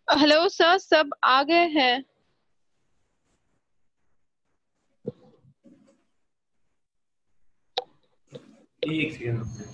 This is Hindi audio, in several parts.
हेलो सर, सब आ गए हैं। एक सेकंड।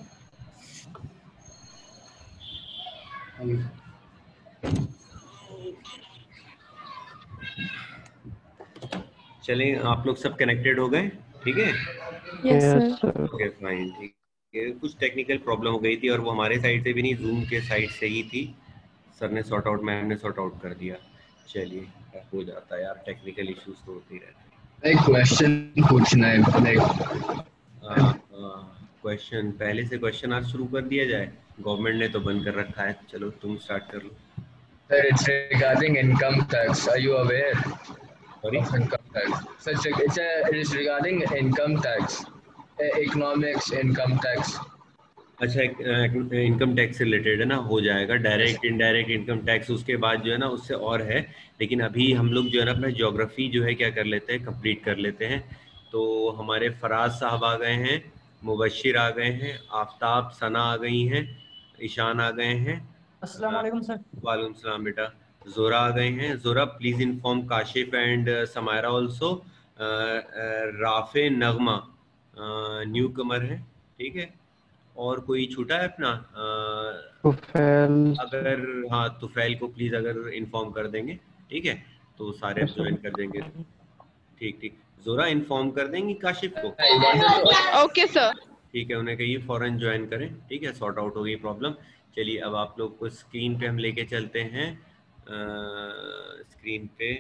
चलें, आप लोग सब कनेक्टेड हो गए? ठीक है। Yes yes sir. Sir. Okay fine, ठीक है। कुछ टेक्निकल प्रॉब्लम हो गई थी और वो हमारे साइड से भी नहीं, जूम के साइड से ही थी। सर ने सॉर्ट आउट, मैम ने सॉर्ट आउट कर दिया। चलिए, हो जाता है यार, टेक्निकल इश्यूज तो होते ही रहते एक क्वेश्चन पूछना है लाइक। हैं। क्वेश्चन पहले से क्वेश्चन आज शुरू कर दिया जाए? गवर्नमेंट ने तो बंद कर रखा है, चलो तुम स्टार्ट कर लो। Sir, it's regarding income tax. Are you aware sorry? of income tax? Sir, it is regarding income tax, economics, income tax. अच्छा, इनकम टैक्स से रिलेटेड है ना, हो जाएगा। डायरेक्ट इनडायरेक्ट इनकम टैक्स उसके बाद जो है ना, उससे और है। लेकिन अभी हम लोग जो है ना अपना ज्योग्राफी जो है क्या कर लेते हैं, कंप्लीट कर लेते हैं। तो हमारे फराज साहब आ गए हैं, मुबशिर आ गए हैं, आफ्ताब, सना आ गई हैं, ईशान आ गए हैं। अस्सलाम वालेकुम सर। वालेकुम सलाम बेटा। जोरा आ गए हैं। Zora, please inform Kashif and Samaira also. Rafe Nagma newcomer है, ठीक है। और कोई छूटा है अपना? तुफैल। अगर हाँ, तुफैल को प्लीज अगर इन्फॉर्म कर देंगे, ठीक है, तो सारे यस ज्वाइन सर। कर देंगे। ठीक ठीक। जोरा इन्फॉर्म कर देंगी काशिफ को? I wanted to. Okay sir. ठीक है, उन्हें कहिए फौरन ज्वाइन करें। ठीक है, सॉर्ट आउट हो गई प्रॉब्लम। चलिए, अब आप लोग को स्क्रीन पे हम लेके चलते हैं। स्क्रीन पे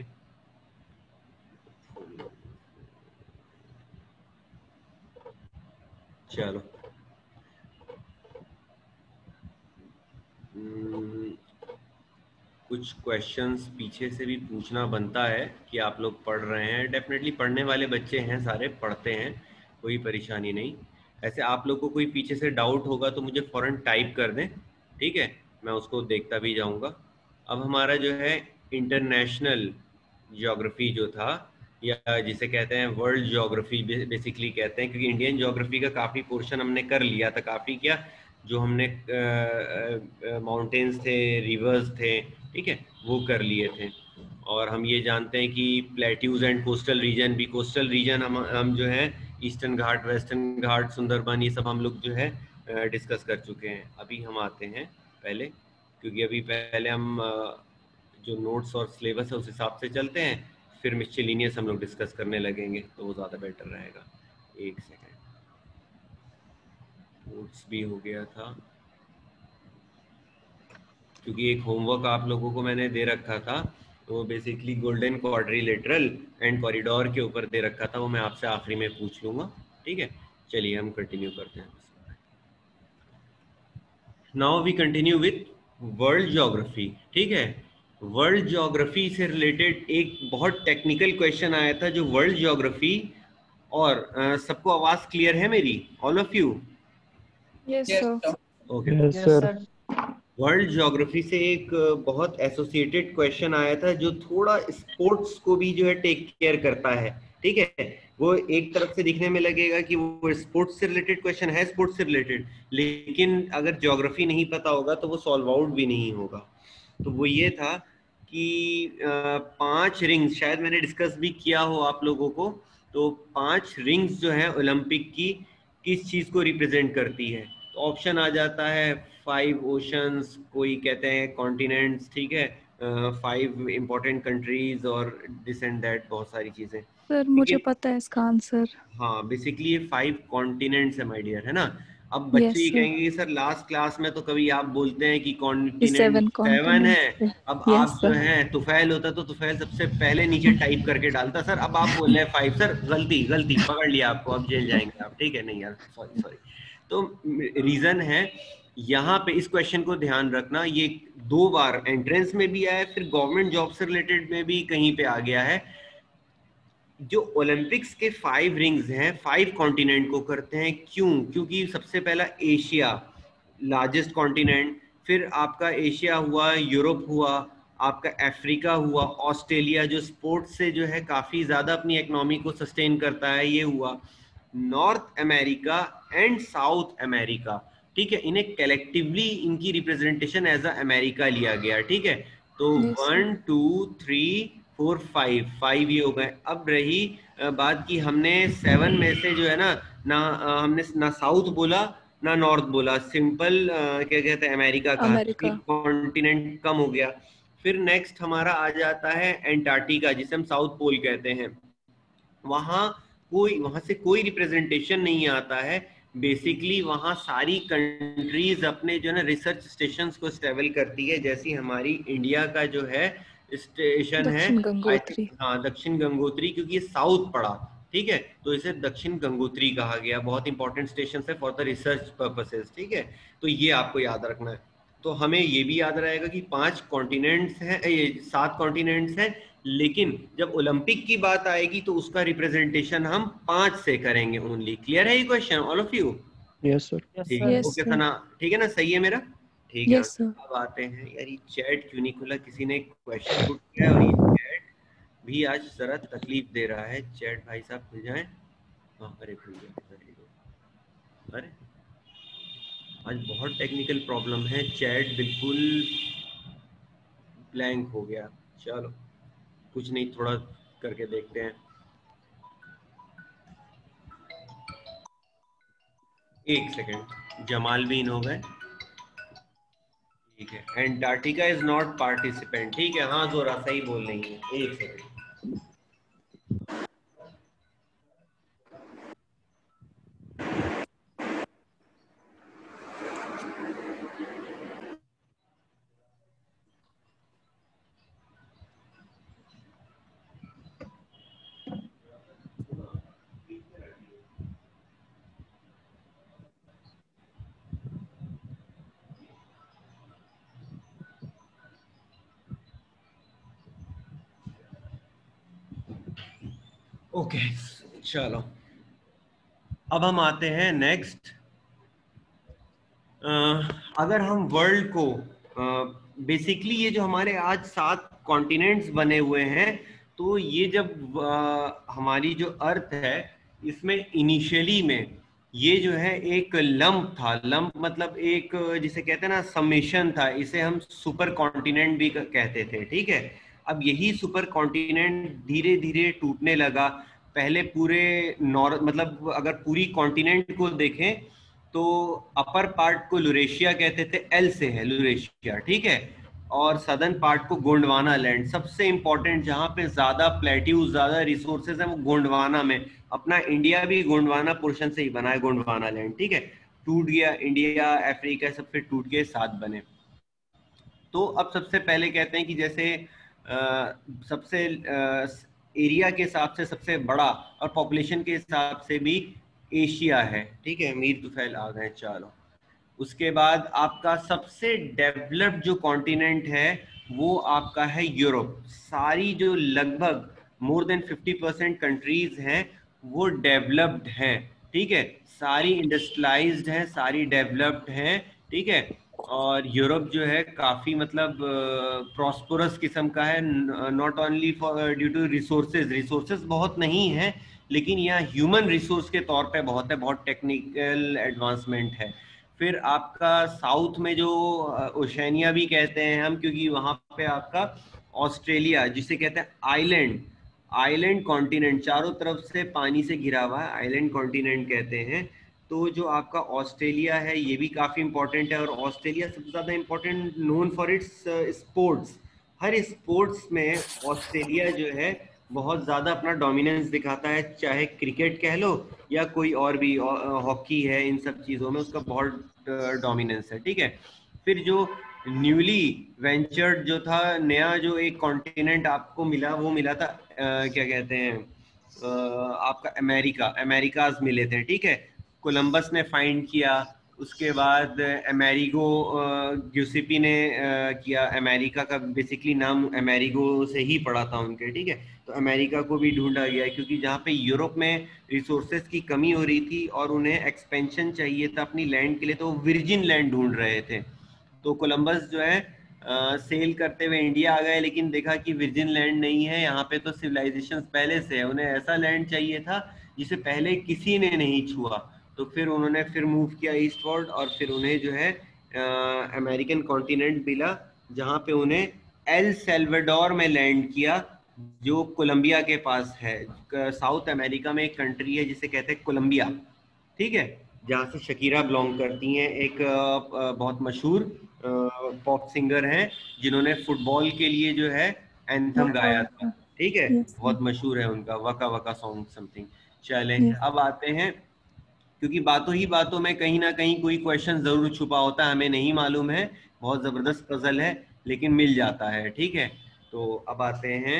चलो। कुछ क्वेश्चंस पीछे से भी पूछना बनता है कि आप लोग पढ़ रहे हैं। डेफिनेटली पढ़ने वाले बच्चे हैं, सारे पढ़ते हैं, कोई परेशानी नहीं। ऐसे आप लोग को कोई पीछे से डाउट होगा तो मुझे फ़ौरन टाइप कर दें, ठीक है, मैं उसको देखता भी जाऊंगा। अब हमारा जो है इंटरनेशनल ज्योग्राफी जो था, या जिसे कहते हैं वर्ल्ड ज्योग्राफी बेसिकली कहते हैं, क्योंकि इंडियन ज्योग्राफी का काफ़ी पोर्शन हमने कर लिया था। काफ़ी क्या, जो हमने माउंटेन्स थे, रिवर्स थे, ठीक है, वो कर लिए थे। और हम ये जानते हैं कि प्लेट्यूज एंड कोस्टल रीजन भी, कोस्टल रीजन हम जो है ईस्टर्न घाट, वेस्टर्न घाट, सुंदरबन, ये सब हम लोग जो है डिस्कस कर चुके हैं। अभी हम आते हैं पहले, क्योंकि अभी पहले हम जो नोट्स और सिलेबस है उस हिसाब से चलते हैं, फिर मिसलिनियस हम लोग डिस्कस करने लगेंगे तो वो ज़्यादा बेटर रहेगा। एक सेकेंड, नोट्स भी हो गया था, क्योंकि एक होमवर्क आप लोगों को मैंने दे रखा था, तो basically golden quadrilateral and corridor के ऊपर दे रखा था, वो मैं आपसे आखिरी में पूछ लूँगा, ठीक है। चलिए हम कंटिन्यू करते हैं। Now we continue with world geography, ठीक है। वर्ल्ड ज्योग्राफी से रिलेटेड एक बहुत टेक्निकल क्वेश्चन आया था, जो वर्ल्ड ज्योग्राफी और सबको आवाज़ क्लियर है मेरी, all of you? Yes sir. Okay. Yes yes sir. Sir. World geography से एक बहुत एसोसिएटेड क्वेश्चन आया था, जो थोड़ा स्पोर्ट्स को भी जो है टेक केयर करता है, ठीक है। वो एक तरफ से दिखने में लगेगा कि वो स्पोर्ट्स से रिलेटेड क्वेश्चन है, स्पोर्ट्स से रिलेटेड, लेकिन अगर ज्योग्राफी नहीं पता होगा तो वो सॉल्व आउट भी नहीं होगा। तो वो ये था कि 5 रिंग्स, शायद मैंने डिस्कस भी किया हो आप लोगों को, तो 5 रिंग्स जो है ओलंपिक की, किस चीज़ को रिप्रेजेंट करती है? तो ऑप्शन आ जाता है 5 ओशंस, कोई कहते हैं कॉन्टिनेंट्स, ठीक है, 5 इंपॉर्टेंट कंट्रीज और दिस एंड दैट, बहुत सारी चीज़ें। सर मुझे लेकिन पता है इसका आंसर। हाँ, बेसिकली ये 5 कॉन्टिनेंट्स है माय डियर, है ना। अब बच्चे यस ये सर। कहेंगे कि सर लास्ट क्लास में तो कभी आप बोलते हैं कि ये कॉन्टिनेंट 7 7 है। कॉन्टिनेंट्स थे। अब यस आप जो सर। है, तुफैल होता तो तुफैल सबसे पहले नीचे टाइप करके डालता, सर अब आप बोल रहे हैं 5। सर गलती गलती, पकड़ लिया आपको, अब जेल जाएंगे आप, ठीक है। नहीं यार, सॉरी सॉरी। तो रीजन है यहाँ पे, इस क्वेश्चन को ध्यान रखना, ये 2 बार एंट्रेंस में भी आया, फिर गवर्नमेंट जॉब से रिलेटेड में भी कहीं पे आ गया है। जो ओलंपिक्स के 5 रिंग्स हैं, 5 कॉन्टिनेंट को करते हैं, क्यों? क्योंकि सबसे पहला एशिया, लार्जेस्ट कॉन्टिनेंट, फिर आपका एशिया हुआ, यूरोप हुआ, आपका अफ्रीका हुआ, ऑस्ट्रेलिया जो स्पोर्ट्स से जो है काफ़ी ज़्यादा अपनी इकोनॉमी को सस्टेन करता है, ये हुआ, North America and South America, ठीक है। इन्हें कलेक्टिवली इनकी रिप्रेजेंटेशन एज अ अमेरिका लिया गया, ठीक है। तो Yes, sir. 1 2 3 4 5 ये हो गए। अब रही बात की हमने 7 में से जो है ना हमने ना साउथ बोला ना नॉर्थ बोला, सिंपल क्या कहते हैं अमेरिका का, अमेरिका। कॉन्टिनेंट कम हो गया। फिर नेक्स्ट हमारा आ जाता है एंटार्क्टिका, जिसे हम साउथ पोल कहते हैं। वहां से कोई रिप्रेजेंटेशन नहीं आता है। बेसिकली वहां सारी कंट्रीज अपने जो है ना रिसर्च स्टेशन को स्टेबल करती है, जैसी हमारी इंडिया का जो है स्टेशन है दक्षिण गंगोत्री। हाँ दक्षिण गंगोत्री, क्योंकि ये साउथ पड़ा, ठीक है, तो इसे दक्षिण गंगोत्री कहा गया। बहुत इंपॉर्टेंट स्टेशन है फॉर द रिसर्च पर्पसेस, ठीक है, तो ये आपको याद रखना है। तो हमें ये भी याद रहेगा कि 5 कॉन्टिनेंट्स हैं, 7 कॉन्टिनेंट्स हैं, लेकिन जब ओलंपिक की बात आएगी तो उसका रिप्रेजेंटेशन हम 5 से करेंगे ओनली। क्लियर है ये question all of you? Yes, sir. ठीक है, Yes, ओके sir. सना, ठीक है ना, सही है मेरा? ठीक है। Yes, sir. अब आते हैं यार, ये चैट क्यों नहीं खुला? किसी ने क्वेश्चन पुट किया है और ये चैट भी आज जरा तकलीफ दे रहा है। चैट भाई साहब खुल जाए। हाँ, अरे खुल गया, वेरी गुड। अरे आज बहुत टेक्निकल प्रॉब्लम है, चैट बिल्कुल ब्लैंक हो गया। चलो कुछ नहीं, थोड़ा करके देखते हैं। एक सेकेंड, जमाल भी इन हो गए, ठीक है। एंटार्क्टिका इज नॉट पार्टिसिपेंट, ठीक है, हाँ जोरा सही बोल रही है। एक सेकेंड, ओके चलो। अब हम आते हैं नेक्स्ट। अगर हम वर्ल्ड को बेसिकली ये जो हमारे आज 7 कॉन्टिनेंट्स बने हुए हैं, तो ये जब हमारी जो अर्थ है इसमें इनिशियली में ये जो है एक लंप था। लंप मतलब एक जिसे कहते हैं ना समेशन था, इसे हम सुपर कॉन्टिनेंट भी कहते थे, ठीक है। अब यही सुपर कॉन्टिनेंट धीरे धीरे टूटने लगा। पहले पूरे मतलब अगर पूरी कॉन्टिनेंट को देखें तो अपर पार्ट को यूरेशिया कहते थे, एल से है यूरेशिया, ठीक है, और सदर्न पार्ट को गोंडवाना लैंड। सबसे इंपॉर्टेंट जहां पे ज्यादा प्लेट्यूज, ज्यादा रिसोर्सेज हैं वो गोंडवाना में। अपना इंडिया भी गोंडवाना पोर्शन से ही बना है, गोंडवाना लैंड, ठीक है। टूट गया इंडिया, अफ्रीका सब फिर टूट के 7 बने। तो अब सबसे पहले कहते हैं कि जैसे सबसे एरिया के हिसाब से सबसे बड़ा और पॉपुलेशन के हिसाब से भी एशिया है, ठीक है। मीर तुफैल आ गए, चलो। उसके बाद आपका सबसे डेवलप्ड जो कॉन्टिनेंट है वो आपका है यूरोप। सारी जो लगभग मोर देन 50% कंट्रीज हैं वो डेवलप्ड हैं, ठीक है, सारी इंडस्ट्रियलाइज्ड हैं, सारी डेवलप्ड हैं, ठीक है। और यूरोप जो है काफी मतलब प्रॉस्परस किस्म का है, not only for due to resources बहुत नहीं है, लेकिन यहाँ ह्यूमन रिसोर्स के तौर पे बहुत है, बहुत टेक्निकल एडवांसमेंट है। फिर आपका साउथ में जो ओशनिया भी कहते हैं हम, क्योंकि वहां पे आपका ऑस्ट्रेलिया जिसे कहते हैं आइलैंड कॉन्टिनेंट, चारों तरफ से पानी से घिरा हुआ है, आइलैंड कॉन्टिनेंट कहते हैं। तो जो आपका ऑस्ट्रेलिया है ये भी काफी इंपॉर्टेंट है, और ऑस्ट्रेलिया सबसे ज्यादा important known for its sports. हर स्पोर्ट्स में ऑस्ट्रेलिया जो है बहुत ज्यादा अपना डोमिनेंस दिखाता है, चाहे क्रिकेट कह लो या कोई और भी, हॉकी है, इन सब चीजों में उसका बहुत डोमिनेंस है, ठीक है। फिर जो न्यूली वेंचर्ड जो था, नया जो एक कॉन्टिनेंट आपको मिला, वो मिला था क्या कहते हैं आपका अमेरिकाज मिले थे, ठीक है। कोलंबस ने फाइंड किया, उसके बाद अमेरिगो ग्यूसिपी ने किया। अमेरिका का बेसिकली नाम अमेरिगो से ही पड़ा था उनके, ठीक है। तो अमेरिका को भी ढूंढा गया, क्योंकि जहाँ पे यूरोप में रिसोर्सेज की कमी हो रही थी और उन्हें एक्सपेंशन चाहिए था अपनी लैंड के लिए, तो विर्जिन लैंड ढूंढ रहे थे। तो कोलंबस जो है सेल करते हुए इंडिया आ गए, लेकिन देखा कि विर्जिन लैंड नहीं है यहाँ पे, तो सिविलाइजेशन पहले से है, उन्हें ऐसा लैंड चाहिए था जिसे पहले किसी ने नहीं छुआ। तो फिर उन्होंने फिर मूव किया ईस्टवर्ड, और फिर उन्हें जो है अमेरिकन कॉन्टिनेंट मिला, जहाँ पे उन्हें एल सेल्वाडोर में लैंड किया, जो कोलंबिया के पास है। साउथ अमेरिका में एक कंट्री है जिसे कहते हैं कोलंबिया, ठीक है, जहाँ से शकीरा बिलोंग करती हैं। एक बहुत मशहूर पॉप सिंगर हैं जिन्होंने फुटबॉल के लिए जो है एंथम गाया था, ठीक है, Yes, sir. बहुत मशहूर है उनका वका वका सॉन्ग समथिंग। चलें Yes. अब आते हैं, क्योंकि बातों ही बातों में कहीं ना कहीं कोई क्वेश्चन जरूर छुपा होता है, हमें नहीं मालूम है, बहुत जबरदस्त पजल है लेकिन मिल जाता है, ठीक है। तो अब आते हैं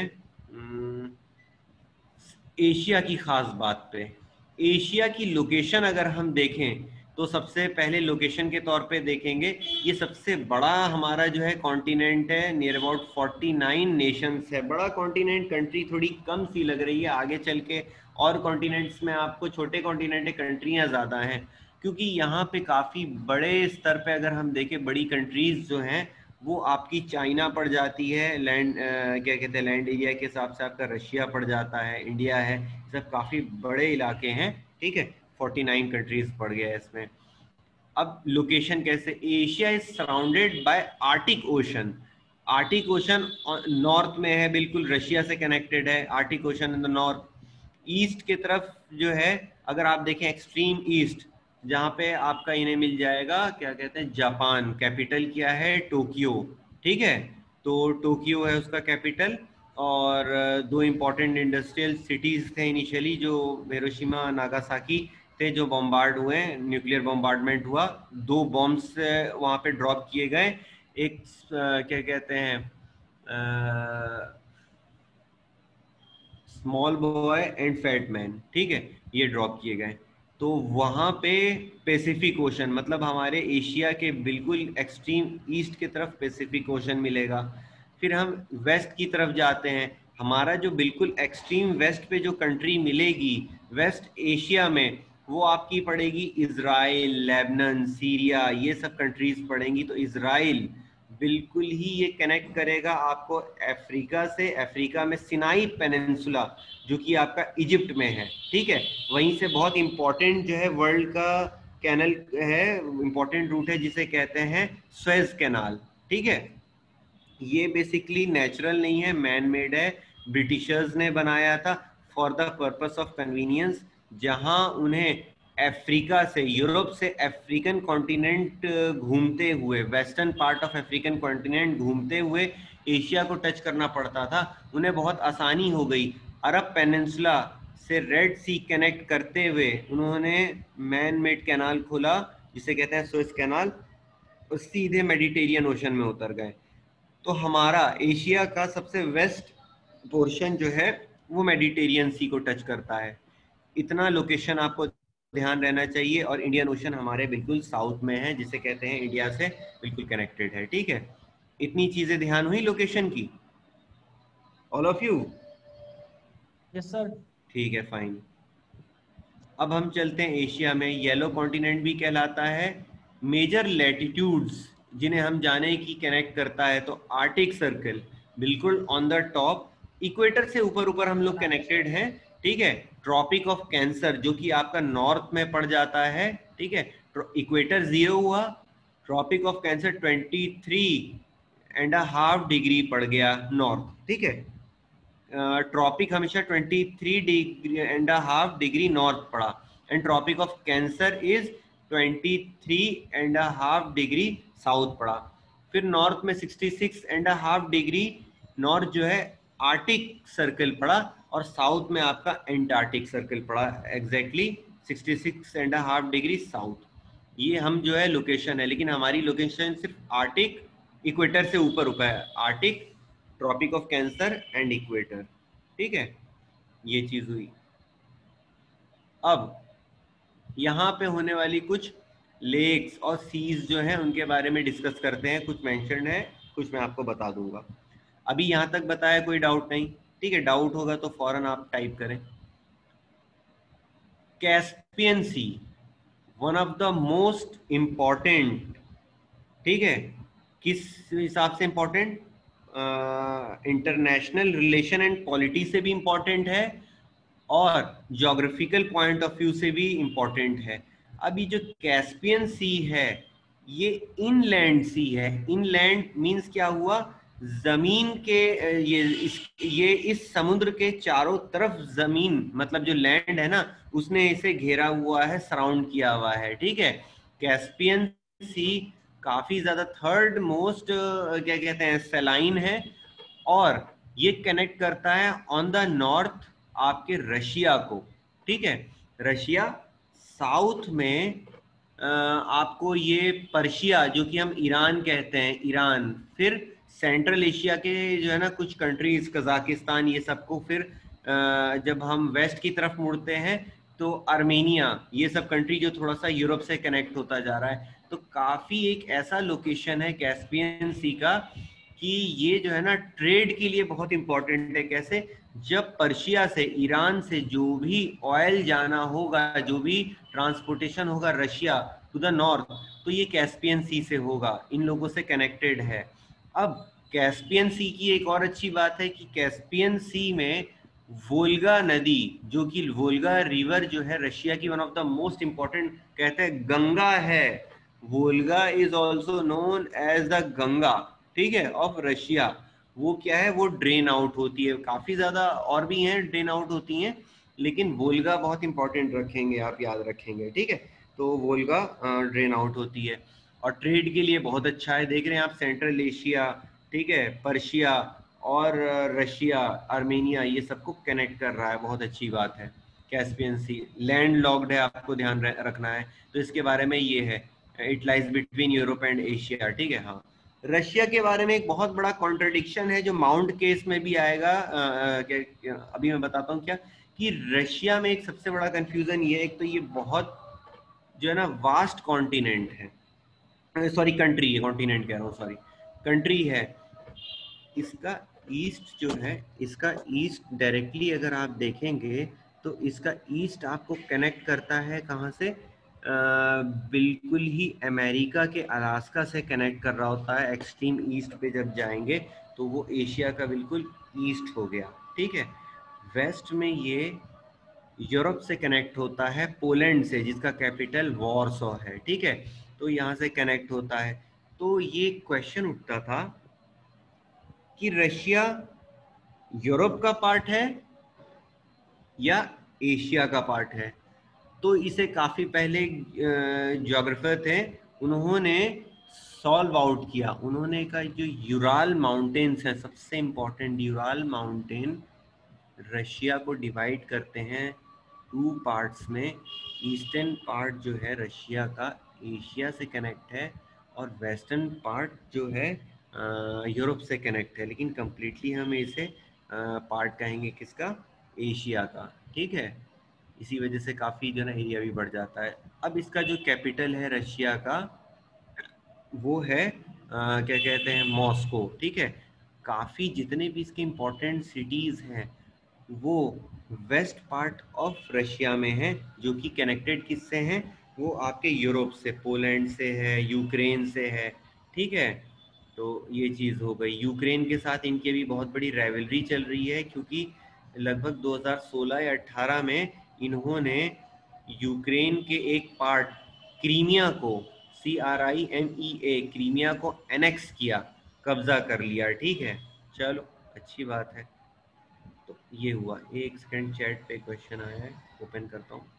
एशिया की खास बात पे। एशिया की लोकेशन अगर हम देखें तो सबसे पहले लोकेशन के तौर पे देखेंगे, ये सबसे बड़ा हमारा जो है कॉन्टिनेंट है, नियर अबाउट 49 नेशंस है, बड़ा कॉन्टिनेंट। कंट्री थोड़ी कम सी लग रही है, आगे चल के और कॉन्टिनेंट्स में आपको छोटे कॉन्टिनेंट कंट्रियां ज़्यादा हैं, क्योंकि यहाँ पे काफ़ी बड़े स्तर पे अगर हम देखें बड़ी कंट्रीज जो हैं वो आपकी चाइना पड़ जाती है, लैंड क्या कहते हैं लैंड एरिया के हिसाब से आपका रशिया पड़ जाता है, इंडिया है, सब काफ़ी बड़े इलाके हैं, ठीक है। 49 कंट्रीज पड़ गया है इसमें। अब लोकेशन कैसे, Asia is surrounded by Arctic ocean. Arctic ocean north में है, बिल्कुल रशिया से कनेक्टेड है, Arctic ocean in the north. East की तरफ जो है अगर आप देखें एक्सट्रीम ईस्ट, जहाँ पे आपका इन्हें मिल जाएगा क्या कहते हैं जापान, कैपिटल क्या है टोक्यो, ठीक है, तो टोक्यो है उसका कैपिटल। और दो इम्पोर्टेंट इंडस्ट्रियल सिटीज थे इनिशियली, जो हिरोशिमा नागासाकी थे, जो बॉम्बार्ड हुए, न्यूक्लियर बॉम्बार्डमेंट हुआ, 2 बॉम्ब्स वहाँ पे ड्रॉप किए गए, एक क्या कहते हैं small boy and fat man, ठीक है, ये ड्रॉप किए गए। तो वहाँ पे पैसिफिक ओशन, मतलब हमारे एशिया के बिल्कुल एक्सट्रीम ईस्ट की तरफ पैसिफिक ओशन मिलेगा। फिर हम वेस्ट की तरफ जाते हैं, हमारा जो बिल्कुल एक्सट्रीम वेस्ट पे जो कंट्री मिलेगी वेस्ट एशिया में, वो आपकी पड़ेगी इजराइल, लेबनान, सीरिया, ये सब कंट्रीज पड़ेंगी। तो इजराइल बिल्कुल ही ये कनेक्ट करेगा आपको अफ्रीका से, अफ्रीका में सिनाई पेनिनसुला जो कि आपका इजिप्ट में है, ठीक है, वहीं से बहुत इंपॉर्टेंट जो है वर्ल्ड का कैनल है, इंपॉर्टेंट रूट है जिसे कहते हैं सुएज कैनाल, ठीक है। ये बेसिकली नेचुरल नहीं है, मैन मेड है, ब्रिटिशर्स ने बनाया था for the purpose of convenience, जहां उन्हें अफ्रीका से, यूरोप से अफ्रीकन कॉन्टिनेंट घूमते हुए, western part of African continent घूमते हुए एशिया को टच करना पड़ता था, उन्हें बहुत आसानी हो गई। अरब पेनिनसुला से रेड सी कनेक्ट करते हुए उन्होंने मैन मेड कैनाल खोला जिसे कहते हैं सुएज कैनाल, और सीधे मेडिटेरियन ओशन में उतर गए। तो हमारा एशिया का सबसे वेस्ट पोर्शन जो है वो मेडिटेरियन सी को टच करता है। इतना लोकेशन आपको ध्यान रहना चाहिए। और इंडियन ओशन हमारे बिल्कुल साउथ में है, जिसे कहते हैं इंडिया से बिल्कुल कनेक्टेड है, ठीक है। इतनी चीजें ध्यान हुई लोकेशन की, all of you? Yes sir. ठीक है, फाइन। अब हम चलते हैं एशिया में। येलो कॉन्टिनेंट भी कहलाता है। मेजर लैटिट्यूड्स जिन्हें हम जाने की कनेक्ट करता है, तो आर्टिक सर्कल बिल्कुल ऑन द टॉप, इक्वेटर से ऊपर ऊपर हम लोग कनेक्टेड हैं, ठीक है। ट्रॉपिक ऑफ कैंसर जो कि आपका नॉर्थ में पड़ जाता है, ठीक है, इक्वेटर 0 हुआ, ट्रॉपिक ऑफ कैंसर 23.5 डिग्री पड़ गया नॉर्थ, ठीक है। ट्रॉपिक हमेशा 23.5 डिग्री नॉर्थ पड़ा, and tropic of cancer is 23.5 degree south पड़ा। फिर नॉर्थ में 66.5 डिग्री नॉर्थ जो है आर्टिक सर्कल पड़ा, और साउथ में आपका एंटार्क्टिक सर्कल पड़ा, एग्जैक्टली 66.5 डिग्री साउथ। ये हम जो है लोकेशन है, लेकिन हमारी लोकेशन सिर्फ आर्टिक, इक्वेटर से ऊपर ऊपर है, Arctic, tropic of cancer and equator, ठीक है। ये चीज हुई। अब यहाँ पे होने वाली कुछ लेक्स और सीज जो हैं उनके बारे में डिस्कस करते हैं। कुछ मेंशन है, कुछ मैं आपको बता दूंगा। अभी यहाँ तक बताया, कोई डाउट नहीं? ठीक है, डाउट होगा तो फौरन आप टाइप करें। Caspian sea, one of the most important, ठीक है, किस हिसाब से important? International relation and polity से भी इम्पॉर्टेंट है, और ज्योग्राफिकल पॉइंट ऑफ व्यू से भी इम्पॉर्टेंट है। अभी जो कैस्पियन सी है ये इनलैंड सी है। इनलैंड मीन्स क्या हुआ? जमीन के ये इस समुद्र के चारों तरफ जमीन, मतलब जो लैंड है ना, उसने इसे घेरा हुआ है, सराउंड किया हुआ है, ठीक है। कैस्पियन सी काफी ज्यादा थर्ड मोस्ट क्या कहते हैं सैलाइन है, और ये कनेक्ट करता है ऑन द नॉर्थ आपके रशिया को, ठीक है। रशिया साउथ में आपको ये पर्शिया, जो कि हम ईरान कहते हैं, ईरान, फिर सेंट्रल एशिया के जो है ना कुछ कंट्रीज, कजाकिस्तान, ये सबको, फिर जब हम वेस्ट की तरफ मुड़ते हैं तो आर्मेनिया, ये सब कंट्री जो थोड़ा सा यूरोप से कनेक्ट होता जा रहा है। तो काफी एक ऐसा लोकेशन है कैस्पियन सी का कि ये जो है ना ट्रेड के लिए बहुत इंपॉर्टेंट है। कैसे? जब पर्शिया से, ईरान से जो भी ऑयल जाना होगा, जो भी ट्रांसपोर्टेशन होगा रशिया टू द नॉर्थ, तो ये कैस्पियन सी से होगा, इन लोगों से कनेक्टेड है। अब कैस्पियन सी की एक और अच्छी बात है कि कैस्पियन सी में वोल्गा नदी, जो कि वोल्गा रिवर जो है रशिया की one of the most important, कहते हैं गंगा है। Volga is also known as the Ganga, ठीक है, ऑफ रशिया। वो क्या है, वो ड्रेन आउट होती है, काफी ज्यादा और भी हैं ड्रेन आउट होती हैं, लेकिन वोल्गा बहुत इंपॉर्टेंट रखेंगे, आप याद रखेंगे, ठीक है। तो वोल्गा ड्रेन आउट होती है और ट्रेड के लिए बहुत अच्छा है। देख रहे हैं आप, सेंट्रल एशिया, ठीक है, पर्शिया और रशिया, आर्मेनिया, ये सबको कनेक्ट कर रहा है, बहुत अच्छी बात है। कैस्पियन सी लैंड लॉक्ड है, आपको ध्यान रखना है, तो इसके बारे में ये है, it lies between Europe and Asia, ठीक है। हाँ, रशिया के बारे में एक बहुत बड़ा कॉन्ट्रडिक्शन है जो माउंट केस में भी आएगा, अभी मैं बताता हूँ क्या, कि रशिया में एक सबसे बड़ा कंफ्यूजन ये है, एक तो ये बहुत जो है ना वास्ट कॉन्टिनेंट है, सॉरी कंट्री है, कॉन्टिनेंट कह रहा हूँ, सॉरी कंट्री है। इसका ईस्ट जो है, इसका ईस्ट डायरेक्टली अगर आप देखेंगे तो इसका ईस्ट आपको कनेक्ट करता है कहाँ से, बिल्कुल ही अमेरिका के अलास्का से कनेक्ट कर रहा होता है। एक्सट्रीम ईस्ट पे जब जाएंगे तो वो एशिया का बिल्कुल ईस्ट हो गया, ठीक है। वेस्ट में ये यूरोप से कनेक्ट होता है पोलैंड से, जिसका कैपिटल वॉर्सो है, ठीक है। तो यहाँ से कनेक्ट होता है। तो ये क्वेश्चन उठता था कि रशिया यूरोप का पार्ट है या एशिया का पार्ट है। तो इसे काफी पहले ज्योग्राफर थे, उन्होंने सॉल्व आउट किया। उन्होंने कहा जो यूराल माउंटेन्स हैं, सबसे इंपॉर्टेंट यूराल माउंटेन रशिया को डिवाइड करते हैं 2 पार्ट्स में। ईस्टर्न पार्ट जो है रशिया का एशिया से कनेक्ट है, और वेस्टर्न पार्ट जो है यूरोप से कनेक्ट है, लेकिन कम्प्लीटली हम इसे पार्ट कहेंगे किसका, एशिया का, ठीक है। इसी वजह से काफ़ी जो है ना एरिया भी बढ़ जाता है। अब इसका जो कैपिटल है रशिया का, वो है क्या कहते हैं, मॉस्को, ठीक है। काफ़ी जितने भी इसके इम्पोर्टेंट सिटीज़ हैं वो वेस्ट पार्ट ऑफ रशिया में है, जो कि कनेक्टेड किससे हैं, वो आपके यूरोप से, पोलैंड से है, यूक्रेन से है, ठीक है। तो ये चीज़ हो गई। यूक्रेन के साथ इनकी भी बहुत बड़ी राइवलरी चल रही है, क्योंकि लगभग 2016 या 18 में इन्होंने यूक्रेन के एक पार्ट क्रीमिया को, CRIMEA, क्रीमिया को एनेक्स किया, कब्जा कर लिया, ठीक है। चलो अच्छी बात है। तो ये हुआ। एक सेकंड, चैट पे क्वेश्चन आया है, ओपन करता हूँ।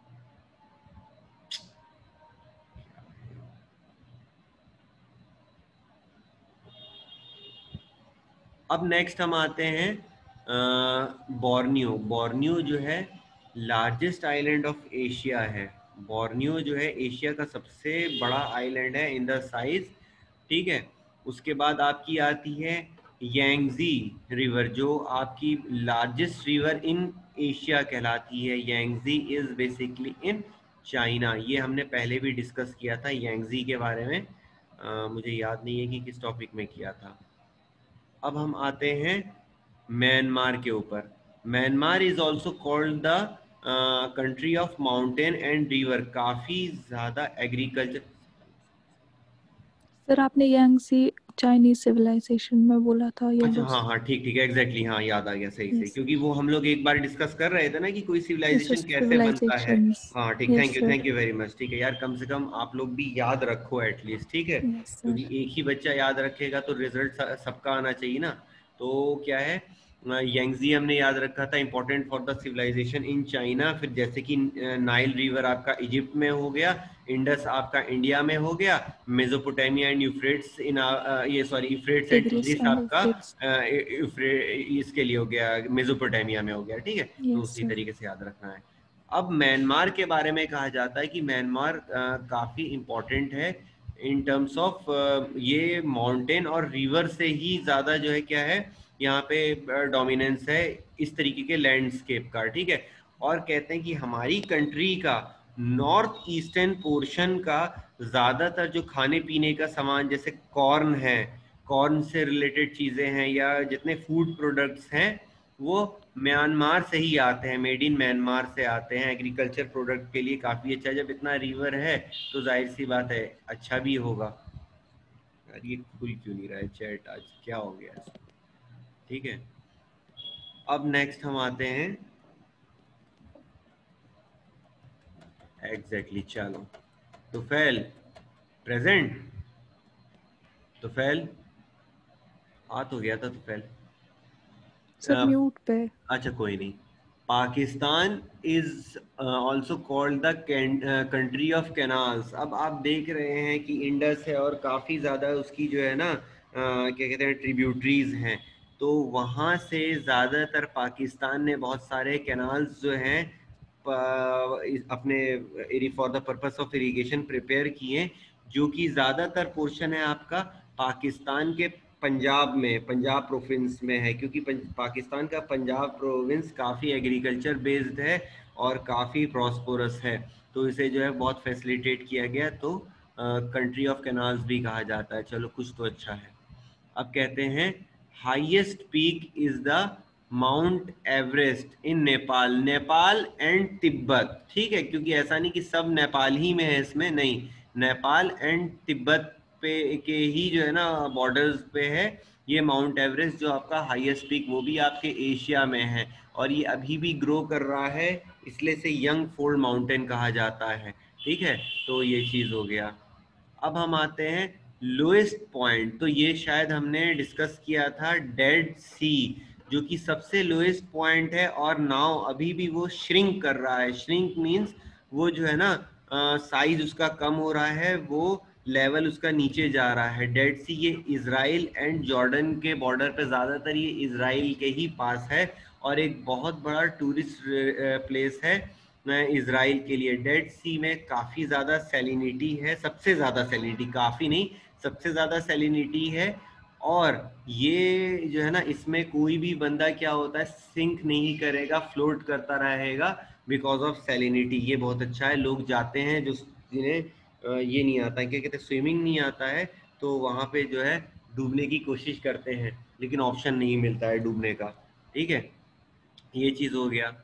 अब नेक्स्ट हम आते हैं बोर्नियो। बोर्नियो जो है लार्जेस्ट आइलैंड ऑफ एशिया है। बोर्नियो जो है एशिया का सबसे बड़ा आइलैंड है इन द साइज, ठीक है। उसके बाद आपकी आती है यांगजी रिवर, जो आपकी लार्जेस्ट रिवर इन एशिया कहलाती है। Yangtze is basically in China. ये हमने पहले भी डिस्कस किया था यांगजी के बारे में, मुझे याद नहीं है कि किस टॉपिक में किया था। अब हम आते हैं म्यांमार के ऊपर। Myanmar is also called the country of mountain and river. काफी ज्यादा एग्रीकल्चर। सर आपने यांगसी चाइनीज सिविलाइजेशन में बोला था ये अच्छा, बस। हाँ हाँ, ठीक ठीक, एग्जैक्टली, हाँ याद आ गया, सही सही, यस क्योंकि वो हम लोग एक बार डिस्कस कर रहे थे ना कि कोई यस सिविलाइजेशन कैसे बनता है। सिविलाइजेशंस। हाँ ठीक, yes sir. Thank you very much. ठीक है यार, कम से कम आप लोग भी याद रखो एटलीस्ट, ठीक है, यस क्योंकि सर। एक ही बच्चा याद रखेगा तो रिजल्ट सबका आना चाहिए ना। तो क्या है, यांगजी हमने याद रखा था, important for the civilisation in China. फिर जैसे कि नाइल रिवर आपका इजिप्ट में हो गया, इंडस आपका इंडिया में हो गया, मेसोपोटामिया एंड यूफ्रेट्स इन ये sorry Euphrates and Tigris Tigris and आपका यूफ्रेट्स। इसके लिए हो गया, मेसोपोटामिया में हो गया, ठीक है। तो यस उसी सर। तरीके से याद रखना है। अब म्यांमार के बारे में कहा जाता है कि म्यांमार काफी इंपॉर्टेंट है इन टर्म्स ऑफ ये माउंटेन और रिवर से ही ज्यादा जो है क्या है, यहाँ पे डोमिनेंस है इस तरीके के लैंडस्केप का, ठीक है। और कहते हैं कि हमारी कंट्री का नॉर्थ ईस्टर्न पोर्शन का ज्यादातर जो खाने पीने का सामान, जैसे कॉर्न है, कॉर्न से रिलेटेड चीजें हैं, या जितने फूड प्रोडक्ट्स हैं वो म्यांमार से ही आते हैं, मेड इन म्यांमार से आते हैं। एग्रीकल्चर प्रोडक्ट के लिए काफी अच्छा है। जब इतना रिवर है तो जाहिर सी बात है अच्छा भी होगा। यार ये खुल क्यों नहीं रहा है चैट, आज क्या हो गया है? ठीक है, अब नेक्स्ट हम आते हैं एग्जैक्टली चलो, तुफैल प्रेजेंट, तुफैल आ तो गया था तुफैल। सर म्यूट पे। अच्छा कोई नहीं। Pakistan is also called the country of canals. अब आप देख रहे हैं कि इंडस है और काफ़ी ज़्यादा उसकी जो है ना क्या कहते हैं ट्रिब्यूटरीज हैं, तो वहाँ से ज़्यादातर पाकिस्तान ने बहुत सारे कैनाल्स जो हैं अपने for the purpose of irrigation prepare किए, जो कि ज़्यादातर पोर्शन है आपका पाकिस्तान के पंजाब में, पंजाब प्रोविंस में है, क्योंकि पाकिस्तान का पंजाब प्रोविंस काफ़ी एग्रीकल्चर बेस्ड है और काफ़ी प्रॉस्परस है, तो इसे जो है बहुत फैसिलिटेट किया गया, तो कंट्री ऑफ कैनाल्स भी कहा जाता है। चलो कुछ तो अच्छा है। अब कहते हैं highest peak is the mount Everest in Nepal, Nepal and Tibet, ठीक है, क्योंकि ऐसा नहीं कि सब नेपाल ही में है, इसमें नहीं, नेपाल एंड तिब्बत पे के ही जो है ना बॉर्डर्स पे है ये माउंट एवरेस्ट, जो आपका हाईएस्ट पीक, वो भी आपके एशिया में है, और ये अभी भी ग्रो कर रहा है, इसलिए से यंग फोल्ड माउंटेन कहा जाता है, ठीक है। तो ये चीज़ हो गया। अब हम आते हैं लोएस्ट पॉइंट, तो ये शायद हमने डिस्कस किया था डेड सी, जो कि सबसे लोएस्ट पॉइंट है, और नाउ अभी भी वो श्रिंक कर रहा है। श्रिंक मींस वो जो है ना साइज उसका कम हो रहा है, वो लेवल उसका नीचे जा रहा है। डेड सी ये इजराइल एंड जॉर्डन के बॉर्डर पे, ज़्यादातर ये इजराइल के ही पास है, और एक बहुत बड़ा टूरिस्ट प्लेस है इजराइल के लिए। डेड सी में काफ़ी ज़्यादा सैलिनिटी है, सबसे ज़्यादा सैलिनिटी, काफ़ी नहीं, सबसे ज़्यादा सैलिनिटी है, और ये जो है ना इसमें कोई भी बंदा क्या होता है सिंक नहीं करेगा, फ्लोट करता रहेगा बिकॉज ऑफ सैलिनिटी। ये बहुत अच्छा है, लोग जाते हैं जो जिन्हें ये नहीं आता है, क्या कहते हैं, स्विमिंग नहीं आता है, तो वहाँ पे जो है डूबने की कोशिश करते हैं, लेकिन ऑप्शन नहीं मिलता है डूबने का, ठीक है। ये चीज़ हो गया।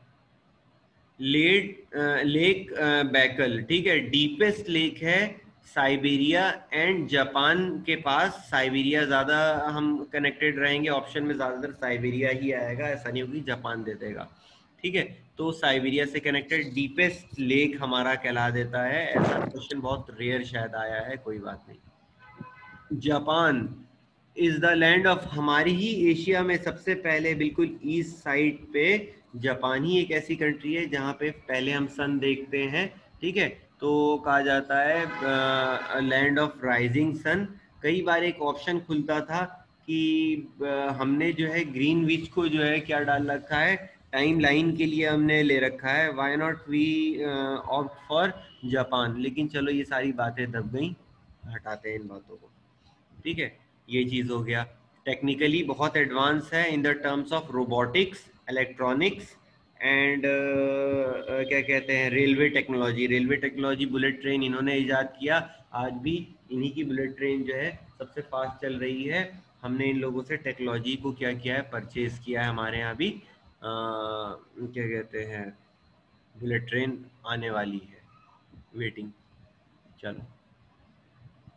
लेक बैकल, ठीक है, डीपेस्ट लेक है साइबेरिया एंड जापान के पास। साइबेरिया ज़्यादा हम कनेक्टेड रहेंगे, ऑप्शन में ज़्यादातर साइबेरिया ही आएगा, ऐसा नहीं होगी जापान दे देगा, ठीक है। तो साइबेरिया से कनेक्टेड डीपेस्ट लेक हमारा कहला देता है। ऐसा क्वेश्चन बहुत रेयर शायद आया है, कोई बात नहीं। Japan is the land of, हमारी ही एशिया में सबसे पहले बिल्कुल ईस्ट साइड पे जापान ही एक ऐसी कंट्री है जहाँ पे पहले हम सन देखते हैं, ठीक है। तो कहा जाता है लैंड ऑफ राइजिंग सन। कई बार एक ऑप्शन खुलता था कि हमने जो है ग्रीनविच को जो है क्या डाल रखा है, टाइम लाइन के लिए हमने ले रखा है, why not we opt for Japan, लेकिन चलो ये सारी बातें दब गई, हटाते हैं इन बातों को, ठीक है। ये चीज़ हो गया। टेक्निकली बहुत एडवांस है in the terms of robotics, electronics and क्या कहते हैं railway technology. Railway technology, bullet train इन्होंने इजाद किया, आज भी इन्हीं की बुलेट ट्रेन जो है सबसे फास्ट चल रही है। हमने इन लोगों से टेक्नोलॉजी को क्या किया है, परचेज किया है। हमारे यहाँ भी क्या कहते हैं बुलेट ट्रेन आने वाली है, वेटिंग। चलो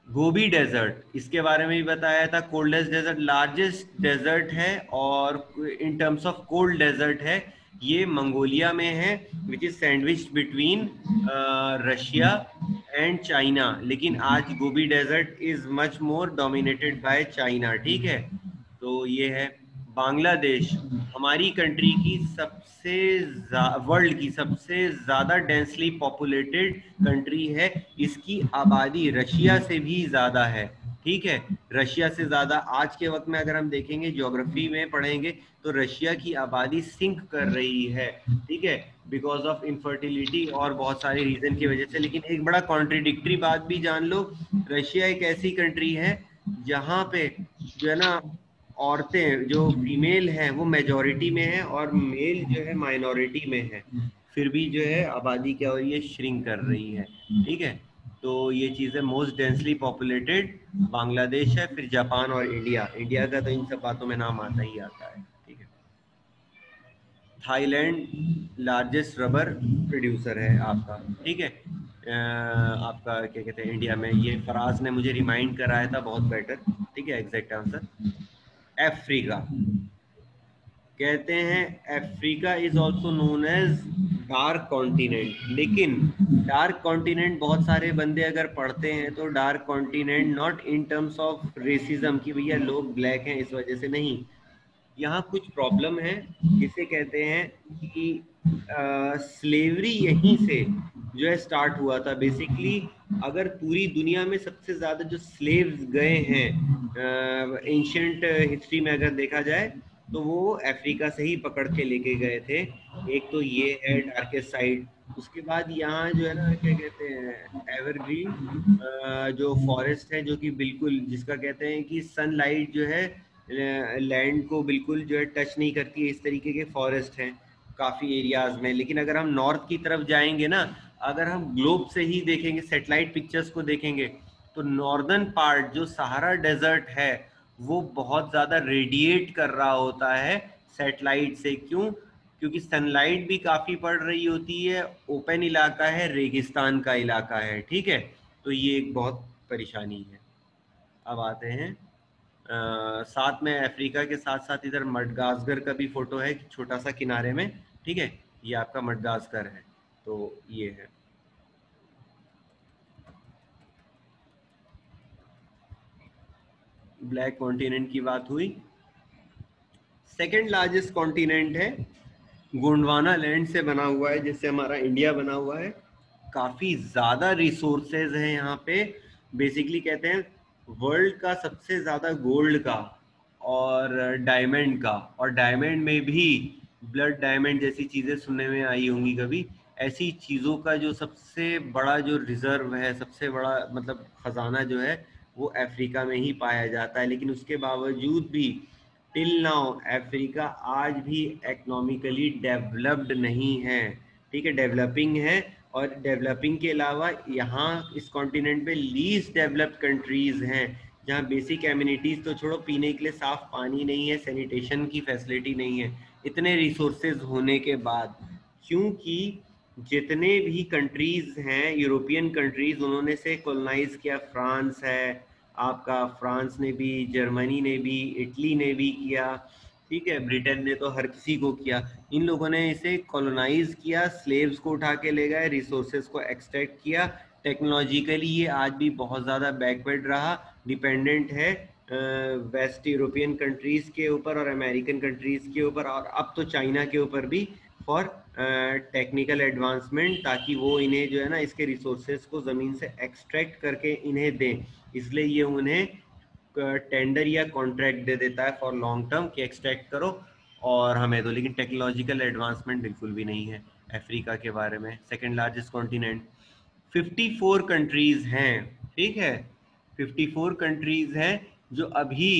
गोबी डेजर्ट, इसके बारे में भी बताया था। कोल्डेस्ट डेजर्ट, लार्जेस्ट डेजर्ट है और in terms of cold desert है, ये मंगोलिया में है, which is sandwiched between Russia and China. लेकिन आज Gobi desert is much more dominated by China, ठीक है। तो ये है बांग्लादेश, हमारी कंट्री की सबसे वर्ल्ड की सबसे ज्यादा डेंसली पॉपुलेटेड कंट्री है। इसकी आबादी रशिया से भी ज्यादा है, ठीक है, रशिया से ज्यादा। आज के वक्त में अगर हम देखेंगे, ज्योग्राफी में पढ़ेंगे, तो रशिया की आबादी सिंक कर रही है, ठीक है, बिकॉज ऑफ इनफर्टिलिटी और बहुत सारे रीजन की वजह से। लेकिन एक बड़ा कॉन्ट्रिडिक्टरी बात भी जान लो, रशिया एक ऐसी कंट्री है जहाँ पे जो है ना औरतें जो फीमेल हैं वो मेजॉरिटी में है और मेल जो है माइनॉरिटी में है, फिर भी जो है आबादी क्या हो रही है, श्रिंक कर रही है, ठीक है। तो ये चीज़ है, मोस्ट डेंसली पॉपुलेटेड बांग्लादेश है, फिर जापान और इंडिया। इंडिया का तो इन सब बातों में नाम आता ही आता है, ठीक है। थाईलैंड लार्जेस्ट रबर प्रोड्यूसर है आपका, ठीक है। आपका क्या कहते हैं इंडिया में, ये फराज ने मुझे रिमाइंड कराया था, बहुत बेटर, ठीक है, एग्जैक्ट आंसर। अफ्रीका, कहते हैं Africa is also known as dark continent. लेकिन डार्क कॉन्टिनेंट बहुत सारे बंदे अगर पढ़ते हैं तो dark continent not in terms of racism कि भैया लोग ब्लैक हैं इस वजह से, नहीं। यहाँ कुछ प्रॉब्लम है, जिसे कहते हैं कि स्लेवरी यहीं से जो है स्टार्ट हुआ था बेसिकली। अगर पूरी दुनिया में सबसे ज्यादा जो स्लेव्स गए हैं एंशिएंट हिस्ट्री में अगर देखा जाए, तो वो अफ्रीका से ही पकड़ के लेके गए थे। एक तो ये है डार्केस्ट साइड। उसके बाद यहाँ जो है ना क्या कहते हैं एवरग्रीन जो फॉरेस्ट है, जो कि बिल्कुल जिसका कहते हैं कि सनलाइट जो है लैंड को बिल्कुल जो है टच नहीं करती है, इस तरीके के फॉरेस्ट हैं काफ़ी एरियाज में। लेकिन अगर हम नॉर्थ की तरफ जाएंगे ना, अगर हम ग्लोब से ही देखेंगे, सैटेलाइट पिक्चर्स को देखेंगे, तो नॉर्दर्न पार्ट जो सहारा डेजर्ट है वो बहुत ज़्यादा रेडिएट कर रहा होता है सैटेलाइट से। क्यों? क्योंकि सनलाइट भी काफ़ी पड़ रही होती है, ओपन इलाका है, रेगिस्तान का इलाका है, ठीक है। तो ये एक बहुत परेशानी है। अब आते हैं साथ में अफ्रीका के साथ साथ इधर मडगास्कर का भी फोटो है, छोटा सा किनारे में, ठीक है, ये आपका मडगास्कर है। तो ये है ब्लैक कॉन्टिनेंट की बात हुई। सेकंड लार्जेस्ट कॉन्टिनेंट है, गोंडवाना लैंड से बना हुआ है, जिससे हमारा इंडिया बना हुआ है। काफी ज्यादा रिसोर्सेज हैं यहाँ पे। बेसिकली कहते हैं वर्ल्ड का सबसे ज्यादा गोल्ड का और डायमंड का, और डायमंड में भी ब्लड डायमंड जैसी चीजें सुनने में आई होंगी कभी। ऐसी चीजों का जो सबसे बड़ा जो रिजर्व है, सबसे बड़ा मतलब खजाना जो है, वो अफ्रीका में ही पाया जाता है। लेकिन उसके बावजूद भी टिल नाउ अफ्रीका आज भी इकोनॉमिकली डेवलप्ड नहीं है, ठीक है, डेवलपिंग है। और डेवलपिंग के अलावा यहाँ इस कॉन्टिनेंट पे लीस्ट डेवलप्ड कंट्रीज हैं, जहाँ बेसिक एमिनिटीज तो छोड़ो, पीने के लिए साफ पानी नहीं है, सैनिटेशन की फैसिलिटी नहीं है, इतने रिसोर्सेज होने के बाद। क्योंकि जितने भी कंट्रीज हैं यूरोपियन कंट्रीज, उन्होंने से कॉलोनाइज किया। फ्रांस है आपका, फ्रांस ने भी, जर्मनी ने भी, इटली ने भी किया, ठीक है, ब्रिटेन ने तो हर किसी को किया। इन लोगों ने इसे कॉलोनाइज किया, स्लेव्स को उठा के ले गए, रिसोर्सेज को एक्सट्रैक्ट किया। टेक्नोलॉजिकली ये आज भी बहुत ज़्यादा बैकवर्ड रहा, डिपेंडेंट है वेस्ट यूरोपियन कंट्रीज के ऊपर और अमेरिकन कंट्रीज के ऊपर, और अब तो चाइना के ऊपर भी, फॉर टेक्निकल एडवांसमेंट, ताकि वो इन्हें जो है ना इसके रिसोर्सेज को ज़मीन से एक्सट्रैक्ट करके इन्हें दें। इसलिए ये उन्हें टेंडर या कॉन्ट्रैक्ट दे देता है फॉर लॉन्ग टर्म कि एक्सट्रैक्ट करो और हमें दो। लेकिन टेक्नोलॉजिकल एडवांसमेंट बिल्कुल भी नहीं है अफ्रीका के बारे में। सेकंड लार्जेस्ट कॉन्टिनेंट, 54 कंट्रीज हैं, ठीक है, 54 कंट्रीज हैं। जो अभी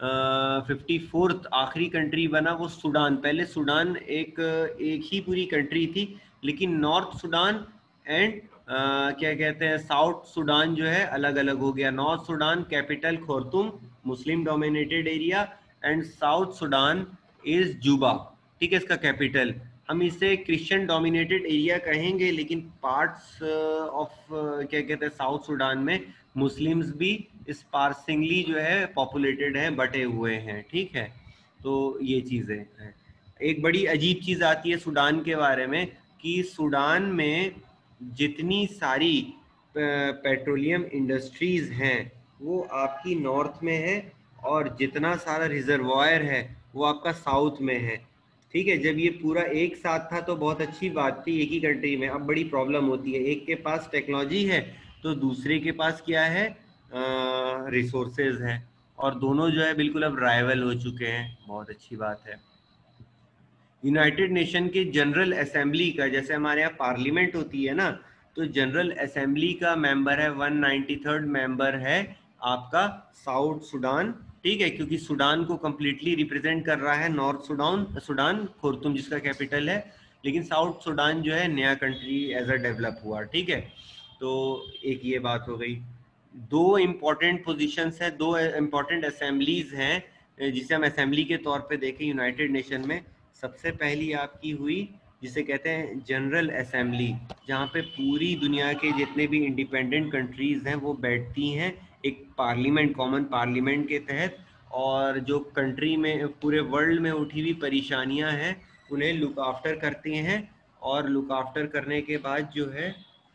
54th आखिरी कंट्री बना वो सूडान। पहले सूडान एक ही पूरी कंट्री थी, लेकिन नॉर्थ सूडान एंड क्या कहते हैं साउथ सूडान जो है अलग अलग हो गया। North Sudan capital Khartoum, Muslim dominated area, and south Sudan is Juba, ठीक है, इसका कैपिटल। हम इसे क्रिश्चियन डोमिनेटेड एरिया कहेंगे, लेकिन पार्ट्स ऑफ क्या कहते हैं साउथ सूडान में मुस्लिम्स भी स्पार्सिंगली जो है पॉपुलेटेड हैं, बटे हुए हैं, ठीक है। तो ये चीज़ें हैं। एक बड़ी अजीब चीज़ आती है सूडान के बारे में कि सूडान में जितनी सारी पेट्रोलियम इंडस्ट्रीज हैं वो आपकी नॉर्थ में है, और जितना सारा रिजर्वायर है वो आपका साउथ में है, ठीक है। जब ये पूरा एक साथ था तो बहुत अच्छी बात थी एक ही कंट्री में। अब बड़ी प्रॉब्लम होती है, एक के पास टेक्नोलॉजी है तो दूसरे के पास क्या है, रिसोर्सेज है, और दोनों जो है बिल्कुल अब राइवल हो चुके हैं। बहुत अच्छी बात है। यूनाइटेड नेशन के जनरल असेंबली का, जैसे हमारे यहाँ पार्लियामेंट होती है ना, तो जनरल असेंबली का मेंबर है 193rd मेंबर है आपका साउथ सूडान, ठीक है, क्योंकि सूडान को कंप्लीटली रिप्रेजेंट कर रहा है नॉर्थ सूडान, सूडान खुर्तुम जिसका कैपिटल है, लेकिन साउथ सूडान जो है नया कंट्री एज अ डेवलप हुआ, ठीक है। तो एक ये बात हो गई। दो इम्पोर्टेंट पोजीशंस है, दो इम्पोर्टेंट असेंबलीज हैं जिसे हम असेंबली के तौर पे देखें यूनाइटेड नेशन में। सबसे पहली आपकी हुई जिसे कहते हैं जनरल असेंबली, जहाँ पे पूरी दुनिया के जितने भी इंडिपेंडेंट कंट्रीज हैं वो बैठती हैं एक पार्लियामेंट, कॉमन पार्लियामेंट के तहत, और जो कंट्री में पूरे वर्ल्ड में उठी हुई परेशानियां हैं उन्हें लुक आफ्टर करती हैं, और लुक आफ्टर करने के बाद जो है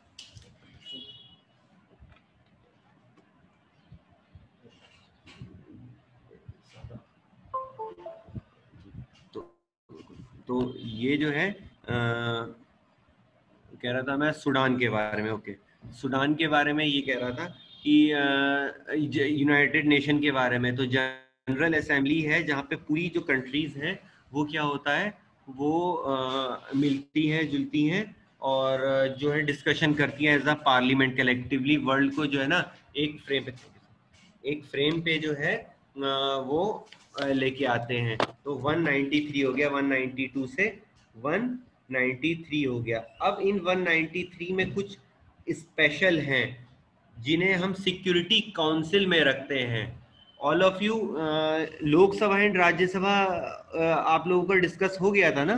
तो ये जो है कह रहा था मैं सूडान के बारे में, ओके, सूडान के बारे में ये कह रहा था कि यूनाइटेड नेशन के बारे में। तो जनरल असेंबली है जहाँ पे पूरी जो कंट्रीज हैं वो क्या होता है, वो मिलती हैं जुलती हैं और जो है डिस्कशन करती हैं as a parliament, collectively world को जो है ना एक फ्रेम पे जो है वो लेके आते हैं। तो 193 हो गया, 192 से 193 हो गया। अब इन 193 में कुछ स्पेशल हैं जिन्हें हम सिक्योरिटी काउंसिल में रखते हैं। All of you, Lok Sabha and Rajya Sabha आप लोगों का डिस्कस हो गया था ना?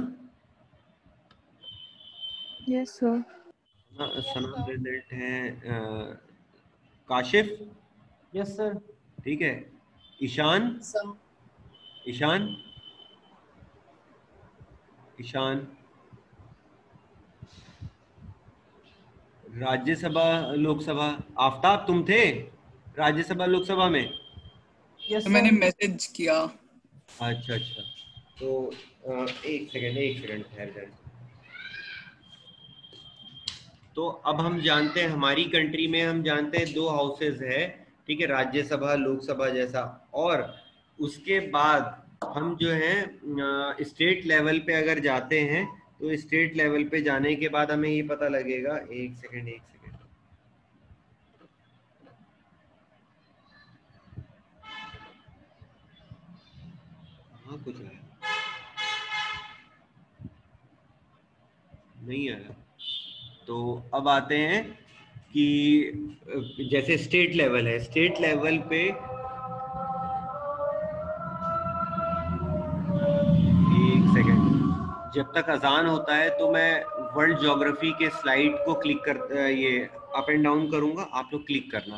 Yes sir. सना प्रेजेंट है, काशिफ, यस सर। ठीक है, ईशान, ईशान, ईशान, राज्यसभा लोकसभा, आफ्ताब तुम थे राज्यसभा लोकसभा में? यस तो मैंने सर। मैसेज किया। अच्छा अच्छा, तो एक सेकंड ठहर जाए। तो अब हम जानते हैं हमारी कंट्री में हम जानते हैं दो हाउसेज है, ठीक है, राज्यसभा लोकसभा जैसा। और उसके बाद हम जो है स्टेट लेवल पे अगर जाते हैं तो स्टेट लेवल पे जाने के बाद हमें ये पता लगेगा, एक सेकंड हाँ कुछ है नहीं आया। तो अब आते हैं कि जैसे स्टेट लेवल है, स्टेट लेवल पे एक सेकंड, जब तक अजान होता है तो मैं वर्ल्ड ज्योग्राफी के स्लाइड को क्लिक कर ये अप एंड डाउन करूंगा, आप लोग क्लिक करना।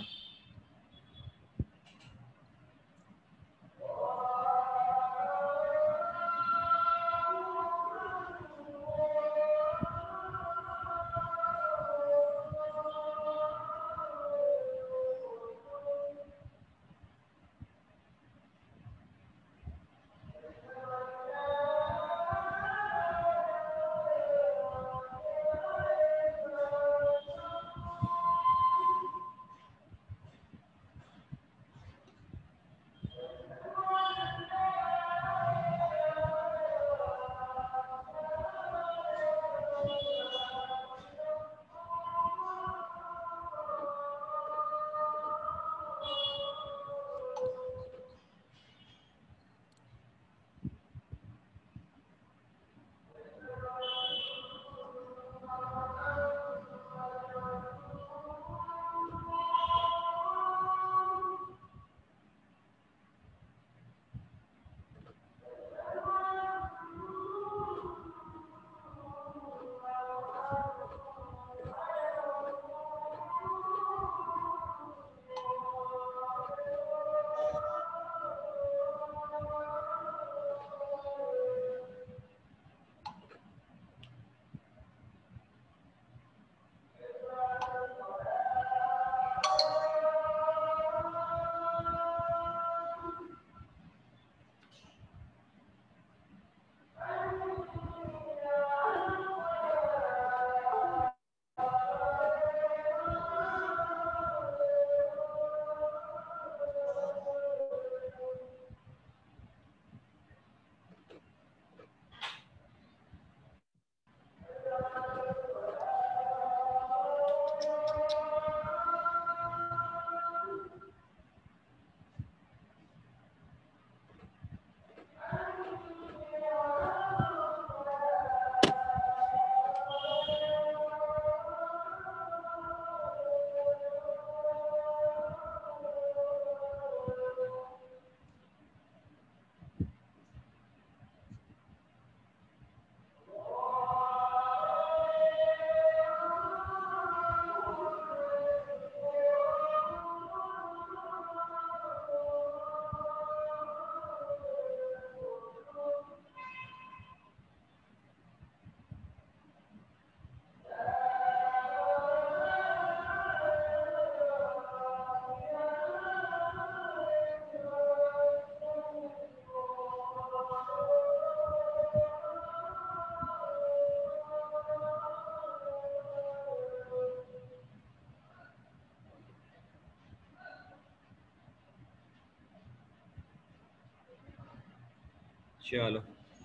चलो,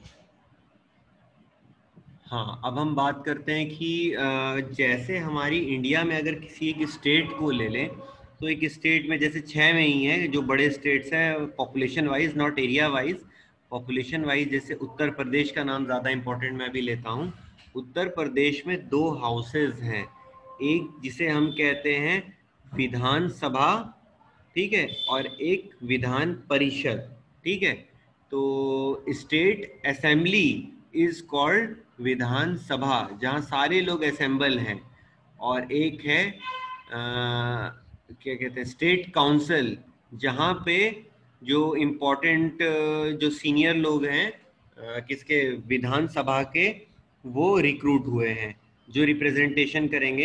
हाँ, अब हम बात करते हैं कि जैसे हमारी इंडिया में अगर किसी एक स्टेट को ले लें, तो एक स्टेट में जैसे 6 में ही है जो बड़े स्टेट्स हैं population wise, not area wise, population wise. जैसे उत्तर प्रदेश का नाम ज़्यादा इंपॉर्टेंट मैं भी लेता हूँ। उत्तर प्रदेश में 2 हाउसेज हैं, एक जिसे हम कहते हैं विधान सभा, ठीक है, और एक विधान परिषद, ठीक है। तो state assembly is called Vidhan Sabha, जहाँ सारे लोग असेंबल हैं, और एक है क्या कहते हैं स्टेट काउंसिल, जहाँ पे जो इम्पोर्टेंट जो सीनियर लोग हैं किसके विधान सभा के, वो रिक्रूट हुए हैं जो रिप्रेजेंटेशन करेंगे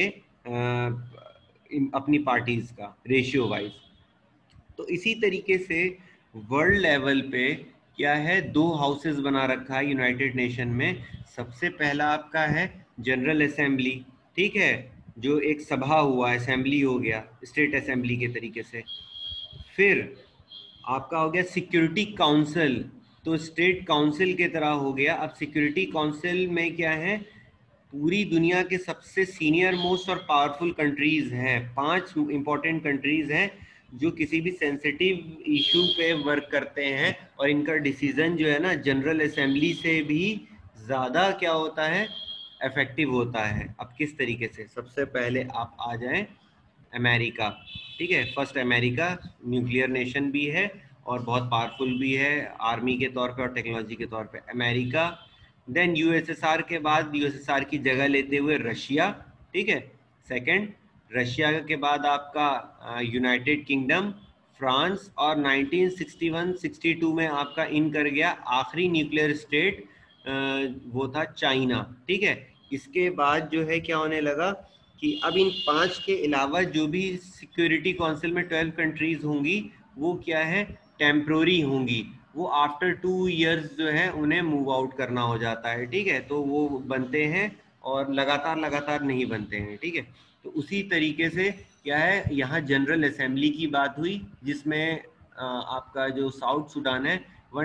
अपनी पार्टीज का रेशियो वाइज। तो इसी तरीके से वर्ल्ड लेवल पे क्या है, 2 हाउसेस बना रखा है यूनाइटेड नेशन में। सबसे पहला आपका है जनरल असेंबली, ठीक है, जो एक सभा हुआ, असेंबली हो गया स्टेट असेंबली के तरीके से। फिर आपका हो गया सिक्योरिटी काउंसिल, तो स्टेट काउंसिल के तरह हो गया। अब सिक्योरिटी काउंसिल में क्या है, पूरी दुनिया के सबसे सीनियर मोस्ट और पावरफुल कंट्रीज हैं, 5 इंपॉर्टेंट कंट्रीज हैं जो किसी भी सेंसिटिव इशू पे वर्क करते हैं, और इनका डिसीजन जो है ना जनरल असेंबली से भी ज़्यादा क्या होता है, इफेक्टिव होता है। अब किस तरीके से, सबसे पहले आप आ जाएं अमेरिका, ठीक है। फर्स्ट अमेरिका न्यूक्लियर नेशन भी है और बहुत पावरफुल भी है आर्मी के तौर पे और टेक्नोलॉजी के तौर पे, अमेरिका। देन यूएसएसआर के बाद यूएसएसआर की जगह लेते हुए रशिया, ठीक है, सेकंड। रशिया के बाद आपका यूनाइटेड किंगडम, फ्रांस, और 1961-62 में आपका इन कर गया आखिरी न्यूक्लियर स्टेट, वो था चाइना, ठीक है। इसके बाद जो है क्या होने लगा कि अब इन 5 के अलावा जो भी सिक्योरिटी काउंसिल में 12 कंट्रीज होंगी, वो क्या है, टेम्प्रोरी होंगी, वो आफ्टर 2 इयर्स जो है उन्हें मूव आउट करना हो जाता है, ठीक है। तो वो बनते हैं और लगातार नहीं बनते हैं, ठीक है। तो उसी तरीके से क्या है, यहाँ जनरल असेंबली की बात हुई, जिसमें आपका जो साउथ सुडान है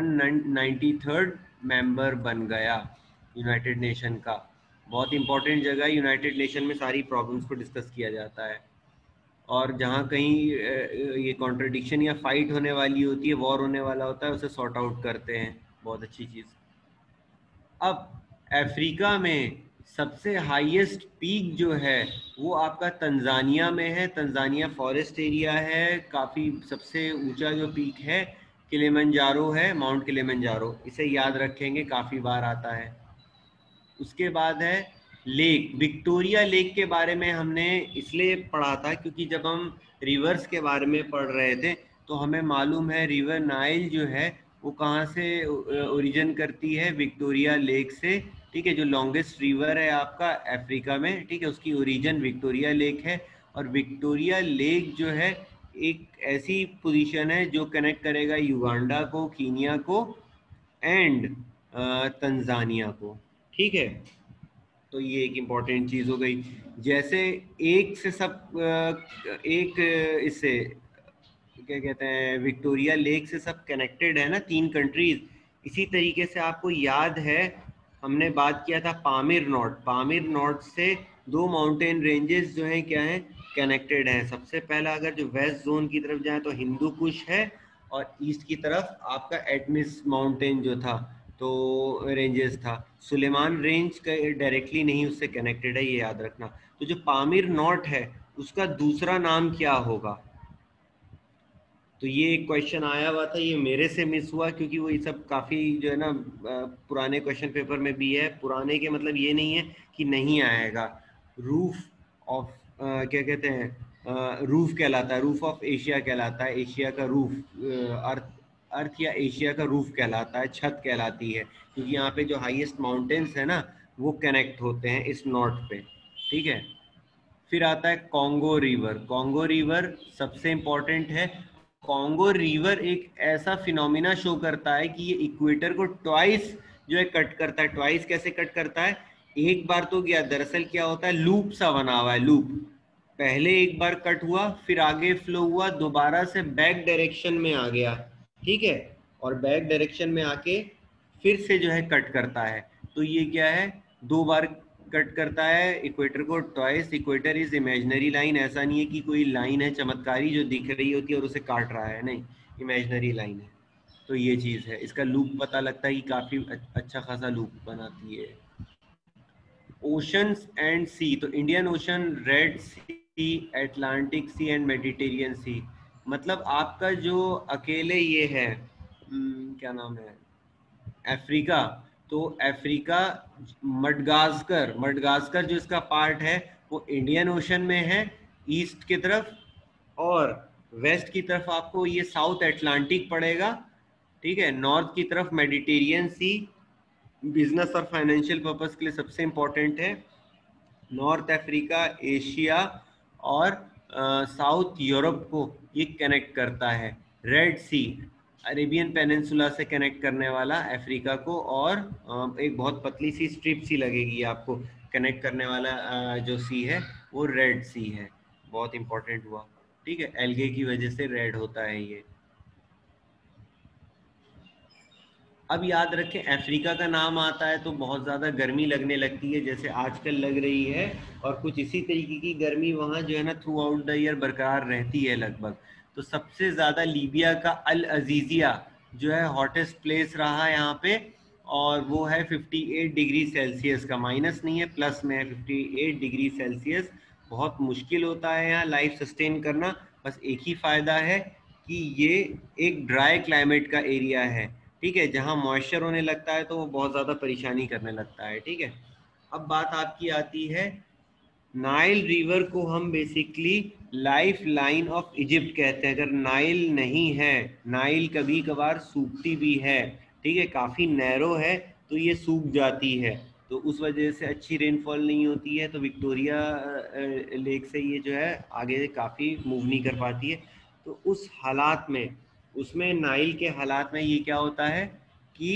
193rd मेंबर बन गया यूनाइटेड नेशन का। बहुत इंपॉर्टेंट जगह है यूनाइटेड नेशन में, सारी प्रॉब्लम्स को डिस्कस किया जाता है, और जहाँ कहीं ये कॉन्ट्रडिक्शन या फाइट होने वाली होती है, वॉर होने वाला होता है, उसे सॉर्ट आउट करते हैं, बहुत अच्छी चीज़। अब अफ्रीका में सबसे हाईएस्ट पीक जो है वो आपका तंजानिया में है, तंजानिया फॉरेस्ट एरिया है, काफ़ी सबसे ऊंचा जो पीक है किलिमंजारो है, माउंट किलिमंजारो, इसे याद रखेंगे, काफ़ी बार आता है। उसके बाद है लेक, विक्टोरिया लेक के बारे में हमने इसलिए पढ़ा था क्योंकि जब हम रिवर्स के बारे में पढ़ रहे थे तो हमें मालूम है रिवर नाइल जो है वो कहाँ से ओरिजिन करती है, विक्टोरिया लेक से, ठीक है, जो लॉन्गेस्ट रिवर है आपका अफ्रीका में, ठीक है, उसकी ओरिजिन विक्टोरिया लेक है। और विक्टोरिया लेक जो है एक ऐसी पोजीशन है जो कनेक्ट करेगा युगांडा को, कीनिया को, एंड तंजानिया को, ठीक है। तो ये एक इम्पॉर्टेंट चीज़ हो गई। जैसे एक से सब एक इससे क्या कहते हैं, विक्टोरिया लेक से सब कनेक्टेड है ना 3 कंट्रीज, इसी तरीके से आपको याद है हमने बात किया था पामीर नॉट, पामीर नॉट से 2 माउंटेन रेंजेस जो हैं क्या हैं, कनेक्टेड हैं। सबसे पहला अगर जो वेस्ट जोन की तरफ जाए तो हिंदू कुश है, और ईस्ट की तरफ आपका एटमिस माउंटेन जो था तो रेंजेस था, सुलेमान रेंज का डायरेक्टली नहीं उससे कनेक्टेड है, ये याद रखना। तो जो पामीर नॉट है उसका दूसरा नाम क्या होगा, तो ये एक क्वेश्चन आया हुआ था, ये मेरे से मिस हुआ क्योंकि वो ये सब काफ़ी जो है ना पुराने क्वेश्चन पेपर में भी है। पुराने के मतलब ये नहीं है कि नहीं आएगा। रूफ ऑफ क्या कहते हैं, रूफ कहलाता है, रूफ ऑफ एशिया कहलाता है, एशिया का रूफ, अर्थ या एशिया का रूफ कहलाता है, छत कहलाती है, क्योंकि यहाँ पे जो हाईएस्ट माउंटेन्स है ना वो कनेक्ट होते हैं इस नॉट पे, ठीक है। फिर आता है कॉन्गो रिवर, कॉन्गो रिवर सबसे इम्पोर्टेंट है। कॉन्गो रिवर एक ऐसा फिनोमिना शो करता है कि ये इक्वेटर को ट्वाइस जो है कट करता है। ट्वाइस कैसे कट करता है, एक बार तो गया, दरअसल क्या होता है लूप सा बना हुआ है, लूप, पहले एक बार कट हुआ, फिर आगे फ्लो हुआ, दोबारा से बैक डायरेक्शन में आ गया, ठीक है, और बैक डायरेक्शन में आके फिर से जो है कट करता है। तो ये क्या है, 2 बार कट करता है इक्वेटर को twice. Equator is imaginary line, ऐसा नहीं है कि कोई लाइन है चमत्कारी जो दिख रही होती है और उसे काट रहा है, नहीं, इमेजिनरी लाइन है। तो ये चीज़ है, इसका लूप पता लगता है कि काफ़ी अच्छा खासा लूप बनाती है। ओशंस एंड सी, तो Indian ocean, red sea, Atlantic sea and Mediterranean sea. मतलब आपका जो अकेले ये है, क्या नाम है, अफ्रीका, तो अफ्रीका, मडगास्कर, मडगास्कर जो इसका पार्ट है वो इंडियन ओशन में है ईस्ट की तरफ, और वेस्ट की तरफ आपको ये साउथ अटलांटिक पड़ेगा, ठीक है। नॉर्थ की तरफ मेडिटेरियन सी, बिजनेस और फाइनेंशियल पर्पस के लिए सबसे इम्पोर्टेंट है। नॉर्थ अफ्रीका, एशिया और साउथ यूरोप को ये कनेक्ट करता है। रेड सी, अरेबियन पेनिनसुला से कनेक्ट करने वाला अफ्रीका को, और एक बहुत पतली सी स्ट्रिप सी लगेगी आपको कनेक्ट करने वाला जो सी है वो रेड सी है। बहुत इंपॉर्टेंट हुआ, ठीक है, एल्गे की वजह से रेड होता है ये। अब याद रखें, अफ्रीका का नाम आता है तो बहुत ज़्यादा गर्मी लगने लगती है, जैसे आजकल लग रही है, और कुछ इसी तरीके की गर्मी वहाँ जो है ना थ्रू आउट द ईयर बरकरार रहती है लगभग। तो सबसे ज़्यादा लीबिया का अल अजीज़िया जो है हॉटेस्ट प्लेस रहा यहाँ पे, और वो है 58 डिग्री सेल्सियस का, माइनस नहीं है प्लस में है, 58 डिग्री सेल्सियस। बहुत मुश्किल होता है यहाँ लाइफ सस्टेन करना। बस एक ही फ़ायदा है कि ये एक ड्राई क्लाइमेट का एरिया है, ठीक है, जहाँ मॉइस्चर होने लगता है तो वो बहुत ज़्यादा परेशानी करने लगता है, ठीक है। अब बात आपकी आती है, नाइल रिवर को हम basically life line of Egypt कहते हैं। अगर नाइल नहीं है, नाइल कभी कभार सूखती भी है, ठीक है, काफ़ी नैरो है तो ये सूख जाती है, तो उस वजह से अच्छी रेनफॉल नहीं होती है, तो विक्टोरिया लेक से ये जो है आगे काफ़ी मूव नहीं कर पाती है। तो उस हालात में, उसमें नाइल के हालात में ये क्या होता है कि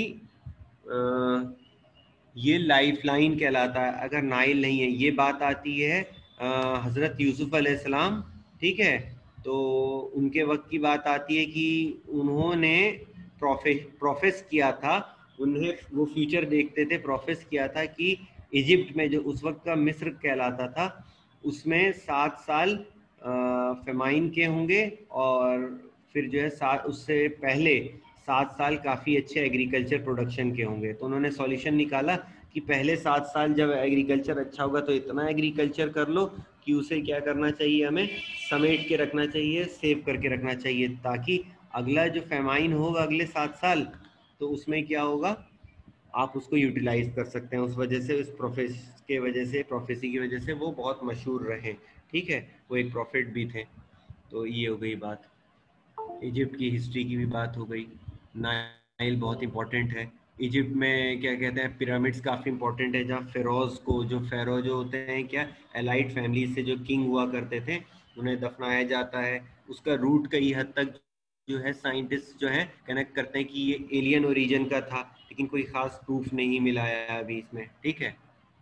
ये लाइफ लाइन कहलाता है अगर नाइल नहीं है। ये बात आती है हज़रत यूसुफ अलैहिस्सलाम, ठीक है, तो उनके वक्त की बात आती है कि उन्होंने प्रोफेस किया था, उन्हें वो फ्यूचर देखते थे, प्रोफेस किया था कि इजिप्ट में जो उस वक्त का मिस्र कहलाता था उसमें 7 साल फेमाइन के होंगे, और फिर जो है उससे पहले 7 साल काफ़ी अच्छे एग्रीकल्चर प्रोडक्शन के होंगे। तो उन्होंने सॉल्यूशन निकाला कि पहले 7 साल जब एग्रीकल्चर अच्छा होगा तो इतना एग्रीकल्चर कर लो कि उसे क्या करना चाहिए, हमें समेट के रखना चाहिए, सेव करके रखना चाहिए, ताकि अगला जो फेमाइन होगा अगले 7 साल तो उसमें क्या होगा, आप उसको यूटिलाइज कर सकते हैं। उस वजह से, उस प्रोफेसी की वजह से वो बहुत मशहूर रहे, ठीक है, वो एक प्रॉफिट भी थे। तो ये हो गई बात, इजिप्ट की हिस्ट्री की भी बात हो गई। नाइल बहुत इंपॉर्टेंट है। इजिप्ट में क्या कहते हैं, पिरामिड्स काफ़ी इंपॉर्टेंट है, जहाँ फेरोज को, जो फेरो जो होते हैं क्या, एलाइट फैमिली से जो किंग हुआ करते थे, उन्हें दफनाया जाता है। उसका रूट कई हद तक जो है साइंटिस्ट जो है कनेक्ट करते हैं कि ये एलियन ओरिजिन का था, लेकिन कोई खास प्रूफ नहीं मिला है अभी इसमें, ठीक है।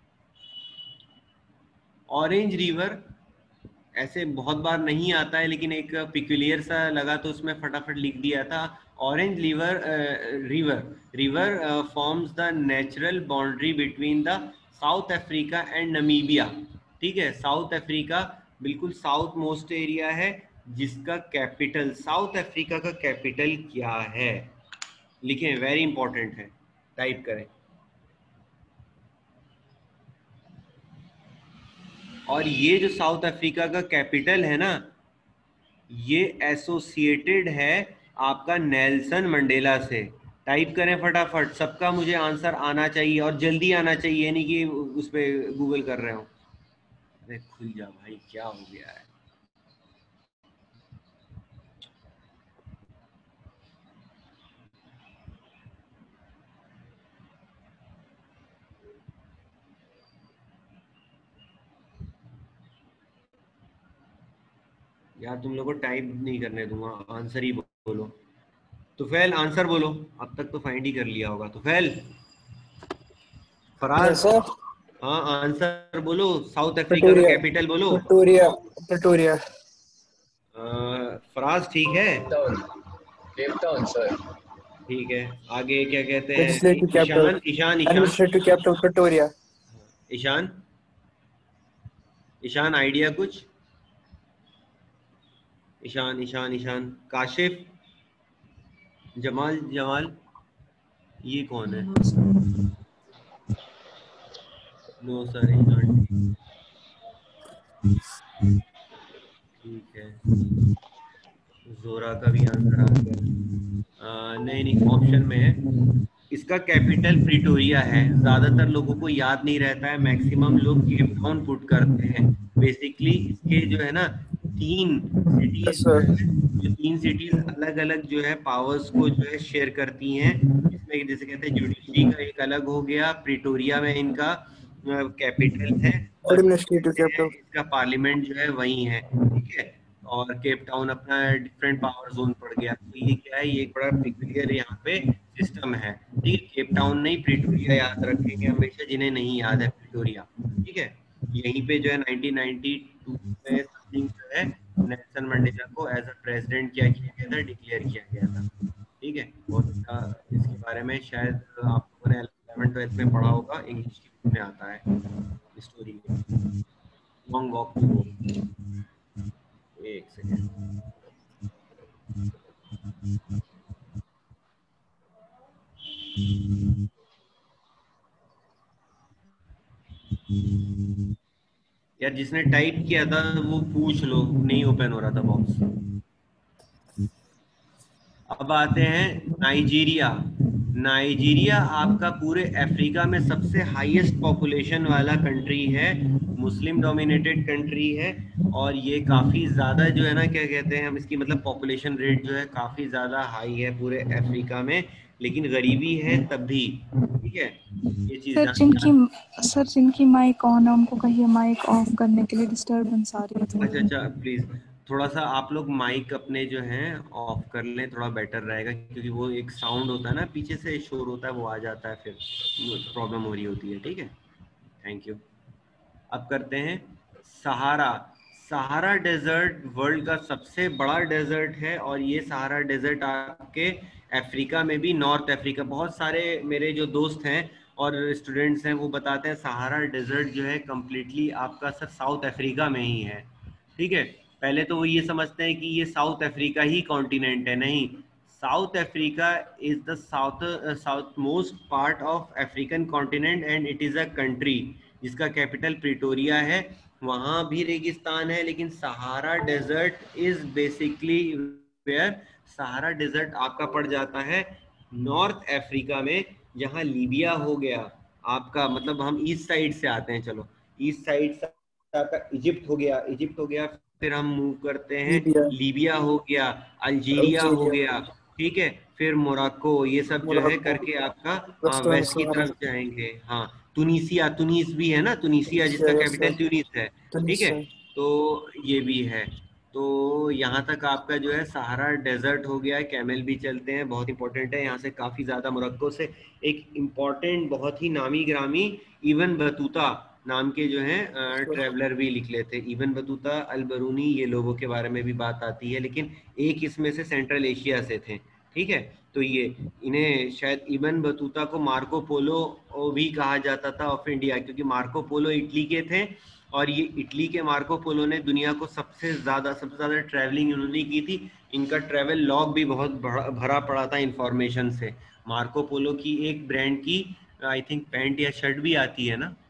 ऑरेंज रिवर ऐसे बहुत बार नहीं आता है, लेकिन एक पिक्यूलियर सा लगा तो उसमें फटाफट लिख दिया था। Orange river forms the natural boundary between the South Africa and Namibia, ठीक है। साउथ अफ्रीका बिल्कुल साउथ मोस्ट एरिया है, जिसका कैपिटल, साउथ अफ्रीका का कैपिटल क्या है, लिखें, वेरी इंपॉर्टेंट है, टाइप करें। और ये जो साउथ अफ्रीका का कैपिटल है ना, ये एसोसिएटेड है आपका नेल्सन मंडेला से। टाइप करें फटाफट, सबका मुझे आंसर आना चाहिए और जल्दी आना चाहिए, नहीं कि उस पर गूगल कर रहे हो। अरे खुल जा भाई, क्या हो गया है। यार तुम लोगों को टाइप नहीं करने दूंगा, आंसर ही बोलो। तुफैल आंसर बोलो, अब तक तो फाइंड ही कर लिया होगा। तुफैल, फराज, हाँ आंसर बोलो, साउथ अफ्रीका का कैपिटल बोलो। प्रिटोरिया। फराज ठीक है? Cape Town sir. ठीक है, आगे क्या कहते हैं? Legislative capital. Ishan Ishan Ishan Administrative capital Pretoria. Ishan Ishan idea कुछ? ईशान ईशान ईशान काशिफ, जमाल जमाल, ये कौन है? नो सर, ईशान ठीक है। जोरा का भी आंसर आ गया। नहीं, ऑप्शन में है। इसका कैपिटल प्रिटोरिया है। ज्यादातर लोगों को याद नहीं रहता है, मैक्सिमम लोग केप टाउन पुट करते हैं। बेसिकली इसके जो है ना तीन सिटीज, जो तीन सिटीज अलग अलग जो है पावर्स को जो है शेयर करती हैं। इसमें जैसे कहते हैं जुडिशरी का एक अलग हो गया, प्रिटोरिया में इनका कैपिटल है, और इसका पार्लियामेंट जो है वही है, ठीक है। और केप टाउन अपना डिफरेंट पावर जोन पड़ गया। तो ये क्या है, ये एक बड़ा पिक्चर यहाँ पे सिस्टम है, ठीक है। केप टाउन नहीं, प्रिटोरिया याद रखेंगे हमेशा, जिन्हें नहीं याद है प्रिटोरिया, ठीक है। यहीं पे जो है 1992 में समथिंग जो है नेल्सन मंडेला को एज अ प्रेसिडेंट क्या किया गया था, डिक्लेयर किया गया था, ठीक है। और इसके बारे में शायद आप लोगों ने 11th-12th में पढ़ा होगा, इंग्लिश की बुक में आता है स्टोरी में। Long walk to home. एक सेकेंड, यार जिसने टाइप किया था वो पूछ लो, नहीं ओपन हो रहा था बॉक्स। अब आते हैं नाइजीरिया। नाइजीरिया आपका पूरे अफ्रीका में सबसे हाईएस्ट पॉपुलेशन वाला कंट्री है, मुस्लिम डोमिनेटेड कंट्री है, और ये काफी ज्यादा जो है ना क्या कहते हैं हम इसकी मतलब पॉपुलेशन रेट जो है काफी ज्यादा हाई है पूरे अफ्रीका में, लेकिन गरीबी है तब भी, ठीक है। ये चीज सर जिनकी माइक ऑन है उनको कहिए माइक ऑफ करने के लिए, डिस्टरबेंस आ रही है। अच्छा प्लीज थोड़ा सा आप लोग माइक अपने जो हैं ऑफ कर लें, थोड़ा बेटर रहेगा, क्योंकि वो एक साउंड होता है ना पीछे से शोर होता है, वो आ जाता है, फिर प्रॉब्लम हो रही होती है, ठीक है। Thank you. अब करते हैं सहारा। सहारा डेजर्ट वर्ल्ड का सबसे बड़ा डेजर्ट है, और ये सहारा डेजर्ट आपके अफ्रीका में भी, नॉर्थ अफ्रीका, बहुत सारे मेरे जो दोस्त हैं और स्टूडेंट्स हैं वो बताते हैं सहारा डेजर्ट जो है कम्प्लीटली आपका सर साउथ अफ्रीका में ही है, ठीक है। पहले तो वो ये समझते हैं कि ये साउथ अफ्रीका ही कॉन्टिनेंट है, नहीं। South Africa is the south most part of African continent and it is a country जिसका कैपिटल प्रिटोरिया है। वहाँ भी रेगिस्तान है, लेकिन Sahara desert is basically where, Sahara desert आपका पड़ जाता है नॉर्थ अफ्रीका में, जहाँ लीबिया हो गया आपका, मतलब हम ईस्ट साइड से आते हैं, चलो ईस्ट साइड से आता, इजिप्ट हो गया, फिर हम मूव करते हैं, लीबिया हो गया, अल्जीरिया हो गया, ठीक है, फिर मोरक्को, ये सब जो है करके आपका वेस्ट की तरफ जाएंगे। हाँ, तुनीस भी है ना, तुनीसिया जिसका कैपिटल ट्यूनिस है, ठीक है, तो ये भी है। तो यहाँ तक आपका जो है सहारा डेजर्ट हो गया है, कैमल भी चलते हैं, बहुत इंपॉर्टेंट है। यहाँ से काफ़ी ज़्यादा, मोरक्को से एक इम्पॉर्टेंट बहुत ही नामी ग्रामी इबन बतूता नाम के जो हैं ट्रैवलर भी निकले थे, इबन बतूता, अल बरूनी, ये लोगों के बारे में भी बात आती है, लेकिन एक इसमें से सेंट्रल एशिया से थे, ठीक है। तो ये इन्हें शायद इबन बतूता को मार्को पोलो भी कहा जाता था ऑफ इंडिया, क्योंकि मार्को पोलो इटली के थे, और ये इटली के मार्को पोलो ने दुनिया को सबसे ज़्यादा ट्रैवलिंग इन्होंने की थी। इनका ट्रैवल लॉग भी बहुत भरा पड़ा था इंफॉर्मेशन से। मार्को पोलो की एक ब्रांड की आई थिंक पैंट या शर्ट भी आती है ना,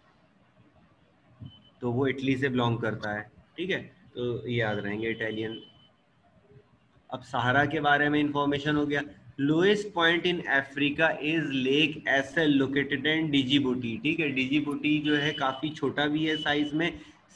तो वो इटली से बिलोंग करता है, ठीक है, तो याद रहेंगे इटालियन। अब सहारा के बारे में इंफॉर्मेशन हो गया। Lowest point in Africa is lake Assal located in Djibouti, ठीक है। डिजिबूटी जो है काफी छोटा भी है साइज में,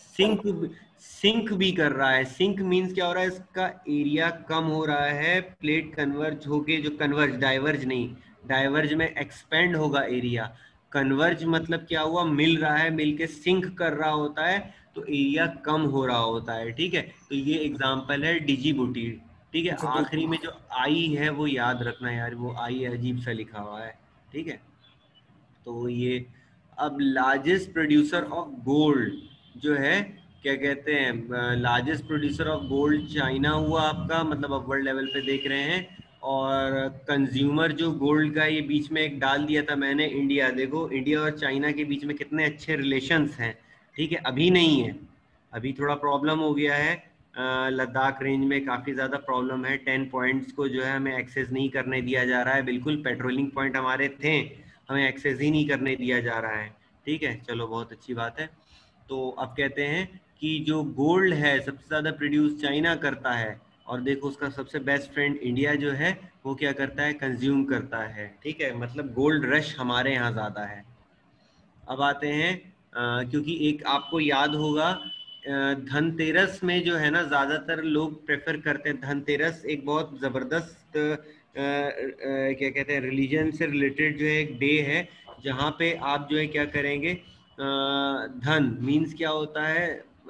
सिंक भी कर रहा है। सिंक मींस क्या हो रहा है, इसका एरिया कम हो रहा है, प्लेट कन्वर्ज होके, जो कन्वर्ज, डाइवर्ज नहीं, डाइवर्ज में एक्सपेंड होगा एरिया, कन्वर्ज मतलब क्या हुआ, मिल रहा है, मिल के सिंक कर रहा होता है, तो एरिया कम हो रहा होता है, ठीक है। तो ये एग्जांपल है डिजिबूटी, ठीक है। आखिरी में जो आई है वो याद रखना यार, वो आई अजीब सा लिखा हुआ है, ठीक है। तो ये अब लार्जेस्ट प्रोड्यूसर ऑफ गोल्ड जो है, क्या कहते हैं, largest producer of gold China हुआ आपका, मतलब अब वर्ल्ड लेवल पे देख रहे हैं, और कंज्यूमर जो गोल्ड का ये बीच में एक डाल दिया था मैंने, इंडिया, देखो इंडिया और चाइना के बीच में कितने अच्छे रिलेशंस हैं, ठीक है। अभी नहीं है, अभी थोड़ा प्रॉब्लम हो गया है, लद्दाख रेंज में काफ़ी ज़्यादा प्रॉब्लम है। 10 पॉइंट्स को जो है हमें एक्सेस नहीं करने दिया जा रहा है, बिल्कुल पेट्रोलिंग पॉइंट हमारे थे, हमें एक्सेस ही नहीं करने दिया जा रहा है, ठीक है। चलो बहुत अच्छी बात है। तो अब कहते हैं कि जो गोल्ड है सबसे ज़्यादा प्रोड्यूस चाइना करता है, और देखो उसका सबसे बेस्ट फ्रेंड इंडिया जो है वो क्या करता है, कंज्यूम करता है, ठीक है। मतलब गोल्ड रश हमारे यहाँ ज़्यादा है। अब आते हैं क्योंकि एक आपको याद होगा धनतेरस में जो है ना ज़्यादातर लोग प्रेफर करते हैं, धनतेरस एक बहुत ज़बरदस्त क्या कहते हैं रिलीजन से रिलेटेड जो है एक डे है, जहाँ पे आप जो है क्या करेंगे, धन मीन्स क्या होता है,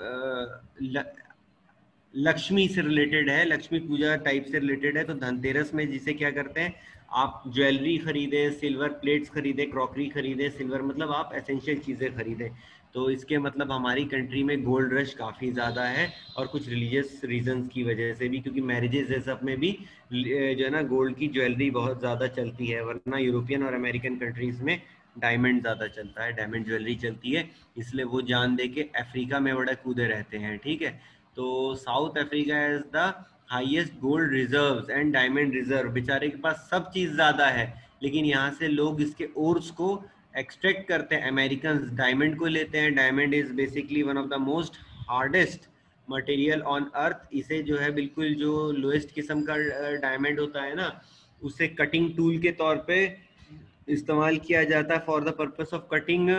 लक्ष्मी से रिलेटेड है, लक्ष्मी पूजा टाइप से रिलेटेड है। तो धनतेरस में जिसे क्या करते हैं, आप ज्वेलरी खरीदें, सिल्वर प्लेट्स खरीदें, क्रॉकरी खरीदें, सिल्वर मतलब आप एसेंशियल चीज़ें खरीदें। तो इसके मतलब हमारी कंट्री में गोल्ड रश काफ़ी ज़्यादा है, और कुछ रिलीजियस रीजंस की वजह से भी, क्योंकि मैरिजेस ये सब में भी जो है ना गोल्ड की ज्वेलरी बहुत ज़्यादा चलती है, वरना यूरोपियन और अमेरिकन कंट्रीज़ में डायमंड ज़्यादा चलता है, डायमंड ज्वेलरी चलती है, इसलिए वो जान दे के अफ्रीका में बड़ा कूदे रहते हैं, ठीक है। तो South Africa is the highest gold reserves and diamond reserve, बेचारे के पास सब चीज़ ज़्यादा है, लेकिन यहाँ से लोग इसके ओर्स को एक्सट्रैक्ट करते हैं। अमेरिकन डायमंड को लेते हैं, diamond is basically one of the most hardest material on earth. इसे जो है बिल्कुल जो लोएस्ट किस्म का डायमंड होता है ना, उसे कटिंग टूल के तौर पे इस्तेमाल किया जाता है for the purpose of cutting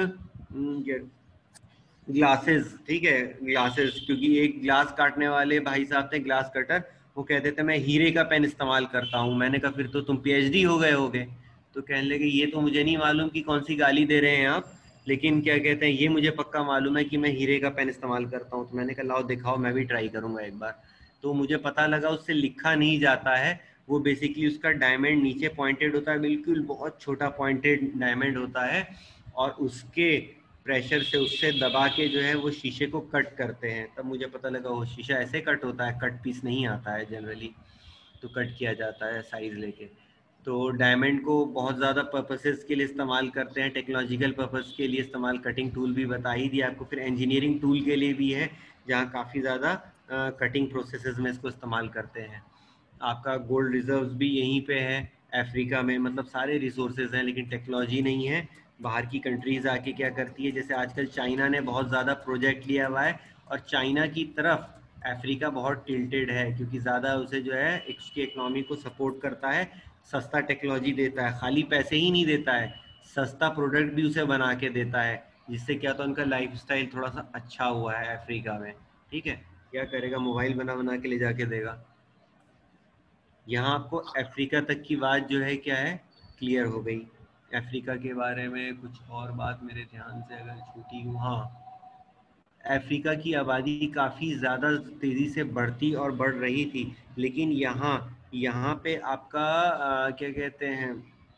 glasses, ठीक है, ग्लासेस। क्योंकि एक ग्लास काटने वाले भाई साहब थे, ग्लास कटर, वो कहते थे मैं हीरे का पेन इस्तेमाल करता हूँ। मैंने कहा फिर तो तुम पीएचडी हो गए होगे। तो कहने लगे ये तो मुझे नहीं मालूम कि कौन सी गाली दे रहे हैं आप, लेकिन क्या कहते हैं ये मुझे पक्का मालूम है कि मैं हीरे का पेन इस्तेमाल करता हूँ। तो मैंने कहा लाओ दिखाओ, मैं भी ट्राई करूँगा एक बार। तो मुझे पता लगा उससे लिखा नहीं जाता है, वो बेसिकली उसका डायमंड नीचे पॉइंटेड होता है, बिल्कुल बहुत छोटा पॉइंटेड डायमंड होता है, और उसके प्रेशर से उससे दबा के जो है वो शीशे को कट करते हैं। तब मुझे पता लगा वो शीशा ऐसे कट होता है, कट पीस नहीं आता है जनरली, तो कट किया जाता है साइज लेके। तो डायमंड को बहुत ज़्यादा पर्पसेस के लिए इस्तेमाल करते हैं, टेक्नोलॉजिकल पर्पस के लिए इस्तेमाल, कटिंग टूल भी बता ही दिया आपको, फिर इंजीनियरिंग टूल के लिए भी है, जहाँ काफ़ी ज़्यादा कटिंग प्रोसेसेस में इसको इस्तेमाल करते हैं। आपका गोल्ड रिजर्व्स भी यहीं पे है अफ्रीका में, मतलब सारे रिसोर्सेज हैं, लेकिन टेक्नोलॉजी नहीं है। बाहर की कंट्रीज आके क्या करती है, जैसे आजकल चाइना ने बहुत ज़्यादा प्रोजेक्ट लिया हुआ है, और चाइना की तरफ अफ्रीका बहुत टिल्टेड है, क्योंकि ज़्यादा उसे जो है उसकी इकोनॉमी को सपोर्ट करता है, सस्ता टेक्नोलॉजी देता है, खाली पैसे ही नहीं देता है, सस्ता प्रोडक्ट भी उसे बना के देता है, जिससे क्या तो उनका लाइफस्टाइल थोड़ा सा अच्छा हुआ है अफ्रीका में, ठीक है। क्या करेगा, मोबाइल बना बना के ले जाके देगा। यहाँ आपको अफ्रीका तक की बात जो है क्या है क्लियर हो गई। अफ्रीका के बारे में कुछ और बात मेरे ध्यान से अगर छूटी हो, हाँ, अफ्रीका की आबादी काफ़ी ज़्यादा तेज़ी से बढ़ती और बढ़ रही थी, लेकिन यहाँ पे आपका क्या कहते हैं,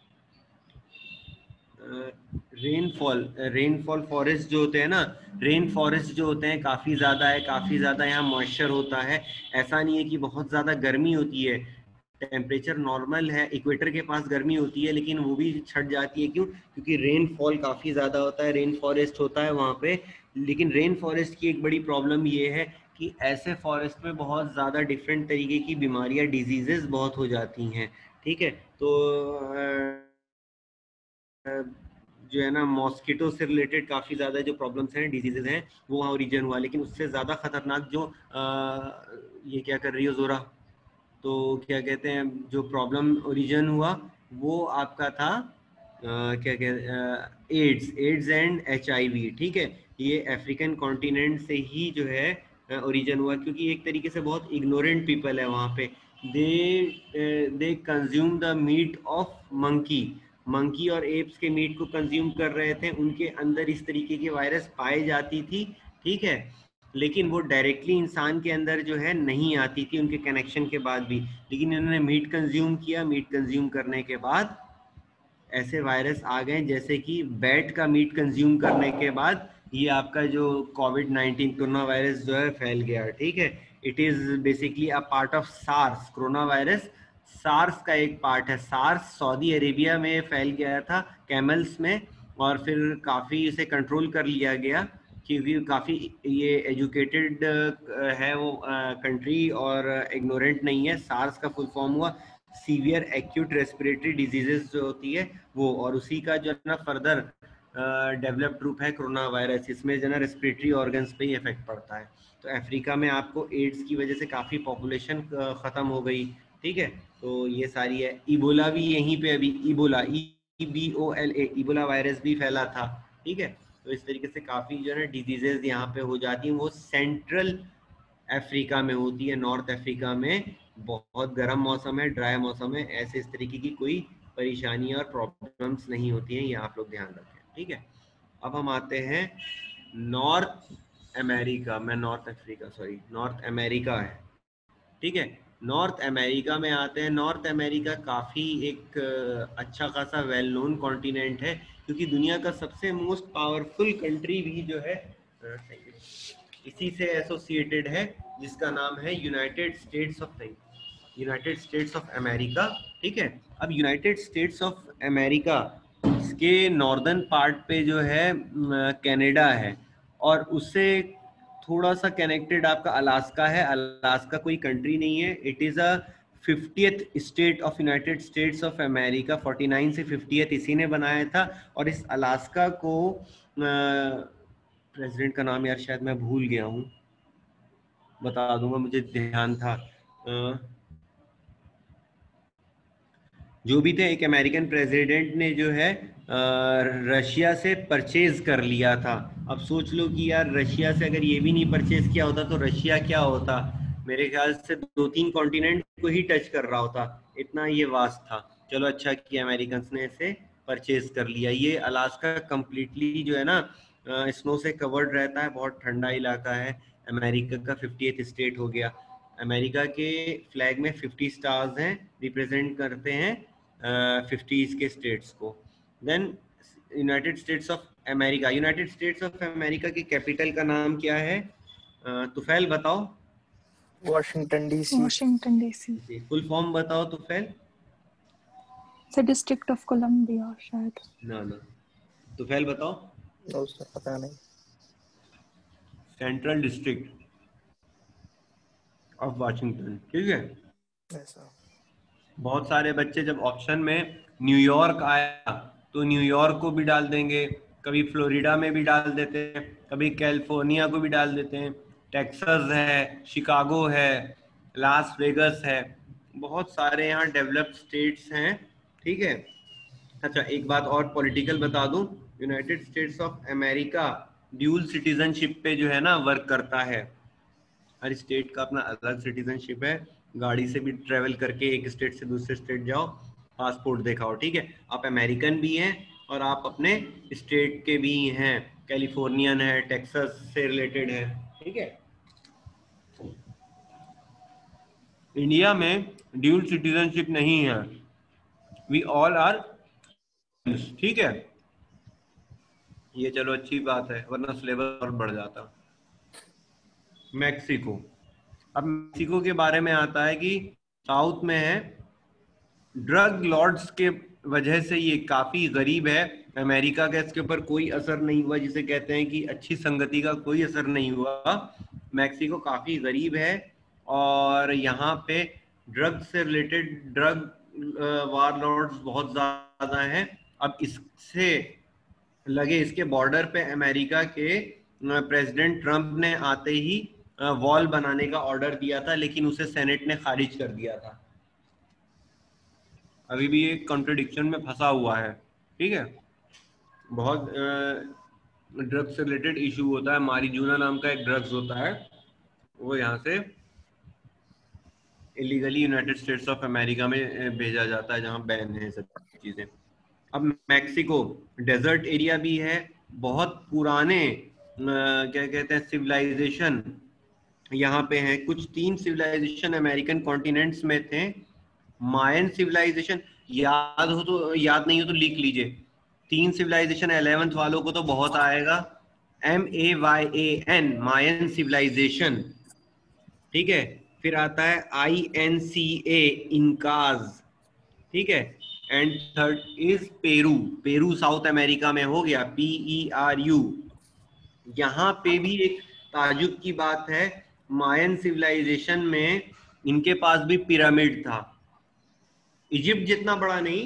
रेनफॉल फॉरेस्ट जो होते हैं ना, रेन फॉरेस्ट जो होते हैं काफ़ी ज़्यादा है, काफ़ी ज़्यादा यहाँ मॉइस्चर होता है। ऐसा नहीं है कि बहुत ज़्यादा गर्मी होती है, टेम्परेचर नॉर्मल है, इक्वेटर के पास गर्मी होती है, लेकिन वो भी छट जाती है। क्यों? क्योंकि रेनफॉल काफ़ी ज़्यादा होता है, रेन फॉरेस्ट होता है वहाँ पे। लेकिन रेन फॉरेस्ट की एक बड़ी प्रॉब्लम ये है कि ऐसे फॉरेस्ट में बहुत ज़्यादा डिफरेंट तरीके की बीमारियाँ, डिजीज़ेज़ बहुत हो जाती हैं, ठीक है। तो जो है ना मॉस्किटो से रिलेटेड काफ़ी ज़्यादा जो प्रॉब्लम्स हैं, डिजीजेज हैं, वो वहाँ ओरिजिन हुआ। लेकिन उससे ज़्यादा ख़तरनाक जो ये क्या कर रही हो ज़ोरा, तो क्या कहते हैं जो प्रॉब्लम ओरिजिन हुआ वो आपका था क्या कहते एड्स एंड HIV, ठीक है। ये अफ्रीकन कॉन्टिनेंट से ही जो है ओरिजिन हुआ, क्योंकि एक तरीके से बहुत इग्नोरेंट पीपल है वहाँ पे। They consume the meat of monkey और एप्स के मीट को कंज्यूम कर रहे थे, उनके अंदर इस तरीके की वायरस पाई जाती थी, ठीक है। लेकिन वो डायरेक्टली इंसान के अंदर जो है नहीं आती थी उनके कनेक्शन के बाद भी, लेकिन इन्होंने मीट कंज्यूम किया, मीट कंज्यूम करने के बाद ऐसे वायरस आ गए, जैसे कि बैट का मीट कंज्यूम करने के बाद ये आपका जो कोविड-19 कोरोना वायरस जो है फैल गया, ठीक है। It is basically a part of SARS corona virus. SARS का एक पार्ट है। सार्स सऊदी अरेबिया में फैल गया था कैमल्स में, और फिर काफ़ी इसे कंट्रोल कर लिया गया क्योंकि काफ़ी ये एजुकेटेड है वो कंट्री और इग्नोरेंट नहीं है। सार्स का फुल फॉर्म हुआ सीवियर एक्यूट रेस्पिरेटरी डिजीजेस जो होती है वो, और उसी का जो है ना फर्दर डेवलप्ड रूप है कोरोना वायरस। इसमें जो है ना रेस्पिरेटरी ऑर्गन्स पे ही इफेक्ट पड़ता है। तो अफ्रीका में आपको एड्स की वजह से काफ़ी पॉपुलेशन ख़त्म हो गई, ठीक है। तो ये सारी है। इबोला भी यहीं पे अभी इबोला EBOLA इबोला वायरस भी फैला था, ठीक है। तो इस तरीके से काफ़ी जो है ना डिजीजेज यहाँ पे हो जाती हैं। वो सेंट्रल अफ्रीका में होती है, नॉर्थ अफ्रीका में बहुत गर्म मौसम है, ड्राई मौसम है, ऐसे इस तरीके की कोई परेशानियाँ और प्रॉब्लम्स नहीं होती हैं, ये आप लोग ध्यान रखें, ठीक है। अब हम आते हैं नॉर्थ अमेरिका में, North Africa sorry North America है, ठीक है। नॉर्थ अमेरिका में आते हैं। नॉर्थ अमेरिका काफ़ी एक अच्छा खासा वेल नोन कॉन्टिनेंट है क्योंकि दुनिया का सबसे मोस्ट पावरफुल कंट्री भी जो है इसी से एसोसिएटेड है, जिसका नाम है यूनाइटेड स्टेट्स ऑफ अमेरिका, ठीक है। अब यूनाइटेड स्टेट्स ऑफ अमेरिका के नॉर्दर्न पार्ट पे जो है कनाडा है, और उससे थोड़ा सा कनेक्टेड आपका अलास्का है। अलास्का कोई कंट्री नहीं है, it is a 50th state of United States of America. 49 से 50th इसी ने बनाया था। और इस अलास्का को प्रेसिडेंट का नाम यार शायद मैं भूल गया हूँ, बता दूंगा, मुझे ध्यान था। जो भी थे, एक अमेरिकन प्रेसिडेंट ने जो है रशिया से परचेज कर लिया था। अब सोच लो कि यार रशिया से अगर ये भी नहीं परचेज किया होता तो रशिया क्या होता, मेरे ख्याल से 2-3 कॉन्टिनेंट को ही टच कर रहा होता, इतना ये वास्ट था। चलो अच्छा किया अमेरिकन ने इसे परचेज कर लिया। ये अलास्का कम्प्लीटली जो है ना स्नो से कवर्ड रहता है, बहुत ठंडा इलाका है। अमेरिका का 50th स्टेट हो गया। अमेरिका के फ्लैग में 50 स्टार्स हैं, रिप्रेजेंट करते हैं 50 के स्टेट्स को। Then United States of America, United States of America की कैपिटल का नाम क्या है? तुफैल बताओ। Washington DC. Washington DC. Full form बताओ तुफैल। डिस्ट्रिक्ट ऑफ कोलंबिया शायद। ना तुफैल बताओ। उसका पता नहीं। सेंट्रल डिस्ट्रिक्ट ऑफ वाशिंगटन, ठीक है। ऐसा बहुत सारे बच्चे जब ऑप्शन में न्यूयॉर्क आया तो न्यूयॉर्क को भी डाल देंगे, कभी फ्लोरिडा में भी डाल देते हैं, कभी कैलिफोर्निया को भी डाल देते हैं, टेक्सास है, शिकागो है, लास वेगस है, बहुत सारे यहाँ डेवलप्ड स्टेट्स हैं, ठीक है। अच्छा एक बात और पॉलिटिकल बता दूं, United States of America dual citizenship पे जो है ना वर्क करता है। हर स्टेट का अपना अलग सिटीजनशिप है, गाड़ी से भी ट्रेवल करके एक स्टेट से दूसरे स्टेट जाओ, पासपोर्ट दिखाओ, ठीक है। आप अमेरिकन भी हैं और आप अपने स्टेट के भी हैं, कैलिफोर्नियन है, टेक्सास से रिलेटेड है, ठीक है। इंडिया में ड्यूल सिटीजनशिप नहीं है, वी ऑल आर, ठीक है। ये चलो अच्छी बात है, वरना सिलेबस और बढ़ जाता। मैक्सिको, अब मैक्सिको के बारे में आता है कि साउथ में है, ड्रग लॉर्ड्स के वजह से ये काफी गरीब है। अमेरिका का इसके ऊपर कोई असर नहीं हुआ, जिसे कहते हैं कि अच्छी संगति का कोई असर नहीं हुआ। मैक्सिको काफी गरीब है और यहाँ पे ड्रग से रिलेटेड ड्रग वार लॉर्ड्स बहुत ज्यादा हैं। अब इससे लगे इसके बॉर्डर पे अमेरिका के प्रेसिडेंट ट्रंप ने आते ही वॉल बनाने का ऑर्डर दिया था, लेकिन उसे सेनेट ने खारिज कर दिया था। अभी भी ये कॉन्ट्रडिक्शन में फंसा हुआ है, ठीक है। बहुत ड्रग से रिलेटेड इशू होता है। मारिजुना नाम का एक ड्रग्स होता है, वो यहाँ से illegally United States of America में भेजा जाता है, जहाँ बैन है सब चीजें। अब मैक्सिको डेजर्ट एरिया भी है, बहुत पुराने क्या कहते हैं सिविलाइजेशन यहाँ पे हैं। कुछ 3 सिविलाइजेशन अमेरिकन कॉन्टिनेंट्स में थे। मायन सिविलाइजेशन, याद हो तो, याद नहीं हो तो लिख लीजिए। 3 सिविलाइजेशन 11th वालों को तो बहुत आएगा, MAYAN, मायन सिविलाइजेशन, ठीक है। फिर आता है INCA, इनकाज, ठीक है। And third is Peru. Peru South America में हो गया, PERU। यहाँ पे भी एक ताजुब की बात है, मायन सिविलाइजेशन में इनके पास भी पिरामिड था, इजिप्ट जितना बड़ा नहीं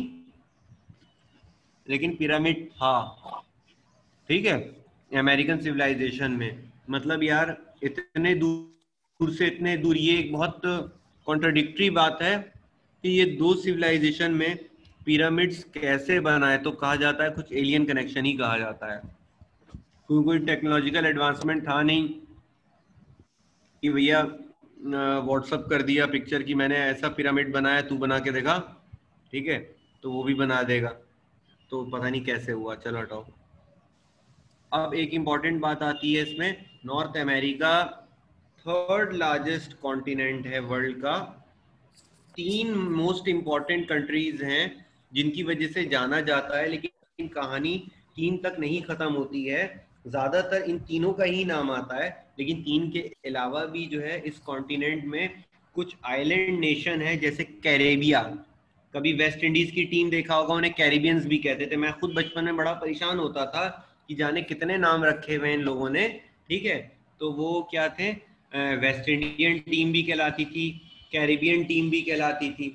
लेकिन पिरामिड था, ठीक है, अमेरिकन सिविलाइजेशन में। मतलब यार इतने दूर से इतने दूर, ये एक बहुत कॉन्ट्राडिक्टरी बात है कि ये दो सिविलाइजेशन में पिरामिड्स कैसे बनाए, तो कहा जाता है कुछ एलियन कनेक्शन ही कहा जाता है, क्योंकि कोई टेक्नोलॉजिकल एडवांसमेंट था नहीं कि भैया व्हाट्सअप कर दिया पिक्चर की मैंने ऐसा पिरामिड बनाया, तू बना के देखा, ठीक है, तो वो भी बना देगा। तो पता नहीं कैसे हुआ, चलो हटाओ। अब एक इम्पॉर्टेंट बात आती है इसमें, North America third largest continent है वर्ल्ड का। 3 मोस्ट इम्पॉर्टेंट कंट्रीज हैं जिनकी वजह से जाना जाता है, लेकिन कहानी 3 तक नहीं खत्म होती है, ज्यादातर इन तीनों का ही नाम आता है, लेकिन 3 के अलावा भी जो है इस कॉन्टिनेंट में कुछ आइलैंड नेशन है, जैसे कैरेबिया। कभी वेस्ट इंडीज की टीम देखा होगा, उन्हें कैरिबियंस भी कहते थे। मैं खुद बचपन में बड़ा परेशान होता था कि जाने कितने नाम रखे हुए इन लोगों ने, ठीक है। तो वो क्या थे, वेस्ट इंडियन टीम भी कहलाती थी, कैरिबियन टीम भी कहलाती थी।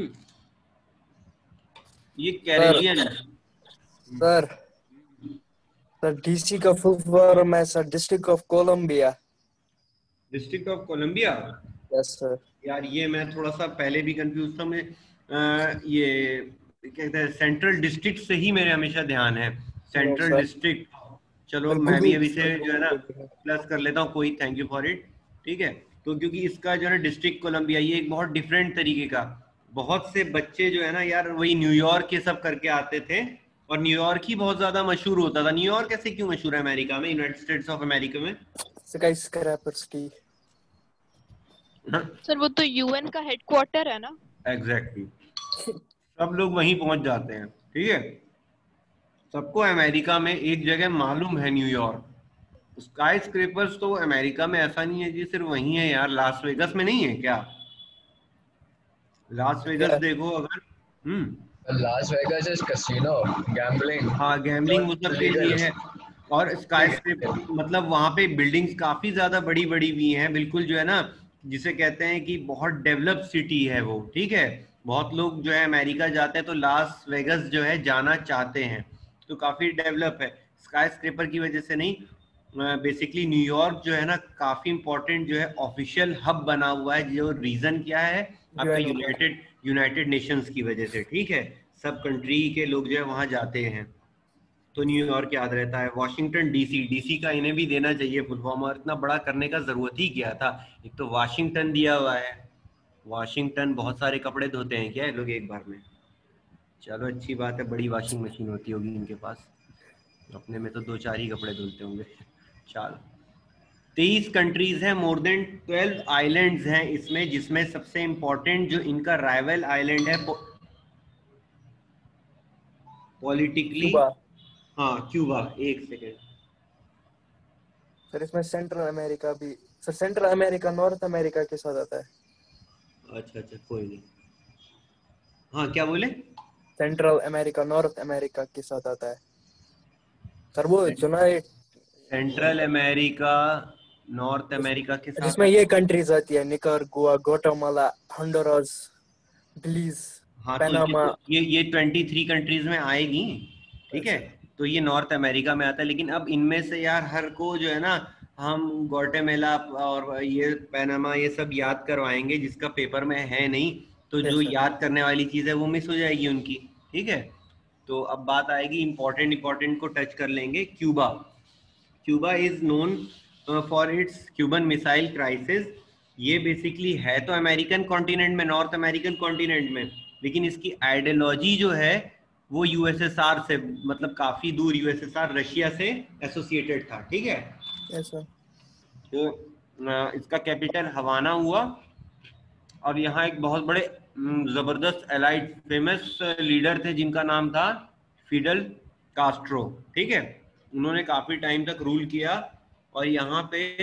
ये कैरिबियन सर सर डीसी का फुल फॉर्म है sir District of Columbia. District of Columbia. Yes sir. यार ये मैं थोड़ा सा पहले भी कंफ्यूज था, मैं ये क्या कहते हैं, सेंट्रल डिस्ट्रिक्ट से ही मेरे हमेशा ध्यान है, सेंट्रल डिस्ट्रिक्ट। चलो मैं भी अभी से जो है ना प्लस कर लेता हूँ, कोई थैंक यू फॉर इट, ठीक है। तो क्योंकि इसका जो है डिस्ट्रिक्ट कोलंबिया, ये एक बहुत डिफरेंट तरीके का, बहुत से बच्चे जो है ना यार वही न्यूयॉर्क ये सब करके आते थे, और न्यूयॉर्क ही बहुत ज्यादा मशहूर होता था। न्यूयॉर्क ऐसे क्यों मशहूर है अमेरिका में, यूनाइटेड स्टेट्स ऑफ अमेरिका में? स्काई स्क्रैपर सिटी सर वो तो यूएन का हेडक्वार्टर है ना। एग्जैक्टली सब लोग वहीं पहुंच जाते हैं, ठीक है। सबको अमेरिका में एक जगह मालूम है, न्यूयॉर्क। स्काई स्क्रेपर्स तो अमेरिका में ऐसा नहीं है जी सिर्फ वहीं है यार, लास वेगस में नहीं है क्या? लास वेगस देखो अगर Las Vegas is casino, gambling. हाँ गैम्बलिंग वो सब के लिए है। और स्काई स्क्रेपर मतलब वहां पे बिल्डिंग्स काफी ज्यादा बड़ी बड़ी भी हैं, बिल्कुल जो है ना जिसे कहते हैं कि बहुत डेवलप सिटी है वो, ठीक है। बहुत लोग जो है अमेरिका जाते हैं तो लास वेगस जो है जाना चाहते हैं, तो काफी डेवलप है। स्काई स्क्रेपर की वजह से नहीं, बेसिकली न्यूयॉर्क जो है ना काफी इंपॉर्टेंट जो है ऑफिशियल हब बना हुआ है। जो रीजन क्या है आपका, यूनाइटेड नेशंस की वजह से, ठीक है। सब कंट्री के लोग जो है वहां जाते हैं, तो न्यूयॉर्क याद रहता है। वॉशिंगटन डीसी का इन्हें भी देना चाहिए फुल फॉर्म, और इतना बड़ा करने का जरूरत ही क्या था। एक तो वाशिंगटन दिया हुआ है, वाशिंगटन बहुत सारे कपड़े धोते हैं क्या ये लोग एक बार में? चलो अच्छी बात है, बड़ी वॉशिंग मशीन होती होगी इनके पास, अपने में तो 2-4 ही कपड़े धुलते होंगे। चलो 23 कंट्रीज हैं, मोर देन 12 आइलैंड्स हैं इसमें, जिसमें सबसे इंपॉर्टेंट जो इनका राइवल आइलैंड है पॉलिटिकली, हाँ क्यूबा। एक सेकेंड सर, इसमें सेंट्रल अमेरिका भी sir, Central America North America के साथ आता है। अच्छा कोई नहीं, हाँ क्या बोले? सेंट्रल अमेरिका नॉर्थ अमेरिका के साथ आता है सर, वो united Central America North America के साथ, जिसमें ये कंट्रीज आती है, निकारागुआ, ग्वाटेमाला, होंडुरास, बेलीज, हाँ पनामा। तो ये 23 कंट्रीज में आएगी, ठीक है। तो ये नॉर्थ अमेरिका में आता है, लेकिन अब इनमें से यार हर को जो है ना हम ग्वाटेमाला और ये पनामा ये सब याद करवाएंगे, जिसका पेपर में है नहीं, तो जो याद करने वाली चीज है वो मिस हो जाएगी उनकी, ठीक है। तो अब बात आएगी इम्पोर्टेंट को टच कर लेंगे। Cuba is known for its Cuban missile crisis. ये बेसिकली है तो अमेरिकन कॉन्टिनेंट में, नॉर्थ अमेरिकन कॉन्टिनेंट में, लेकिन इसकी आइडियोलॉजी जो है वो यूएसएसआर से, मतलब काफी दूर यूएसएसआर रशिया से एसोसिएटेड था, ठीक है। तो इसका कैपिटल हवाना हुआ, और यहाँ एक बहुत बड़े जबरदस्त एलाइट फेमस लीडर थे जिनका नाम था फिडल कास्ट्रो, ठीक है। उन्होंने काफी टाइम तक रूल किया, और यहाँ पे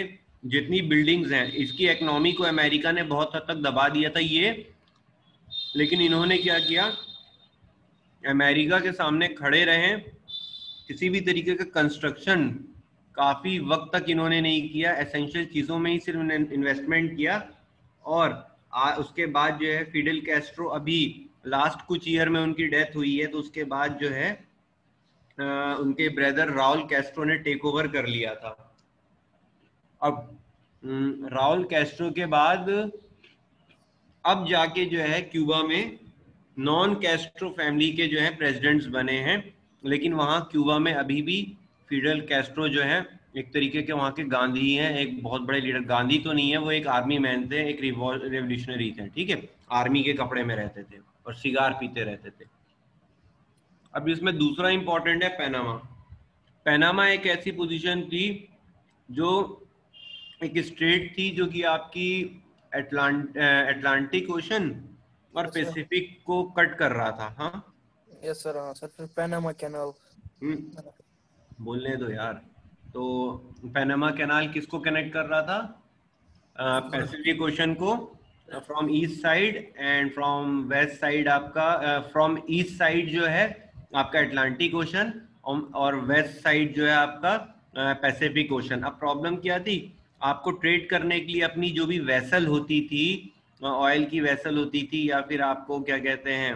जितनी बिल्डिंग्स हैं, इसकी इकोनॉमी को अमेरिका ने बहुत हद तक दबा दिया था ये, लेकिन इन्होंने क्या किया, अमेरिका के सामने खड़े रहे, किसी भी तरीके का कंस्ट्रक्शन काफी वक्त तक इन्होंने नहीं किया, एसेंशियल चीजों में ही सिर्फ इन्वेस्टमेंट किया। और उसके बाद जो है फिडेल कैस्ट्रो, अभी लास्ट कुछ ईयर में उनकी डेथ हुई है, तो उसके बाद जो है उनके ब्रदर राउल कैस्ट्रो ने टेक ओवर कर लिया था। अब राउल कैस्ट्रो के बाद अब जाके जो है क्यूबा में नॉन कैस्ट्रो फैमिली के जो है प्रेसिडेंट्स बने हैं, लेकिन वहाँ क्यूबा में अभी भी फिडेल कैस्ट्रो जो है एक तरीके के वहाँ के गांधी हैं, एक बहुत बड़े लीडर। गांधी तो नहीं है, वो एक आर्मी मैन थे, एक रेवोल्यूशनरी थे, ठीक है, आर्मी के कपड़े में रहते थे और सिगार पीते रहते थे। अब इसमें दूसरा इंपॉर्टेंट है पनामा। पनामा एक ऐसी पोजीशन थी जो एक स्टेट थी जो कि आपकी अटलांटिक ओशन और पैसिफिक को कट कर रहा था। हाँ यस सर, हाँ सर, फिर पनामा कैनाल बोलने दो यार। तो पनामा कैनाल किसको कनेक्ट कर रहा था? पैसिफिक ओशन को from east side, and from west side आपका फ्रॉम ईस्ट साइड जो है आपका अटलांटिक ओशन, और वेस्ट साइड जो है आपका पैसिफिक ओशन। अब प्रॉब्लम क्या थी, आपको ट्रेड करने के लिए अपनी जो भी वेसल होती थी, ऑयल की वेसल होती थी, या फिर आपको क्या कहते हैं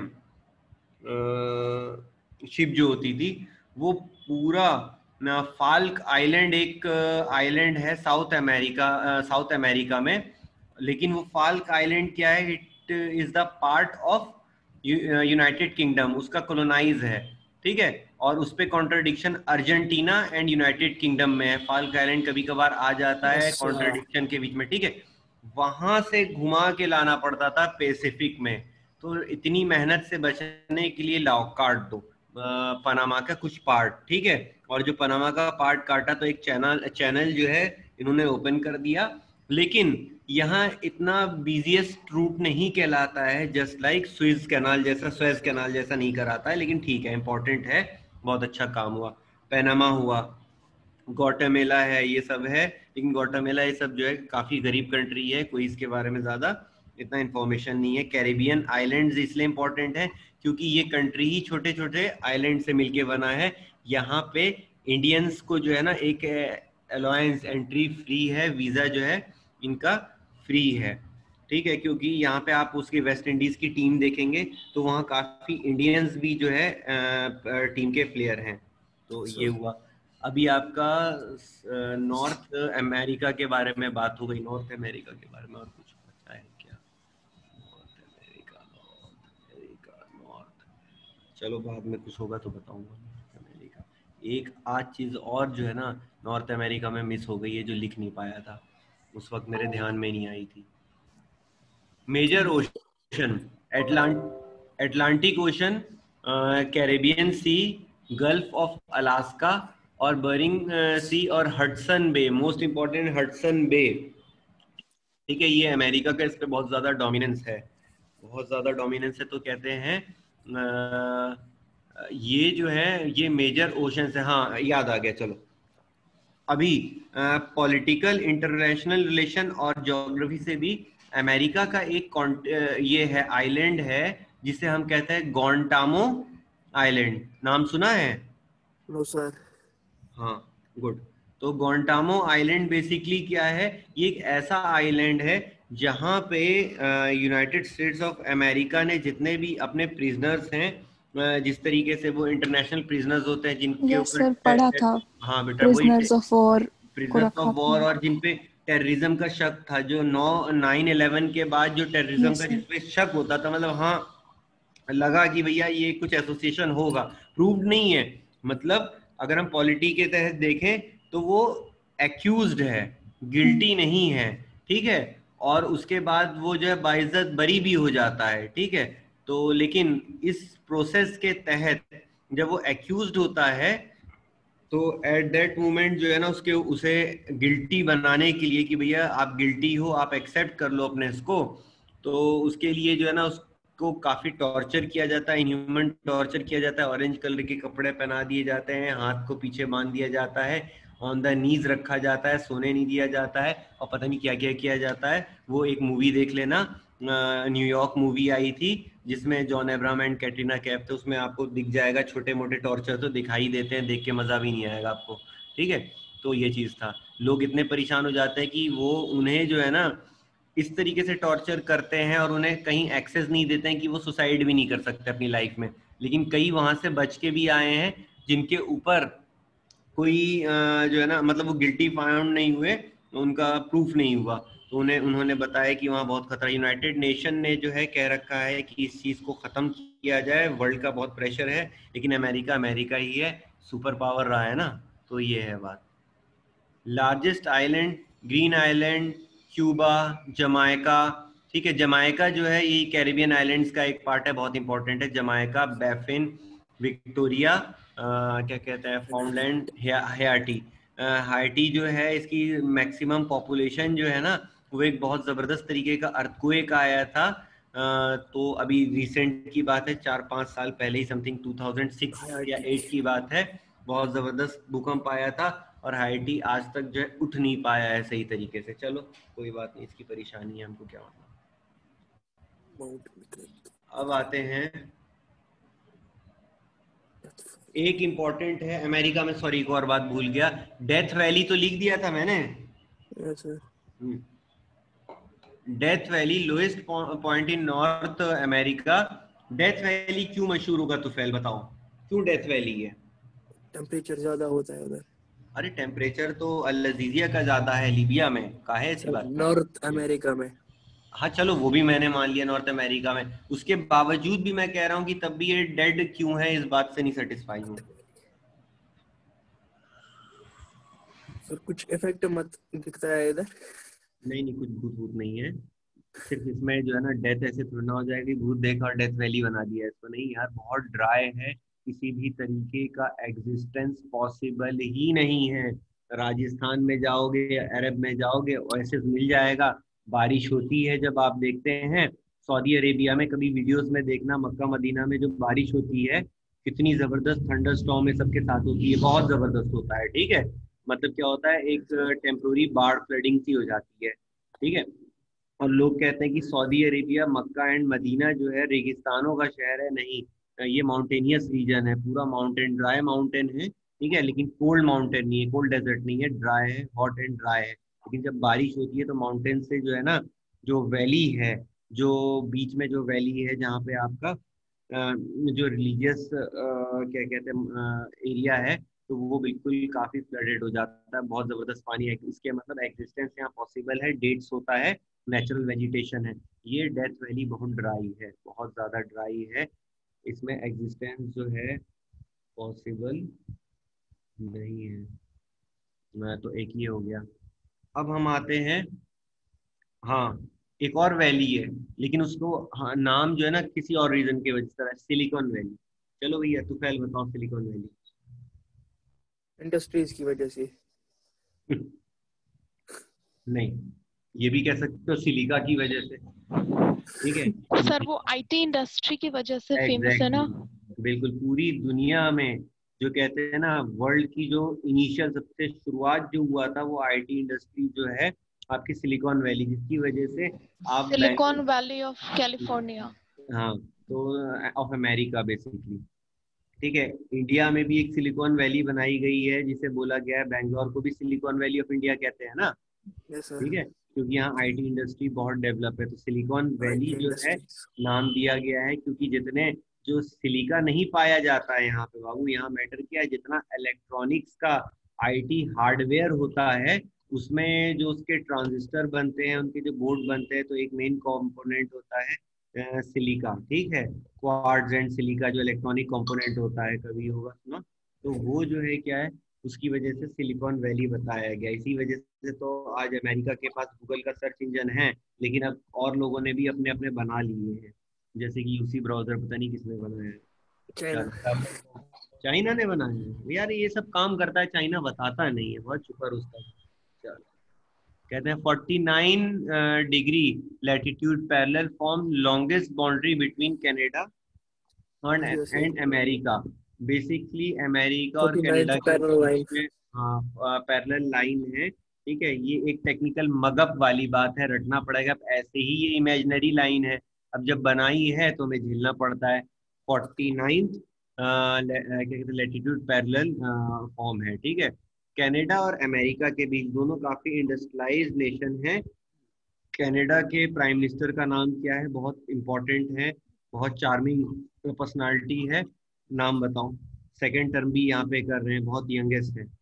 शिप जो होती थी, वो पूरा फाल्क आइलैंड, एक आइलैंड है साउथ अमेरिका में, लेकिन वो फाल्क आइलैंड क्या है, it is the part of United Kingdom, उसका कॉलोनाइज है, ठीक है। और उस पे contradiction Argentina and United Kingdom में है। फाल्क आइलैंड कभी कभार आ जाता है कॉन्ट्रडिक्शन के बीच में, ठीक है। वहां से घुमा के लाना पड़ता था पैसिफिक में, तो इतनी मेहनत से बचने के लिए लाओ काट दो पनामा का कुछ पार्ट, ठीक है। और जो पनामा का पार्ट काटा तो एक चैनल जो है इन्होंने ओपन कर दिया, लेकिन यहाँ इतना बिजीएस्ट रूट नहीं कहलाता है, जस्ट लाइक स्वेज कैनाल जैसा नहीं कराता है, लेकिन ठीक है, इंपॉर्टेंट है, बहुत अच्छा काम हुआ। पनामा हुआ, ग्वाटेमाला है, ये सब है, लेकिन ग्वाटेमाला ये सब जो है काफी गरीब कंट्री है, कोई इसके बारे में ज्यादा इतना इंफॉर्मेशन नहीं है। कैरेबियन आइलैंड्स इसलिए इंपॉर्टेंट है क्योंकि ये कंट्री ही छोटे छोटे आइलैंड से मिलके बना है। यहाँ पे इंडियंस को जो है ना एक अलायंस एंट्री फ्री है, वीजा जो है इनका फ्री है, ठीक है। क्योंकि यहाँ पे आप उसकी वेस्ट इंडीज की टीम देखेंगे तो वहाँ काफी इंडियंस भी जो है टीम के प्लेयर हैं। तो ये हुआ। अभी आपका नॉर्थ अमेरिका के बारे में बात हो गई, नॉर्थ अमेरिका के बारे में और कुछ पता है क्या? नॉर्थ अमेरिका, चलो बाद में कुछ होगा तो बताऊंगा। नॉर्थ अमेरिका एक आज चीज और जो है ना नॉर्थ अमेरिका में मिस हो गई है, जो लिख नहीं पाया था, उस वक्त मेरे ध्यान में नहीं आई थी। Major ocean, Atlantic ocean, Caribbean sea, gulf of Alaska और बरिंग सी और Hudson bay, most important Hudson bay, ठीक है। ये अमेरिका का इस पे बहुत ज्यादा डोमिनेंस है, बहुत ज्यादा डोमिनेंस है। तो कहते हैं ये जो है ये मेजर ओशन है। हाँ याद आ गया, चलो। अभी पॉलिटिकल इंटरनेशनल रिलेशन और ज्योग्राफी से भी अमेरिका का एक ये है आइलैंड है जिसे हम कहते हैं ग्वांटामो आइलैंड। नाम सुना है? No sir. हाँ गुड। तो ग्वांटामो आइलैंड बेसिकली क्या है, ये एक ऐसा आइलैंड है जहाँ पे यूनाइटेड स्टेट्स ऑफ अमेरिका ने जितने भी अपने प्रिजनर्स हैं, जिस तरीके से वो इंटरनेशनल प्रिजनर्स होते हैं जिनके ऊपर पढ़ा था, हाँ बेटा, prisoners of war, prisoners of war, और जिन पे टेररिज्म का शक था, जो 9/11 के बाद जो टेररिज्म का जिसपे शक होता था, मतलब हाँ लगा कि भैया ये कुछ एसोसिएशन होगा, प्रूव्ड नहीं है, मतलब अगर हम पॉलिटी के तहत देखें तो वो एक्यूज्ड है, गिल्टी नहीं है, ठीक है। और उसके बाद वो जो है बाइज्जत बरी भी हो जाता है, ठीक है। तो लेकिन इस प्रोसेस के तहत जब वो एक्यूज्ड होता है तो एट दैट मोमेंट जो है ना उसे गिल्टी बनाने के लिए कि भैया आप गिल्टी हो, आप एक्सेप्ट कर लो अपने इसको, तो उसके लिए जो है ना उसको काफी टॉर्चर किया जाता है, इनह्यूमन टॉर्चर किया जाता है। ऑरेंज कलर के कपड़े पहना दिए जाते हैं, हाथ को पीछे बांध दिया जाता है ऑन द नीज रखा जाता है, सोने नहीं दिया जाता है, और पता नहीं क्या क्या किया जाता है। वो एक मूवी देख लेना, न्यूयॉर्क मूवी आई थी जिसमें जॉन अब्राहम एंड कैटरीना कैफ थे, उसमें आपको दिख जाएगा। छोटे मोटे टॉर्चर तो दिखाई देते हैं, देख के मजा भी नहीं आएगा आपको, ठीक है। तो ये चीज था, लोग इतने परेशान हो जाते हैं कि वो उन्हें जो है ना इस तरीके से टॉर्चर करते हैं और उन्हें कहीं एक्सेस नहीं देते हैं कि वो सुसाइड भी नहीं कर सकते अपनी लाइफ में। लेकिन कई वहां से बच के भी आए हैं जिनके ऊपर कोई जो है ना मतलब वो गिल्टी फाउंड नहीं हुए, उनका प्रूफ नहीं हुआ, तो उन्होंने बताया कि वहाँ बहुत खतरा। यूनाइटेड नेशन ने जो है कह रखा है कि इस चीज को खत्म किया जाए, वर्ल्ड का बहुत प्रेशर है, लेकिन अमेरिका ही है, सुपर पावर रहा है ना, तो ये है बात। Largest island, green island, Cuba, Jamaica, ठीक है। जमाइका जो है ये कैरिबियन आइलैंड्स का एक पार्ट है, बहुत इंपॉर्टेंट है। जमाइका, बैफिन, विक्टोरिया, क्या कहते हैं, फाउंडलैंड, हैटी। हाइटी जो है इसकी मैक्सिमम पॉपुलेशन जो है ना वो एक बहुत ज़बरदस्त तरीके का अर्थक्वेक आया था। तो अभी रिसेंट की बात है, 4-5 साल पहले ही, समथिंग 2006 या 8 की बात है, बहुत ज़बरदस्त भूकंप आया था और हाइटी आज तक जो है उठ नहीं पाया है सही तरीके से। चलो कोई बात नहीं, इसकी परेशानी है, हमको क्या मतलब। अब आते हैं, एक इम्पोर्टेंट है अमेरिका में, सॉरी एक और बात भूल गया, डेथ वैली तो लिख दिया था मैंने। Death Valley lowest point in North America. Death Valley क्यों मशहूर होगा तुफैल, बताओ क्यों डेथ वैली है? टेम्परेचर ज्यादा होता है उधर। अरे टेम्परेचर तो अल लजीजिया का ज्यादा है लीबिया में, काहे ऐसी बात? नॉर्थ अमेरिका में। हाँ चलो वो भी मैंने मान लिया नॉर्थ अमेरिका में, उसके बावजूद भी मैं कह रहा हूँ कि तब भी ये डेड क्यों है, इस बात से नहीं सेटिस्फाई हूँ। सर कुछ इफेक्ट मत दिखता है इधर? नहीं कुछ भूत भूत नहीं है, सिर्फ इसमें जो है ना डेथ ऐसे थोड़ा ना हो जाएगी, भूत देखा और डेथ वैली बना दिया इसको, नहीं यार बहुत ड्राई है, किसी भी तरीके का एग्जिस्टेंस पॉसिबल ही नहीं है। राजस्थान में जाओगे, अरब में जाओगे, ओएसिस मिल जाएगा, बारिश होती है जब आप देखते हैं। सऊदी अरेबिया में कभी वीडियोस में देखना, मक्का मदीना में जो बारिश होती है कितनी जबरदस्त थंडर स्टॉर्म में सबके साथ होती है, बहुत जबरदस्त होता है, ठीक है। मतलब क्या होता है, एक टेम्पोरी बाढ़ फ्लडिंग सी हो जाती है, ठीक है। और लोग कहते हैं कि Saudi Arabia, Mecca and Medina जो है रेगिस्तानों का शहर है, नहीं, ये माउंटेनियस रीजन है, पूरा माउंटेन, ड्राई माउंटेन है, ठीक है, लेकिन कोल्ड माउंटेन नहीं है, कोल्ड डेजर्ट नहीं है, ड्राई है, हॉट एंड ड्राई है। लेकिन जब बारिश होती है तो माउंटेन से जो है ना जो वैली है, जो बीच में जो वैली है जहाँ पे आपका जो रिलीजियस क्या कहते हैं एरिया है, तो वो बिल्कुल काफी फ्लडेड हो जाता है, बहुत जबरदस्त पानी है, इसके मतलब एग्जिस्टेंस यहाँ पॉसिबल है, डेट्स होता है, नेचुरल वेजिटेशन है। ये डेथ वैली बहुत ड्राई है, बहुत ज्यादा ड्राई है, इसमें एग्जिस्टेंस जो है पॉसिबल नहीं है। मैं तो एक ही हो गया। अब हम आते हैं, हाँ एक और वैली है, लेकिन उसको हाँ नाम जो है ना किसी और रीजन की वजह से, सिलिकॉन वैली। चलो भैया तुफैल बताओ सिलिकॉन वैली। इंडस्ट्रीज की वजह से। नहीं, ये भी कह सकते हो सिलिका की वजह से, ठीक है। सर वो आईटी इंडस्ट्री की वजह से फेमस है ना। बिल्कुल, पूरी दुनिया में जो कहते हैं ना वर्ल्ड की जो इनिशियल सबसे शुरुआत जो हुआ था वो आईटी इंडस्ट्री जो है आपकी सिलिकॉन वैली, जिसकी वजह से आप सिलिकॉन वैली ऑफ कैलिफोर्निया, हाँ तो ऑफ अमेरिका बेसिकली, ठीक है। इंडिया में भी एक सिलिकॉन वैली बनाई गई है जिसे बोला गया है, बैंगलोर को भी सिलिकॉन वैली ऑफ इंडिया कहते हैं ना, ठीक है, क्योंकि यहाँ आईटी इंडस्ट्री बहुत डेवलप है। तो सिलिकॉन वैली जो है नाम दिया गया है क्योंकि जितने जो सिलिका नहीं पाया जाता है यहाँ पे बाबू, यहाँ मैटर क्या है, जितना इलेक्ट्रॉनिक्स का आईटी हार्डवेयर होता है उसमें जो उसके ट्रांजिस्टर बनते हैं, उनके जो बोर्ड बनते हैं, तो एक मेन कंपोनेंट होता है सिलिका, ठीक है, क्वार्ट्ज एंड सिलिका जो इलेक्ट्रॉनिक कंपोनेंट होता है, कभी होगा सुना, तो वो जो है क्या है, उसकी वजह से सिलिकॉन वैली बताया गया। इसी वजह से तो आज अमेरिका के पास गूगल का सर्च इंजन है, लेकिन अब और लोगों ने भी अपने अपने बना लिए हैं, जैसे कि यूसी ब्राउजर पता नहीं किसने बनाया है, चाइना ने बनाया है यार, ये सब काम करता है चाइना, बताता नहीं है, बहुत छुपा उसका। चलो कहते हैं 49 degree latitude parallel form longest boundary between Canada and America. Basically America और कनाडा के बीच में हाँ पैरेलल लाइन है, ठीक है। ये एक टेक्निकल मगअप वाली बात है, रटना पड़ेगा। अब ऐसे ही ये इमेजिनरी लाइन है, अब जब बनाई है तो हमें झेलना पड़ता है। 49th क्या कहते हैं लेटीट्यूड पैरेलल फॉर्म है, ठीक है। कनाडा और अमेरिका के बीच, दोनों काफी इंडस्ट्रियलाइज्ड नेशन है। कनाडा के प्राइम मिनिस्टर का नाम क्या है, बहुत इंपॉर्टेंट है, बहुत चार्मिंग पर्सनालिटी है, नाम बताओ। सेकेंड टर्म भी यहाँ पे कर रहे हैं, बहुत यंगेस्ट है।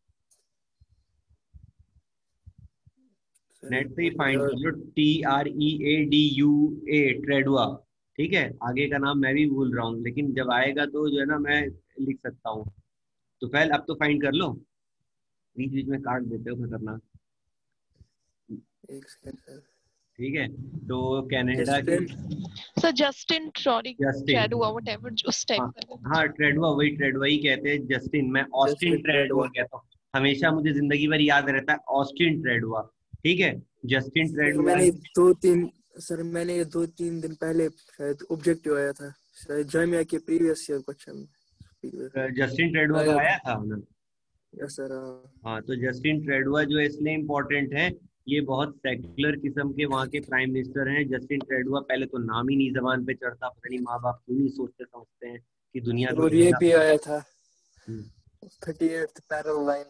नेट पे ही फाइंड कर लो, TREADUA, ट्रेडुआ, ठीक है। आगे का नाम मैं भी भूल रहा हूँ, लेकिन जब आएगा तो जो है ना मैं लिख सकता हूँ। तो पहले अब तो फाइंड कर लो, बीच बीच में काट देते हो, खतरनाक। ठीक है, तो कनाडा की sir Justin Justin, Trudeau whatever उस टाइप का। हाँ ट्रेडुआ, वही ट्रेडुआ ही कहते हैं। जस्टिन, मैं ऑस्टिन ट्रेडुआ कहता हूँ, हमेशा मुझे जिंदगी भर याद रहता है ऑस्टिन ट्रेडुआ, ठीक है। Justin Trudeau. मैंने ये 2-3 दिन पहले शायद ऑब्जेक्टिव आया था, शायद जामिया के previous year question. Justin Trudeau का आया था ना? Yes sir. हाँ, तो जस्टिन ट्रेडुआ जो है इसलिए इम्पोर्टेंट है, ये बहुत सेक्युलर किस्म के वहाँ के प्राइम मिनिस्टर हैं। जस्टिन ट्रेडुआ, पहले तो नाम ही नहीं जबान पे चढ़ता, पता नहीं माँ बाप क्यों नहीं सोचते समझते हैं कि दुनिया और ये भी आया था 38th पैरेलल लाइन।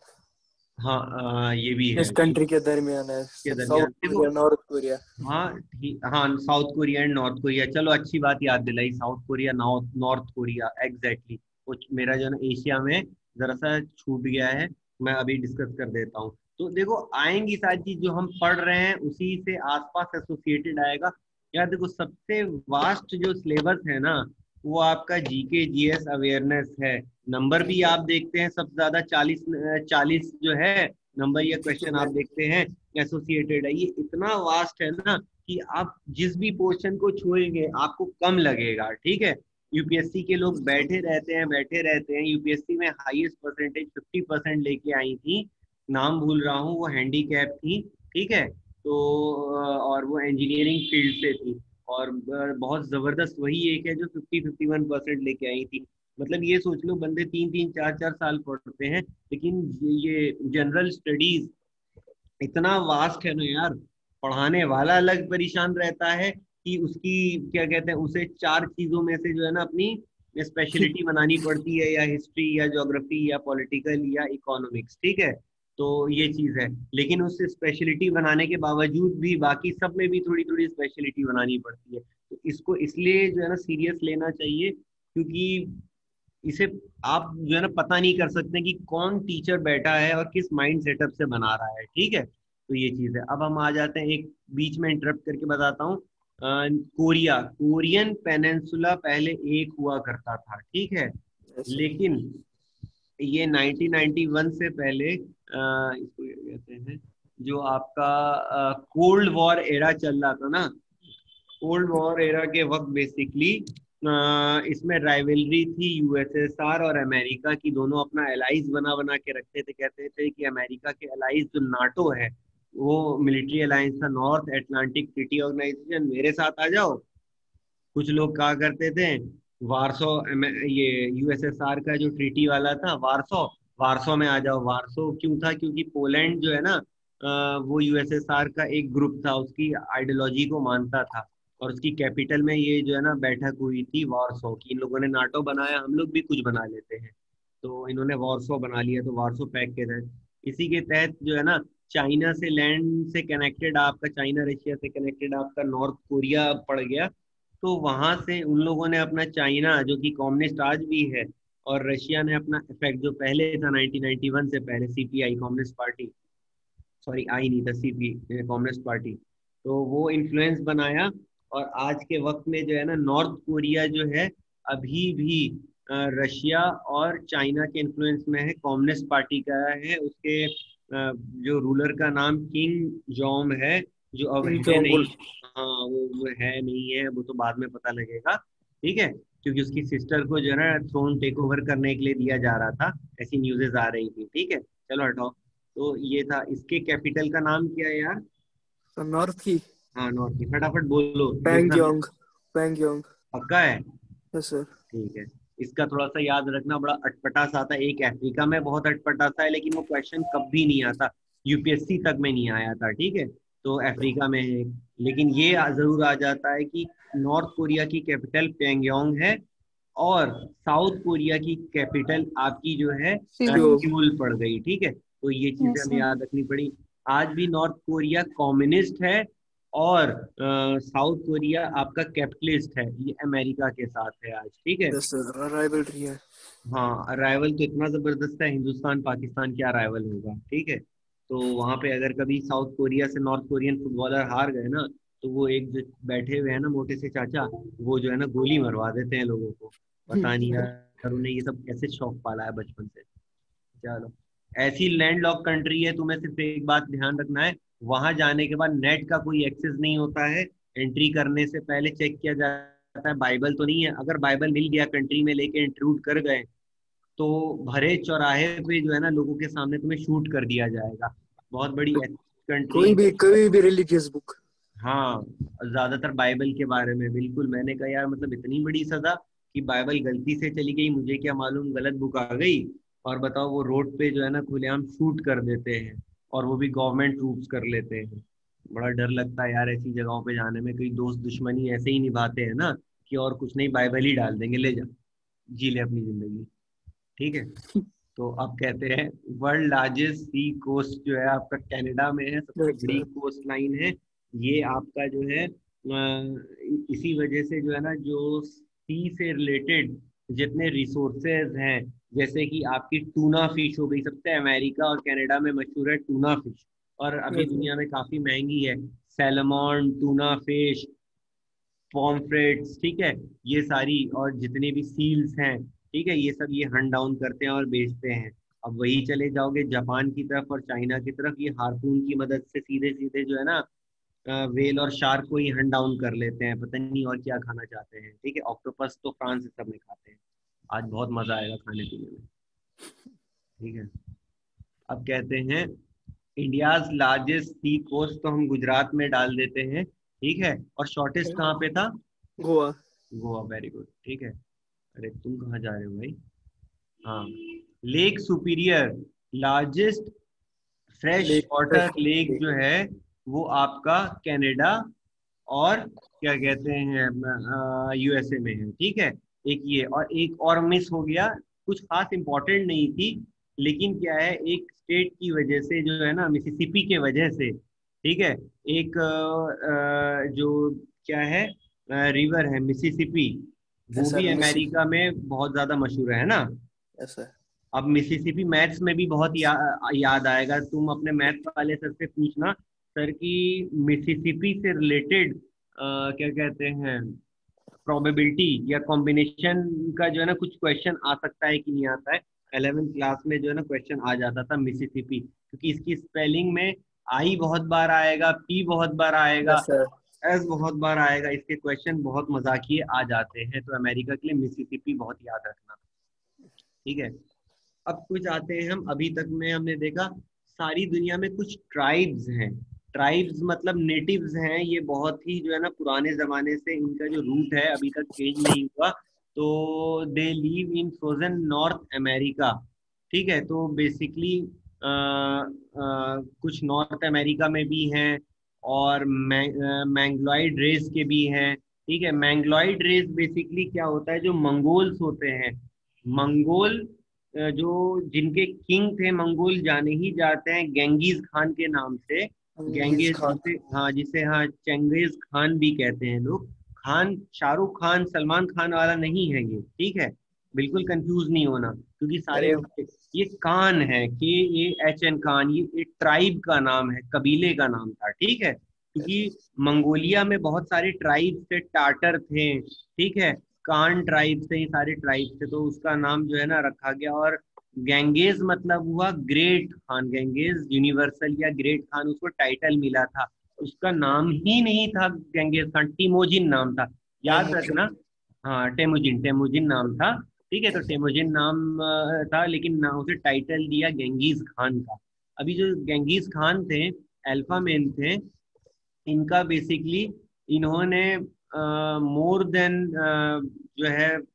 हाँ ये भी है, इस कंट्री के दरमियान है, साउथ कोरिया नॉर्थ कोरिया। हाँ ठीक, हाँ South Korea and North Korea. चलो अच्छी बात याद दिलाई, South Korea North Korea, exactly. कुछ मेरा जो है ना एशिया में जरा सा छूट गया है, मैं अभी डिस्कस कर देता हूँ। तो देखो आएंगी सारी चीज जो हम पढ़ रहे हैं उसी से आसपास एसोसिएटेड आएगा। यार देखो, सबसे वास्ट जो सिलेबस है ना वो आपका जीके जीएस अवेयरनेस है। नंबर भी आप देखते हैं सबसे ज्यादा 40 जो है नंबर या क्वेश्चन आप देखते हैं एसोसिएटेड है। ये इतना वास्ट है ना कि आप जिस भी पोर्शन को छोड़ेंगे आपको कम लगेगा, ठीक है। यूपीएससी के लोग बैठे रहते हैं। यूपीएससी में हाईएस्ट परसेंटेज 50% लेके आई थी, नाम भूल रहा हूँ, वो हैंडीकैप थी, ठीक है। तो और वो इंजीनियरिंग फील्ड से थी, और बहुत जबरदस्त वही एक है जो 51% लेके आई थी। मतलब ये सोच लो, बंदे 3-3 4-4 साल पढ़ते हैं, लेकिन ये जनरल स्टडीज इतना वास्ट है ना यार, पढ़ाने वाला अलग परेशान रहता है कि उसकी क्या कहते हैं, उसे 4 चीजों में से जो है ना अपनी स्पेशलिटी बनानी पड़ती है, या हिस्ट्री या ज्योग्राफी या पॉलिटिकल या इकोनॉमिक्स, ठीक है। तो ये चीज है, लेकिन उस स्पेशलिटी बनाने के बावजूद भी बाकी सब में भी थोड़ी थोड़ी स्पेशलिटी बनानी पड़ती है। तो इसको इसलिए जो है ना सीरियस लेना चाहिए, क्योंकि इसे आप जो है ना पता नहीं कर सकते कि कौन टीचर बैठा है और किस माइंड सेटअप से बना रहा है, ठीक है। तो ये चीज है। अब हम आ जाते हैं, एक बीच में इंटरप्ट करके बताता हूँ। कोरियन पेनिनसुला पहले एक हुआ करता था, ठीक है, लेकिन ये 1991 से पहले इसको कहते हैं जो आपका कोल्ड वॉर एरा चल रहा था ना, कोल्ड वॉर एरा के वक्त बेसिकली इसमें राइवलरी थी यूएसएसआर और अमेरिका की। दोनों अपना एलाइज बना बना के रखते थे, कहते थे कि अमेरिका के एलाइज जो नाटो है वो मिलिट्री अलायंस था, नॉर्थ अटलांटिक ट्रीटी ऑर्गेनाइजेशन, मेरे साथ आ जाओ। कुछ लोग कहा करते थे वार्सो, ये यूएसएसआर का जो ट्रीटी वाला था वार्सो में आ जाओ। वार्सो क्यों था? क्योंकि पोलैंड जो है ना वो यूएसएसआर का एक ग्रुप था, उसकी आइडियोलॉजी को मानता था, और उसकी कैपिटल में ये जो है ना बैठक हुई थी वार्सो की। इन लोगों ने नाटो बनाया, हम लोग भी कुछ बना लेते हैं, तो इन्होंने वार्सो बना लिया, तो वार्सो पैक्ट के तहत, इसी के तहत जो है ना चाइना से लैंड से कनेक्टेड आपका, चाइना रशिया से कनेक्टेड आपका नॉर्थ कोरिया पड़ गया। तो वहां से उन लोगों ने अपना चाइना, जो कि कम्युनिस्ट आज भी है, और रशिया ने अपना इफेक्ट जो पहले था 1991 से पहले, CPI communist party, sorry I नहीं था, सीपी कम्युनिस्ट पार्टी, तो वो इन्फ्लुएंस बनाया। और आज के वक्त में जो है ना नॉर्थ कोरिया जो है अभी भी रशिया और चाइना के इन्फ्लुएंस में है, कम्युनिस्ट पार्टी का है। उसके जो रूलर का नाम किंग जोंग है, जो अब है नहीं। हाँ वो है नहीं है, वो तो बाद में पता लगेगा, ठीक है, क्योंकि उसकी सिस्टर को जो है ना थ्रोन टेक ओवर करने के लिए दिया जा रहा था, ऐसी न्यूज़ेस आ रही थी, ठीक है। चलो हटाओ। तो ये था, इसके कैपिटल का नाम क्या है यार? तो नॉर्थ की, हाँ नॉर्थ की, फटाफट बोलो। पैंगयोंग। पक्का है? Yes sir. ठीक है, इसका थोड़ा सा याद रखना, बड़ा अटपटा सा आता है। एक अफ्रीका में बहुत अटपटा सा है, लेकिन वो क्वेश्चन कभी नहीं आता, यूपीएससी तक में नहीं आया था, ठीक है। तो अफ्रीका में है, लेकिन ये जरूर आ जाता है कि नॉर्थ कोरिया की कैपिटल प्योंगयांग है और साउथ कोरिया की कैपिटल आपकी जो है सियोल पड़ गई, ठीक है। तो ये चीजें हमें याद रखनी पड़ी। आज भी नॉर्थ कोरिया कम्युनिस्ट है और साउथ कोरिया आपका कैपिटलिस्ट है, ये अमेरिका के साथ है आज, ठीक है। राइवलरी है। हाँ, राइवल तो इतना जबरदस्त है, हिंदुस्तान पाकिस्तान क्या राइवल होगा, ठीक है। तो वहां पे अगर कभी साउथ कोरिया से नॉर्थ कोरियन फुटबॉलर हार गए ना, तो वो एक जो बैठे हुए हैं ना मोटे से चाचा, वो जो है ना गोली मरवा देते हैं लोगों को। पता नहीं यार उन्हें ये सब कैसे शौक पाला है बचपन से। चलो, ऐसी लैंड लॉक कंट्री है, तुम्हें सिर्फ एक बात ध्यान रखना है, वहां जाने के बाद नेट का कोई एक्सेस नहीं होता है। एंट्री करने से पहले चेक किया जाता है बाइबल तो नहीं है। अगर बाइबल मिल गया कंट्री में, लेके इंट्रूड कर गए, तो भरे चौराहे पे जो है ना लोगों के सामने तुम्हें शूट कर दिया जाएगा। बहुत बड़ी कंट्री, कोई भी रिलीजियस बुक। हाँ, ज्यादातर बाइबल के बारे में। बिल्कुल, मैंने कहा यार मतलब इतनी बड़ी सजा कि बाइबल गलती से चली गई, मुझे क्या मालूम गलत बुक आ गई, और बताओ वो रोड पे जो है ना खुलेआम शूट कर देते हैं, और वो भी गवर्नमेंट ट्रूप्स कर लेते हैं। बड़ा डर लगता है यार ऐसी जगहों पे जाने में। कोई दोस्त दुश्मनी ऐसे ही निभाते हैं ना कि और कुछ नहीं, बाइबल ही डाल देंगे, ले जा जी ले अपनी जिंदगी, ठीक है। तो अब कहते हैं वर्ल्ड लार्जेस्ट सी कोस्ट जो है आपका कनाडा में है, सबसे बड़ी कोस्ट लाइन है ये आपका जो है। इसी वजह से जो है ना, जो सी से रिलेटेड जितने रिसोर्सेज हैं, जैसे कि आपकी टूना फिश हो गई, सबसे अमेरिका और कनाडा में मशहूर है टूना फिश, और अभी दुनिया में काफी महंगी है। सैलमन, टूना फिश, पॉम्फ्रेट्स, ठीक है, ये सारी, और जितने भी सील्स हैं, ठीक है, ये सब ये हंट डाउन करते हैं और बेचते हैं। अब वही चले जाओगे जापान की तरफ और चाइना की तरफ, ये हार्पून की मदद से सीधे सीधे जो है ना वेल और शार्क को ही हंट डाउन कर लेते हैं, पता नहीं और क्या खाना चाहते हैं, ठीक है। ऑक्टोपस तो फ्रांस से सब में खाते हैं। आज बहुत मजा आएगा खाने पीने में, ठीक है। अब कहते हैं इंडियाज लार्जेस्ट सी कोस्ट, तो हम गुजरात में डाल देते हैं, ठीक है। और शॉर्टेस्ट कहाँ पे था? गोवा। गोवा, वेरी गुड, ठीक है। अरे तुम कहाँ जा रहे हो भाई? हाँ, Lake Superior, largest fresh water lake जो है वो आपका कनाडा और क्या कहते हैं यूएसए में है, ठीक है। एक ये, और एक और मिस हो गया, कुछ खास इंपॉर्टेंट नहीं थी, लेकिन क्या है एक स्टेट की वजह से जो है ना, मिसिसिपी के वजह से, ठीक है, एक जो क्या है रिवर है मिसिसिपी, वो भी अमेरिका में बहुत ज्यादा मशहूर है ना। अब मिसिसिपी मैथ्स में भी बहुत याद आएगा, तुम अपने मैथ्स वाले सर से पूछना सर कि मिसिसिपी से रिलेटेड क्या कहते हैं प्रोबेबिलिटी या कॉम्बिनेशन का जो है ना कुछ क्वेश्चन आ सकता है कि नहीं आता है। 11th क्लास में जो है ना क्वेश्चन आ जाता था मिसिसिपी, क्योंकि इसकी स्पेलिंग में आई बहुत बार आएगा, पी बहुत बार आएगा, एस बहुत बार आएगा, इसके क्वेश्चन बहुत मजाकिये आ जाते हैं। तो अमेरिका के लिए मिसिसिपी बहुत याद रखना, ठीक है। अब कुछ आते हैं हम, अभी तक में हमने देखा सारी दुनिया में कुछ ट्राइब्स हैं। ट्राइब्स मतलब नेटिव्स हैं, ये बहुत ही जो है ना पुराने जमाने से इनका जो रूट है अभी तक चेंज नहीं हुआ। तो they live in frozen North America, ठीक है। तो बेसिकली कुछ नॉर्थ अमेरिका में भी हैं और मैंग्लॉइड रेस के भी हैं, ठीक है। मैंग्लॉइड रेस बेसिकली क्या होता है, जो मंगोल्स होते हैं, मंगोल जो जिनके किंग थे, मंगोल जाने ही जाते हैं गेंगिस खान के नाम से। गेंगिस जिसे हाँ चंगेज खान भी कहते हैं लोग। खान शाहरुख खान सलमान खान वाला नहीं है ये, ठीक है, बिल्कुल कंफ्यूज नहीं होना, क्योंकि सारे ये कान है, KAHN खान, ये एक ट्राइब का नाम है, कबीले का नाम था, ठीक है। क्योंकि मंगोलिया में बहुत सारे ट्राइब थे, टाटर थे, ठीक है, कान ट्राइब से ही सारे ट्राइब थे, तो उसका नाम जो है ना रखा गया। और गेंगेज मतलब हुआ ग्रेट खान, गेंगेज यूनिवर्सल या ग्रेट खान उसको टाइटल मिला था, उसका नाम ही नहीं था गेंगेज खान, टिमोजिन नाम था, याद रखना। हाँ, टेमुजिन नाम था, ठीक है। तो टेमुजिन नाम था, लेकिन ना उसे टाइटल दिया गेंगीज खान का। अभी जो गेंगीज खान थे अल्फा मेन थे, इनका बेसिकली इन्होंने मोर देन जो है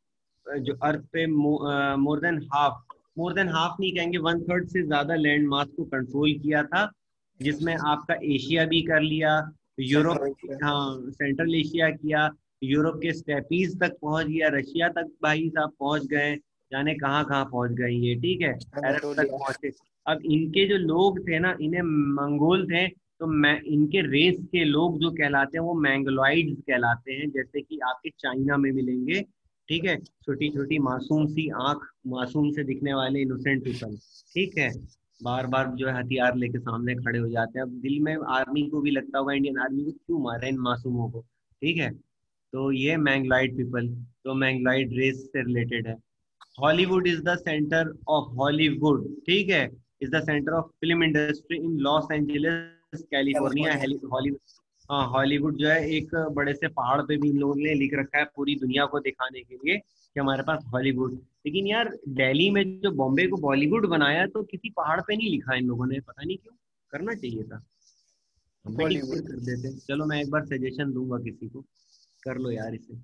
जो अर्थ पे मोर देन हाफ नहीं कहेंगे, 1/3 से ज्यादा लैंड मास को कंट्रोल किया था, जिसमें आपका एशिया भी कर लिया, यूरोप, हाँ सेंट्रल एशिया किया, यूरोप के स्टेपीज तक पहुंच गया, रशिया तक भाई साहब पहुंच गए, जाने कहाँ कहाँ पहुंच गए ये, ठीक है, अरब तक पहुंचे। अब इनके जो लोग थे ना, इन्हें मंगोल थे, तो मैं इनके रेस के लोग जो कहलाते हैं वो मैंगलोइड्स कहलाते हैं, जैसे कि आपके चाइना में मिलेंगे, ठीक है, छोटी छोटी मासूम सी आंख, मासूम से दिखने वाले इनोसेंट पीपल, ठीक है, बार बार जो है हथियार लेके सामने खड़े हो जाते हैं। अब दिल में आर्मी को भी लगता होगा, इंडियन आर्मी को क्यों मारे इन मासूमों को, ठीक है, तो ये मैंगलाइड पीपल, तो मैंगलाइड रेस से रिलेटेड है। Hollywood is the centre of Hollywood, ठीक है, is the centre of film industry in Los Angeles California. Hollywood, हाँ हॉलीवुड जो है एक बड़े से पहाड़ पे भी इन लोगों ने लिख रखा है पूरी दुनिया को दिखाने के लिए कि हमारे पास हॉलीवुड। लेकिन यार दिल्ली में जो बॉम्बे को बॉलीवुड बनाया तो किसी पहाड़ पे नहीं लिखा इन लोगों ने, पता नहीं क्यों, करना चाहिए था, हम भी डिक्लेयर कर देते। चलो मैं एक बार सजेशन दूंगा किसी को, कर लो यार इसे।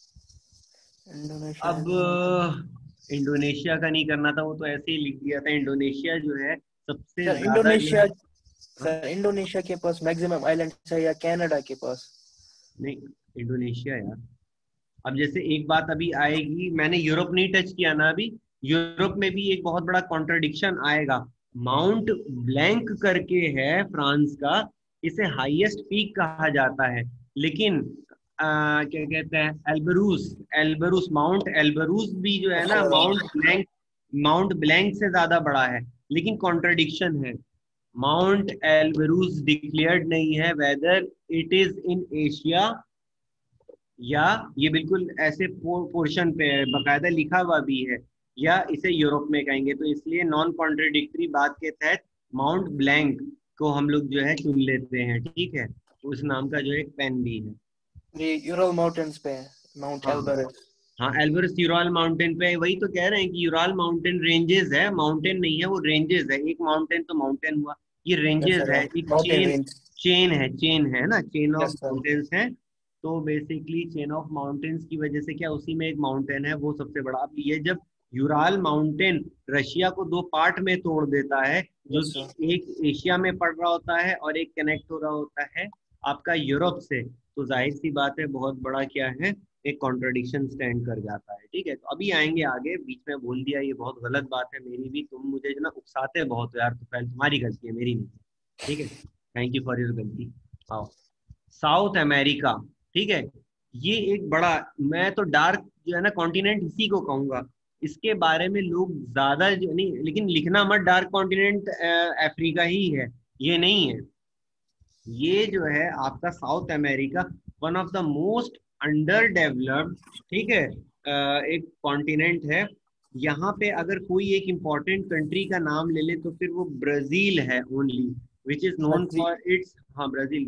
अब इंडोनेशिया का नहीं करना था, वो तो ऐसे ही लिख दिया था। इंडोनेशिया जो है सबसे इंडोनेशिया, सर इंडोनेशिया के पास मैक्सिमम आइलैंड्स है या कनाडा के पास? नहीं, इंडोनेशिया यार। अब जैसे एक बात अभी आएगी, मैंने यूरोप नहीं टच किया ना अभी, यूरोप में भी एक बहुत बड़ा कॉन्ट्रडिक्शन आएगा। माउंट ब्लैंक करके है फ्रांस का, इसे हाईएस्ट पीक कहा जाता है, लेकिन क्या कहते हैं, एल्बरूस माउंट एल्बरूस भी जो है ना माउंट ब्लैंक से ज्यादा बड़ा है, लेकिन कॉन्ट्रडिक्शन है। माउंट एल्बरूस डिक्लेयर्ड नहीं है whether it is in Asia या ये बिल्कुल ऐसे पोर्शन पे है, बाकायदा लिखा हुआ भी है, या इसे यूरोप में कहेंगे, तो इसलिए नॉन कॉन्ट्रडिक्टरी बात के तहत माउंट ब्लैंक को हम लोग जो है चुन लेते हैं, ठीक है, उस नाम का जो एक पेन भी है। ये यूरल माउंटेन्स पे है, माउंट एल्बरस। हाँ एल्बरस यूराल माउंटेन पे, वही तो कह रहे हैं कि यूराल माउंटेन रेंजेस है, माउंटेन नहीं है, वो रेंजेस है। एक माउंटेन तो माउंटेन हुआ, ये रेंजेस है, एक चेन है ना, चेन ऑफ माउंटेन्स है। तो बेसिकली चेन ऑफ माउंटेन्स की वजह से क्या, उसी में एक माउंटेन है वो सबसे बड़ा। अब ये जब यूराल माउंटेन रशिया को दो पार्ट में तोड़ देता है, जो कि एक एशिया में पड़ रहा होता है और एक कनेक्ट हो रहा होता है आपका यूरोप से, तो जाहिर सी बात है बहुत बड़ा क्या है, एक कॉन्ट्रडिक्शन स्टैंड कर जाता है, ठीक है। तो अभी आएंगे आगे, बीच में बोल दिया, ये बहुत गलत बात है मेरी भी, तुम मुझे जो ना उकसाते बहुत हो यार, तो पहले तुम्हारी गलती है, मेरी नहीं, ठीक है, थैंक यू फॉर योर गलती। आओ साउथ अमेरिका, ठीक है, ये एक बड़ा, मैं तो डार्क जो है ना कॉन्टिनेंट इसी को कहूंगा, इसके बारे में लोग ज्यादा नहीं, लेकिन लिखना मत डार्क कॉन्टिनेंट अफ्रीका ही है, ये नहीं है। ये जो है आपका South America, one of the most underdeveloped, ठीक है, एक कॉन्टिनेंट है। यहाँ पे अगर कोई एक इम्पोर्टेंट कंट्री का नाम ले ले तो फिर वो ब्राजील है only, which is known for its, हाँ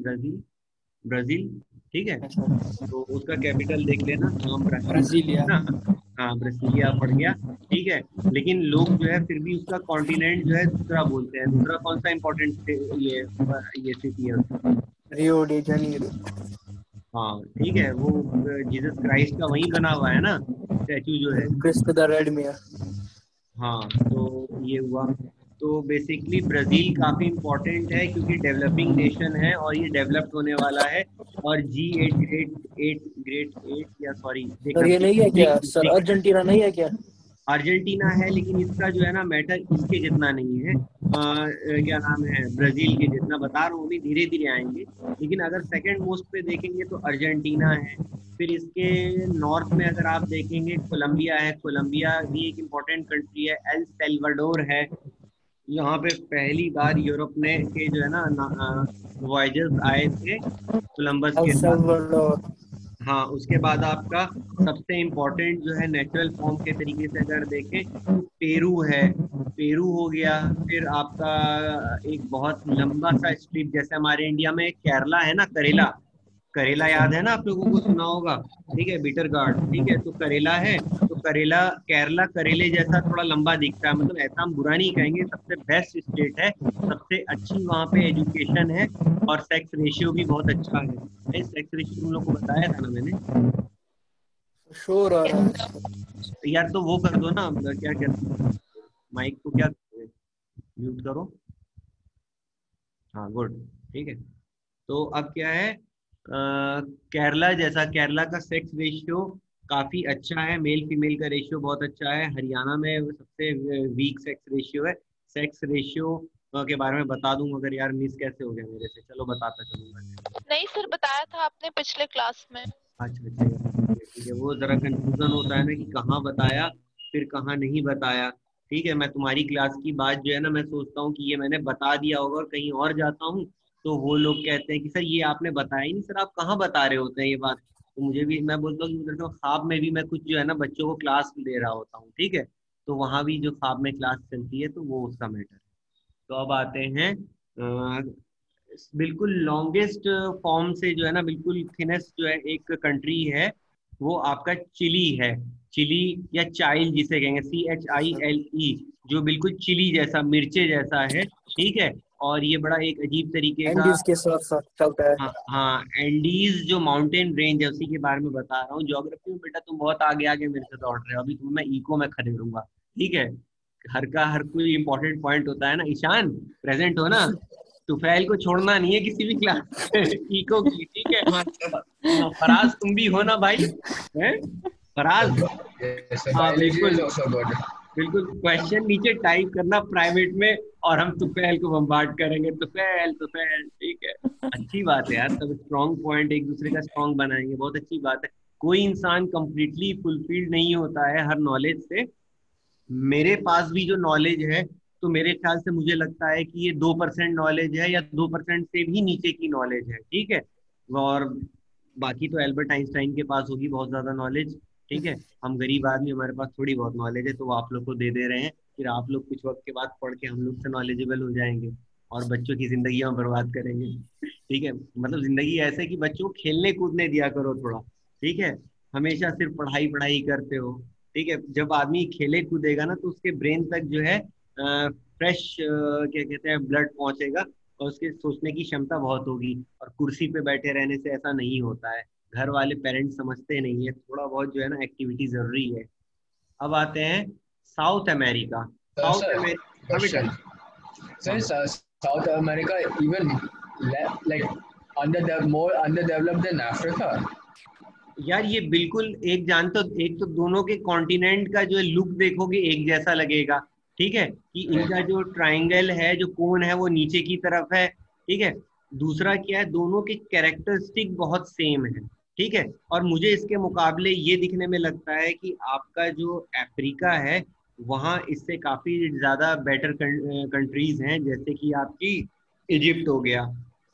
ब्राजील, ठीक है, तो उसका कैपिटल देख लेना, ब्राजीलिया, हाँ ब्राजीलिया पड़ गया, ठीक है। लेकिन लोग जो है फिर भी उसका कॉन्टिनेंट जो है दूसरा बोलते हैं। दूसरा कौन सा इम्पोर्टेंट ये सिटी है, रियो डी जेनेरो, हाँ ठीक है, वो जीसस क्राइस्ट का वहीं बना हुआ है ना स्टैचू जो है, क्रिस्ट द रेड मेयर, हाँ, तो ये हुआ। तो बेसिकली ब्राजील काफी इम्पोर्टेंट है क्योंकि डेवलपिंग नेशन है और ये डेवलप्ड होने वाला है, और G8 ग्रेट 8 या सॉरी ये नहीं है क्या सर, अर्जेंटीना नहीं है क्या? अर्जेंटीना है, लेकिन इसका जो है ना मैटर इसके जितना नहीं है, क्या नाम है, ब्राजील के जितना, बता रहा हूँ अभी धीरे धीरे आएंगे। लेकिन अगर सेकंड मोस्ट पे देखेंगे तो अर्जेंटीना है, फिर इसके नॉर्थ में अगर आप देखेंगे कोलंबिया है, कोलंबिया भी एक इम्पोर्टेंट कंट्री है, एल सल्वाडोर है, यहाँ पे पहली बार यूरोप ने के जो है ना वॉयजर्स आए थे कोलंबस के साथ। हाँ, उसके बाद आपका सबसे इम्पोर्टेंट जो है नेचुरल फॉर्म के तरीके से अगर देखें तो पेरू है, पेरू हो गया। फिर आपका एक बहुत लंबा सा स्ट्रिप, जैसे हमारे इंडिया में केरला है ना, करेला याद है ना आप लोगों को, सुना होगा, ठीक है, बिटर गार्ड, ठीक है, तो करेला है, तो केरला करेले जैसा थोड़ा लंबा दिखता है, मतलब ऐसा हम बुरा नहीं कहेंगे, सबसे बेस्ट स्टेट है, सबसे अच्छी वहाँ पे एजुकेशन है और सेक्स रेशियो भी बहुत अच्छा है। सेक्स रेशियो तुम लोग को बताया था ना मैंने, शोर आ रहा है यार तो वो कर दो ना, क्या कहते हैं, माइक को क्या म्यूट करो। हाँ गुड, ठीक है। तो अब क्या है, केरला जैसा, केरला का सेक्स रेशियो काफी अच्छा है, मेल फीमेल का रेशियो बहुत अच्छा है। हरियाणा में सबसे वीक सेक्स रेशियो है। सेक्स रेशियो के बारे में बता दूं, अगर यार मिस कैसे हो गया मेरे से, चलो बताता चलूंगा। नहीं सर, बताया था आपने पिछले क्लास में। अच्छा ठीक है, वो जरा कंफ्यूजन होता है ना कि कहाँ बताया फिर कहाँ नहीं बताया। ठीक है, मैं तुम्हारी क्लास की बात जो है ना, मैं सोचता हूँ कि ये मैंने बता दिया होगा, और कहीं और जाता हूँ तो वो लोग कहते हैं कि सर ये आपने बताया ही नहीं, सर आप कहाँ बता रहे होते हैं ये बात। तो मुझे भी, मैं बोलता हूँ कि उधर तो ख्वाब में भी मैं कुछ जो है ना बच्चों को क्लास दे रहा होता हूँ, ठीक है। तो वहाँ भी जो ख्वाब में क्लास चलती है तो वो उसका मैटर है। तो अब आते हैं बिल्कुल लॉन्गेस्ट फॉर्म से जो है ना, बिल्कुल थिनेस्ट जो है एक कंट्री है, वो आपका चिली है। चिली या चाइल जिसे कहेंगे, CHILE, जो बिल्कुल चिली जैसा, मिर्चे जैसा है, ठीक है। और ये बड़ा एक अजीब तरीके का, एंडीज के साथ साथ चलता है। हाँ हाँ, एंडीज जो माउंटेन रेंज है उसी के बारे में बता रहा हूँ। ज्योग्राफी में बेटा तुम बहुत आगे आगे मेरे से दौड़ रहे हो, अभी तुम्हें मैं इको में खदेड़ूंगा, ठीक है। हर कोई इंपॉर्टेंट पॉइंट होता है ना। ईशान प्रेजेंट हो ना, तुफैल को छोड़ना नहीं है किसी भी क्लास इको की, ठीक है। फराज तुम भी हो ना भाई, हैं फराज? Yes, sir. हाँ Biology बिल्कुल is also good. बिल्कुल, क्वेश्चन नीचे टाइप करना प्राइवेट में, और हम तुफैल को बम्बार्ड करेंगे, तुफैल तुफैल, ठीक है। अच्छी बात है यार, सब स्ट्रॉन्ग पॉइंट एक दूसरे का स्ट्रॉन्ग बनाएंगे, बहुत अच्छी बात है। कोई इंसान कंप्लीटली फुलफिल्ड नहीं होता है हर नॉलेज से। मेरे पास भी जो नॉलेज है, तो मेरे ख्याल से मुझे लगता है कि ये 2% नॉलेज है, या 2% से भी नीचे की नॉलेज है, ठीक है। और बाकी तो एल्बर्ट आइंस्टाइन के पास होगी बहुत ज्यादा नॉलेज, ठीक है। हम गरीब आदमी, हमारे पास थोड़ी बहुत नॉलेज है, तो वो आप लोग को दे रहे हैं। फिर आप लोग कुछ वक्त के बाद पढ़ के हम लोग से नॉलेजेबल हो जाएंगे, और बच्चों की जिंदगी में बर्बाद करेंगे, ठीक है। मतलब जिंदगी ऐसे है कि बच्चों को खेलने कूदने दिया करो थोड़ा, ठीक है। हमेशा सिर्फ पढ़ाई पढ़ाई करते हो, ठीक है। जब आदमी खेले कूदेगा ना, तो उसके ब्रेन तक जो है फ्रेश क्या कहते हैं ब्लड पहुंचेगा, और उसके सोचने की क्षमता बहुत होगी। और कुर्सी पे बैठे रहने से ऐसा नहीं होता है, घर वाले पेरेंट्स समझते नहीं है, थोड़ा बहुत जो है ना एक्टिविटी जरूरी है। अब आते हैं South America. South Sir, America, हाँ बेटा, question. Sir, South America even like more underdeveloped than Africa. यार ये बिल्कुल एक जानते हो, एक तो दोनों के कॉन्टिनेंट का जो लुक देखोगे एक जैसा लगेगा, ठीक है, कि इनका जो ट्राइंगल है, जो कोन है, वो नीचे की तरफ है, ठीक है। दूसरा क्या है, दोनों के कैरेक्टरिस्टिक बहुत सेम है, ठीक है। और मुझे इसके मुकाबले ये दिखने में लगता है कि आपका जो अफ्रीका है, वहाँ इससे काफी ज्यादा बेटर कंट्रीज हैं, जैसे कि आपकी इजिप्ट हो गया।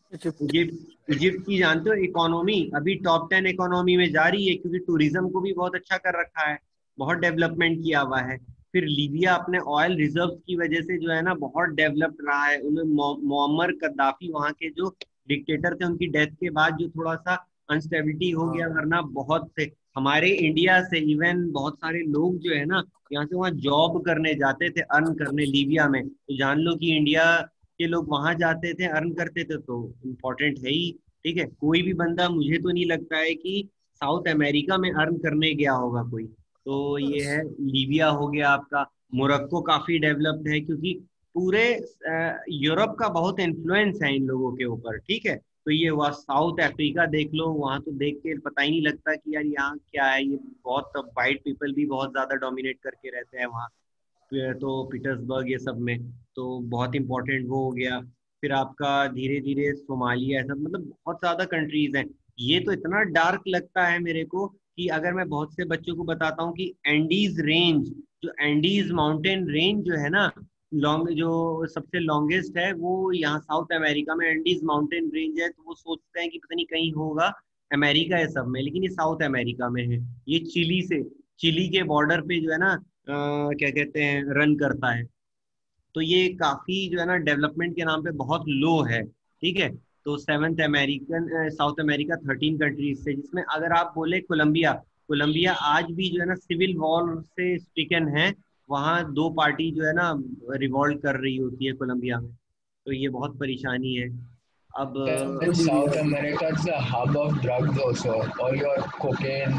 इजिप्ट की जानते हो इकोनॉमी अभी टॉप 10 इकोनॉमी में जा रही है, क्योंकि टूरिज्म को भी बहुत अच्छा कर रखा है, बहुत डेवलपमेंट किया हुआ है। फिर लीबिया अपने ऑयल रिजर्व की वजह से जो है ना बहुत डेवलप्ड रहा है। उन्हें मुअम्मर कद्दाफी वहाँ के जो डिक्टेटर थे, उनकी डेथ के बाद जो थोड़ा सा अनस्टेबिलिटी हो गया, वरना बहुत से हमारे इंडिया से इवन बहुत सारे लोग जो है ना यहाँ से वहाँ जॉब करने जाते थे, अर्न करने लीबिया में। तो जान लो कि इंडिया के लोग वहां जाते थे, अर्न करते थे, तो इम्पोर्टेंट है ही, ठीक है। कोई भी बंदा, मुझे तो नहीं लगता है कि साउथ अमेरिका में अर्न करने गया होगा कोई। तो ये है, लीबिया हो गया आपका। मोरक्को काफी डेवलप्ड है, क्योंकि पूरे यूरोप का बहुत इन्फ्लुएंस है इन लोगों के ऊपर, ठीक है। तो ये हुआ। साउथ अफ्रीका देख लो, वहां तो देख के पता ही नहीं लगता कि यार यहाँ क्या है। ये बहुत वाइट पीपल भी बहुत ज्यादा डोमिनेट करके रहते हैं वहाँ, तो पीटर्सबर्ग ये सब में, तो बहुत इंपॉर्टेंट वो हो गया। फिर आपका धीरे धीरे सोमालिया, ऐसा मतलब बहुत ज्यादा कंट्रीज हैं। ये तो इतना डार्क लगता है मेरे को कि अगर मैं बहुत से बच्चों को बताता हूँ कि एंडीज रेंज, जो एंडीज माउंटेन रेंज जो है ना, लॉन्ग, जो सबसे लॉन्गेस्ट है, वो यहाँ साउथ अमेरिका में एंडीज माउंटेन रेंज है। तो वो सोचते हैं कि पता नहीं कहीं होगा अमेरिका है सब में, लेकिन ये साउथ अमेरिका में है। ये चिली के बॉर्डर पे जो है ना क्या कहते हैं रन करता है। तो ये काफी जो है ना डेवलपमेंट के नाम पे बहुत लो है, ठीक है। तो साउथ अमेरिका 13 कंट्रीज से, जिसमें अगर आप बोले कोलंबिया, कोलंबिया आज भी जो है ना सिविल वॉर से स्ट्रिकन है। वहाँ 2 पार्टी जो है ना रिवॉल्ट कर रही होती है कोलंबिया में, तो ये बहुत परेशानी है। अब In South America, it's a hub of drugs also. All your cocaine,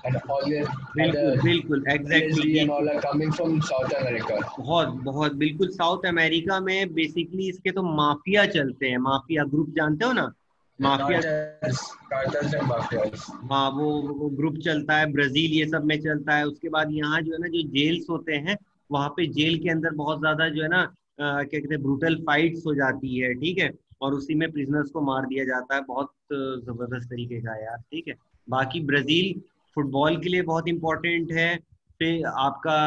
and all the बिल्कुल बिल्कुल LSD exactly and all are coming from South America. बहुत बहुत बिल्कुल साउथ अमेरिका में बेसिकली इसके तो माफिया चलते हैं, माफिया ग्रुप जानते हो ना, माफिया। Cartels and mafias. हाँ वो ग्रुप चलता है, ब्राजील ये सब में चलता है। उसके बाद यहाँ जो है ना, जो जेल्स होते हैं वहाँ पे जेल के अंदर बहुत ज्यादा जो है ना क्या कहते हैं, ब्रूटल फाइट्स हो जाती है, ठीक है, और उसी में प्रिजनर्स को मार दिया जाता है, बहुत जबरदस्त तरीके का है यार, ठीक है। बाकी ब्राजील फुटबॉल के लिए बहुत इंपॉर्टेंट है। फिर आपका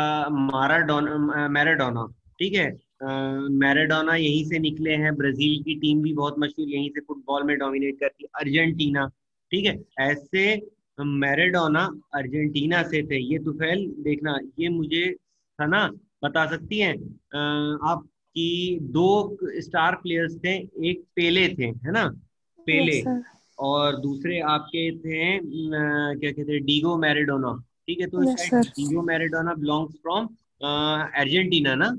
मैराडोना, ठीक है, मैराडोना यहीं से निकले हैं। ब्राजील की टीम भी बहुत मशहूर यहीं से फुटबॉल में डोमिनेट करती है, अर्जेंटीना, ठीक है। ऐसे मैराडोना अर्जेंटीना से थे। ये तुफैल देखना, ये मुझे सना बता सकती हैं आपकी, दो स्टार प्लेयर्स थे, एक पेले थे, है ना, पेले, यस सर। और दूसरे आपके थे क्या कहते हैं, डीगो मैराडोना, ठीक है। तो यस शायद sir. Diego Maradona belongs from Argentina ना,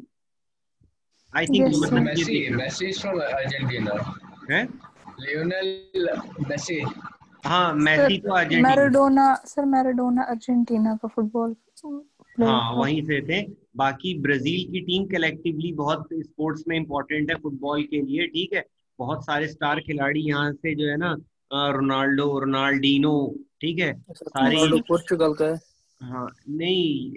आई थिंक, Yes, मतलब ये Messi, देखना Messi is from Argentina. है। Lionel Messi. हाँ मैसी तो अर्जेंटीना, मैराडोना अर्जेंटीना का फुटबॉल प्लेयर हाँ था। वहीं से थे। बाकी ब्राजील की टीम कलेक्टिवली बहुत स्पोर्ट्स में इंपॉर्टेंट है फुटबॉल के लिए, ठीक है। बहुत सारे स्टार खिलाड़ी यहाँ से जो है ना, रोनाल्डीनो, ठीक है, सारी। रोनाल्डो पोर्चुगल का है। हाँ नहीं,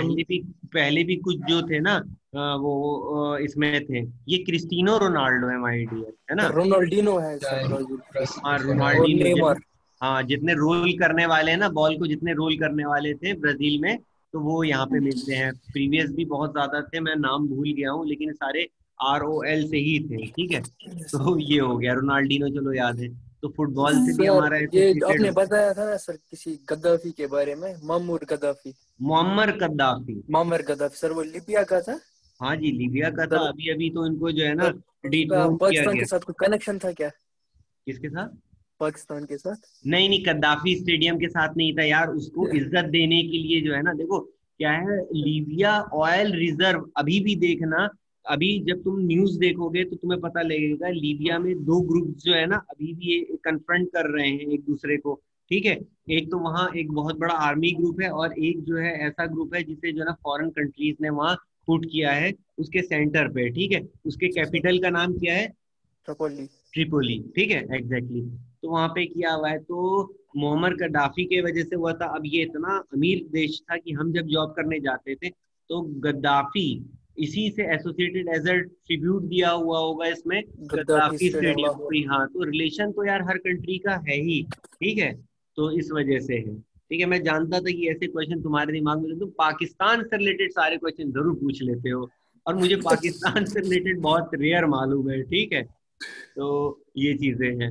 पहले भी कुछ जो थे ना, वो इसमें थे। ये क्रिस्टिनो रोनाल्डो है माय डियर, है ना। रोनाल्डीनो है सर ब्राजील। हाँ और रोनाल्डीनो नेमार। हाँ जितने रोल करने वाले हैं ना, बॉल को जितने रोल करने वाले थे ब्राजील में, तो वो यहाँ पे मिलते हैं। प्रीवियस भी बहुत ज्यादा थे, मैं नाम भूल गया हूँ, लेकिन सारे ROL से ही थे, ठीक है। तो ये हो गया रोनाल्डीनो, चलो याद है। तो फुटबॉल से भी सर हमारा ये एसोसिएटेड आपने बताया था ना सर किसी गद्दाफी के बारे में, Muammar Gaddafi. Muammar Qaddafi. Muammar Gaddafi sir वो लीबिया का था। हाँ जी, लीबिया का था। सर अभी अभी तो इनको जो है ना उसका डिथ्रोन किया पाकिस्तान गया। के साथ कोई कनेक्शन था क्या? किसके साथ? पाकिस्तान के साथ? नहीं नहीं, कद्दाफी स्टेडियम के साथ नहीं था यार। उसको इज्जत देने के लिए जो है ना, देखो क्या है, लीबिया ऑयल रिजर्व अभी भी देखना। अभी जब तुम न्यूज देखोगे तो तुम्हें पता लगेगा, लीबिया में दो ग्रुप जो है ना अभी भी कन्फ्रंट कर रहे हैं एक दूसरे को, ठीक है। एक तो वहाँ एक बहुत बड़ा आर्मी ग्रुप है, और एक जो है ऐसा ग्रुप है जिसे जो है ना फॉरेन कंट्रीज ने वहाँ पुट किया है उसके सेंटर पे, ठीक है। उसके कैपिटल का नाम क्या है? ट्रिपोली। ट्रिपोली, ठीक है, एग्जैक्टली। तो वहां पे किया हुआ है। तो मोहम्मद गद्दाफी के वजह से हुआ था। अब ये इतना अमीर देश था कि हम जब जॉब करने जाते थे तो गद्दाफी इसी से एसोसिएटेड एज अ ट्रिब्यूट दिया हुआ होगा इसमें, गद्दाफी स्टेडियम कोई। हाँ तो रिलेशन तो यार हर कंट्री का है ही, ठीक है। तो इस वजह से है, ठीक है। मैं जानता था कि ऐसे क्वेश्चन तुम्हारे दिमाग में, तुम पाकिस्तान से रिलेटेड सारे क्वेश्चन जरूर पूछ लेते हो, और मुझे पाकिस्तान से रिलेटेड बहुत रेयर मालूम है, ठीक है। तो ये चीजें हैं।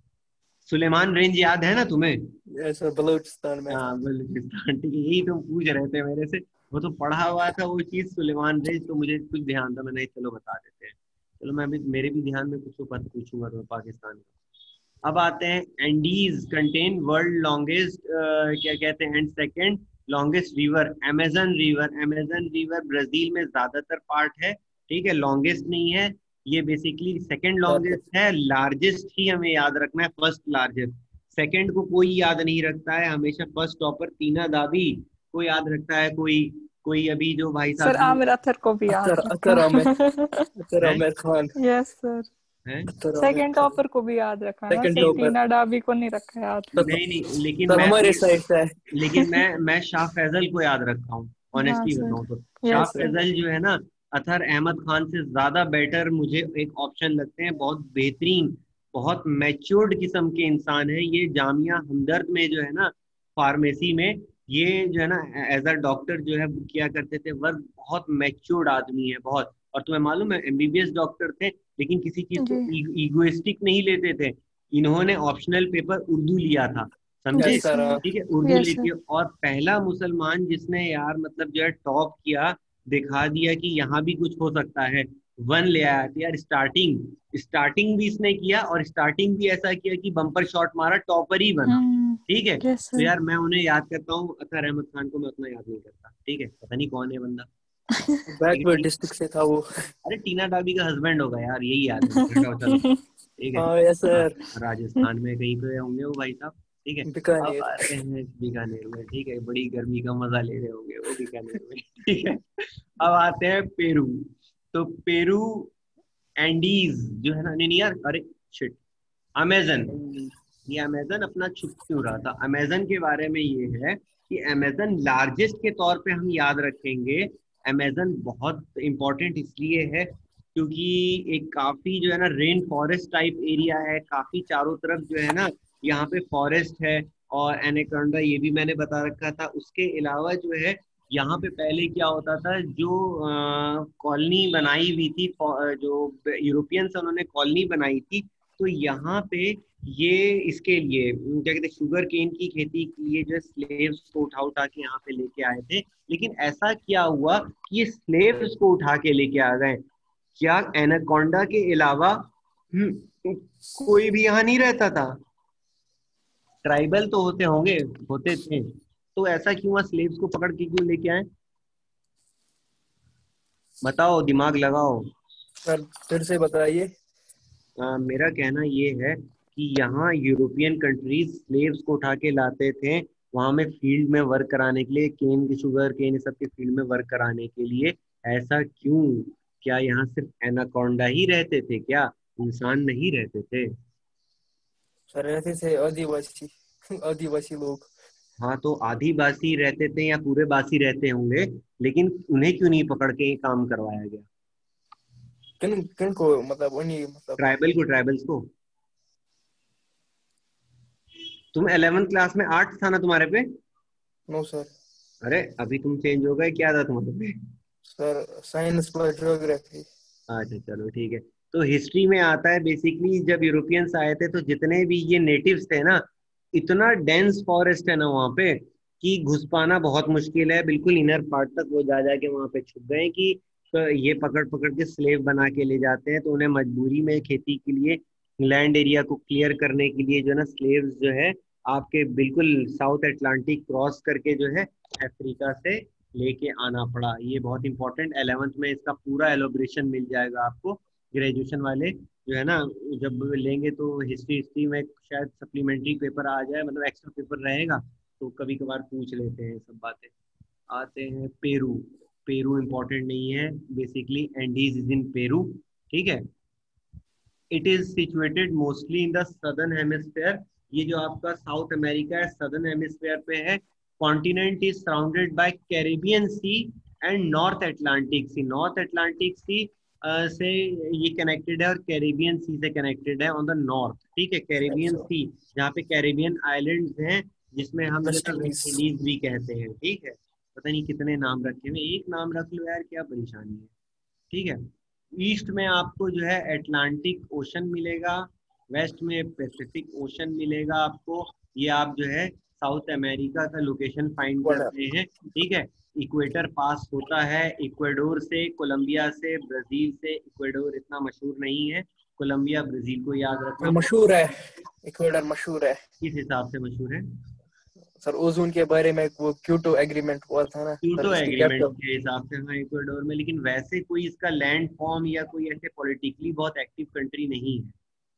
सुलेमान रेंज याद है ना तुम्हें? सर बलूचिस्तान में। हाँ बलूचिस्तान, ठीक है। यही तुम पूछ रहे थे मेरे से, वो तो पढ़ा हुआ था वो चीज, सुलेमान रेंज। तो मुझे कुछ ध्यान था, मैंने चलो बता देते हैं। चलो मैं भी, मेरे भी ध्यान में कुछ पता पूछूंगा तो पाकिस्तान का। अब आते हैं, एंडीज कंटेन वर्ल्ड लॉन्गेस्ट क्या कहते हैं, and second longest river, Amazon river. Amazon river Brazil में ज्यादातर पार्ट है, ठीक है, लॉन्गेस्ट नहीं है ये। बेसिकली सेकंड लॉन्गेस्ट है, लार्जेस्ट ही हमें याद रखना है, फर्स्ट लार्जेस्ट। सेकंड को कोई याद नहीं रखता है, हमेशा फर्स्ट टॉपर तीना दाबी को याद रखता है। कोई अभी जो भाई साहब सर आमिर अतर को भी याद अतर आमिर खान। Yes sir. है, सेकंड टॉपर को भी याद रखा है ना Second sir, topper। Tina Dabi को नहीं रखा याद। नहीं नहीं, लेकिन सर मैं हमारे साइड से है। लेकिन मैं शाह फैजल को याद रखा हूँ, ऑनेस्टली हाँ, बताऊँ तो। Sir. Shah Yes, sir। Faesal जो है ना, अतहर अहमद खान से ज्यादा बेटर मुझे एक ऑप्शन लगते हैं। बहुत बेहतरीन, बहुत मैच्योर्ड किस्म के इंसान है ये। जामिया हमदर्द में जो है ना, फार्मेसी में, ये जो है ना एज अ डॉक्टर जो है किया करते थे वर्क। बहुत मैच्योर्ड आदमी है बहुत। और तुम्हें मालूम है, MBBS डॉक्टर थे, लेकिन किसी चीज को ईगोइस्टिक नहीं लेते थे। इन्होंने ऑप्शनल पेपर उर्दू लिया था, समझे, Yes, sir। ठीक है, उर्दू Yes, लेके। और पहला मुसलमान जिसने यार मतलब जो है टॉप किया, दिखा दिया कि यहाँ भी कुछ हो सकता है, वन ले आया था यार। स्टार्टिंग भी इसने किया, और स्टार्टिंग भी ऐसा किया कि बम्पर शॉट मारा, टॉपर ही बना, ठीक है। Yes, तो sir। यार मैं उन्हें याद करता हूँ, अतहर अहमद खान को मैं उतना याद नहीं करता, ठीक है, पता नहीं कौन है बंदा। बैकवर्ड डिस्ट्रिक्ट से था वो। अरे टीना डाबी का हस्बैंड होगा यार, यही याद है। चलो, ठीक है। हाँ यस सर। राजस्थान में कहीं पे होंगे वो भाई साहब, ठीक है। अब बीकानेर। आते हैं बीकानेर में, ठीक है, बड़ी गर्मी का मजा ले रहे होंगे वो बीकानेर में, ठीक है। अब आते हैं पेरू। तो पेरू एंडीज जो है ना, नहीं नहीं यार, अरे शिट, अमेजन। ये अमेजन अपना छुप क्यों रहा था? अमेजन के बारे में ये है कि अमेजन लार्जेस्ट के तौर पे हम याद रखेंगे। अमेजन बहुत इंपॉर्टेंट इसलिए है क्योंकि एक काफी जो है ना रेन फॉरेस्ट टाइप एरिया है, काफी चारों तरफ जो है ना यहाँ पे फॉरेस्ट है। और एनाकोंडा ये भी मैंने बता रखा था। उसके अलावा जो है यहाँ पे पहले क्या होता था, जो कॉलोनी बनाई हुई थी, जो यूरोपियंस उन्होंने कॉलोनी बनाई थी, तो यहाँ पे ये इसके लिए क्या कहते हैं, शुगर केन की खेती के लिए जो स्लेव्स को उठा उठा के यहाँ पे लेके आए थे। लेकिन ऐसा क्या हुआ कि ये स्लेव्स को उठा के लेके आ गए? क्या एनाकोंडा के अलावा कोई भी यहाँ नहीं रहता था? ट्राइबल तो होते होंगे, होते थे, तो ऐसा क्यों हुआ, स्लेव्स को पकड़ के क्यों लेके आए? बताओ, दिमाग लगाओ। सर फिर से बताइए। मेरा कहना ये है कि यहाँ यूरोपियन कंट्रीज स्लेव्स को उठा के लाते थे वहां में फील्ड में वर्क कराने के लिए, केन के, शुगर केन सब के फील्ड में वर्क कराने के लिए। ऐसा क्यों? क्या यहाँ सिर्फ एनाकोंडा ही रहते थे क्या? इंसान नहीं रहते थे? सर रहते थे आदिवासी आदिवासी लोग। हाँ, तो आदिवासी रहते थे या पूरे बासी रहते होंगे, लेकिन उन्हें क्यों नहीं पकड़ के काम करवाया गया? किन किन को, मतलब उन्हीं, मतलब ट्राइबल को, ट्राइबल्स को। तुम 11th क्लास में आर्ट्स था ना तुम्हारे पे? No sir. अरे अभी तुम चेंज हो गए, क्या था तुम्हारे पे? Sir science plus geography. अच्छा चलो ठीक है। तो हिस्ट्री में आता है बेसिकली, जब यूरोपियंस आए थे तो जितने भी ये नेटिव्स थे ना, इतना डेंस फॉरेस्ट है ना वहाँ पे कि घुस पाना बहुत मुश्किल है। बिल्कुल इनर पार्ट तक वो जा जाके वहाँ पे छुप गए कि तो ये पकड़ पकड़ के स्लेव बना के ले जाते हैं। तो उन्हें मजबूरी में खेती के लिए, लैंड एरिया को क्लियर करने के लिए जो है ना, स्लेव्स जो है आपके बिल्कुल साउथ अटलांटिक क्रॉस करके जो है अफ्रीका से लेके आना पड़ा। ये बहुत इंपॉर्टेंट, 11th में इसका पूरा एलोब्रेशन मिल जाएगा आपको। ग्रेजुएशन वाले जो है ना जब लेंगे तो हिस्ट्री में शायद सप्लीमेंट्री पेपर आ जाए, मतलब एक्स्ट्रा पेपर रहेगा, तो कभी कभार पूछ लेते हैं सब बातें। आते हैं पेरू। पेरू इंपॉर्टेंट नहीं है, basically Andes is in Peru, ठीक है। It is situated mostly in the southern hemisphere. ये जो आपका साउथ अमेरिका है, सदर्न हेमिस्फेयर पे है। Continent is surrounded by Caribbean Sea and North Atlantic Sea. North Atlantic Sea से ये कनेक्टेड है और कैरेबियन सी से कनेक्टेड है ऑन द नॉर्थ, ठीक है। कैरेबियन सी जहाँ पे कैरेबियन आइलैंड्स हैं, जिसमें हम वेस्ट वेस्ट इंडीज। इंडीज भी कहते हैं, ठीक है। पता नहीं कितने नाम रखे हुए, एक नाम रख लो यार, क्या परेशानी है, ठीक है। ईस्ट में आपको जो है अटलांटिक ओशन मिलेगा, वेस्ट में पैसिफिक ओशन मिलेगा आपको। ये आप जो है साउथ अमेरिका का लोकेशन फाइंड करते हैं, ठीक है। इक्वेटर पास होता है इक्वेडोर से, कोलंबिया से, ब्राजील से। इक्वेडोर इतना मशहूर नहीं है, कोलंबिया ब्राजील को याद रखना। मशहूर है, इक्वेडर मशहूर है। किस हिसाब से मशहूर है? सर ओजोन के बारे में वो क्योटो एग्रीमेंट हुआ था ना, क्योटो इसकी एग्रीमेंट कैपिटल। के हिसाब से हाँ इक्वेडोर में, लेकिन वैसे कोई इसका लैंड फॉर्म या कोई ऐसे पॉलिटिकली बहुत एक्टिव कंट्री नहीं है।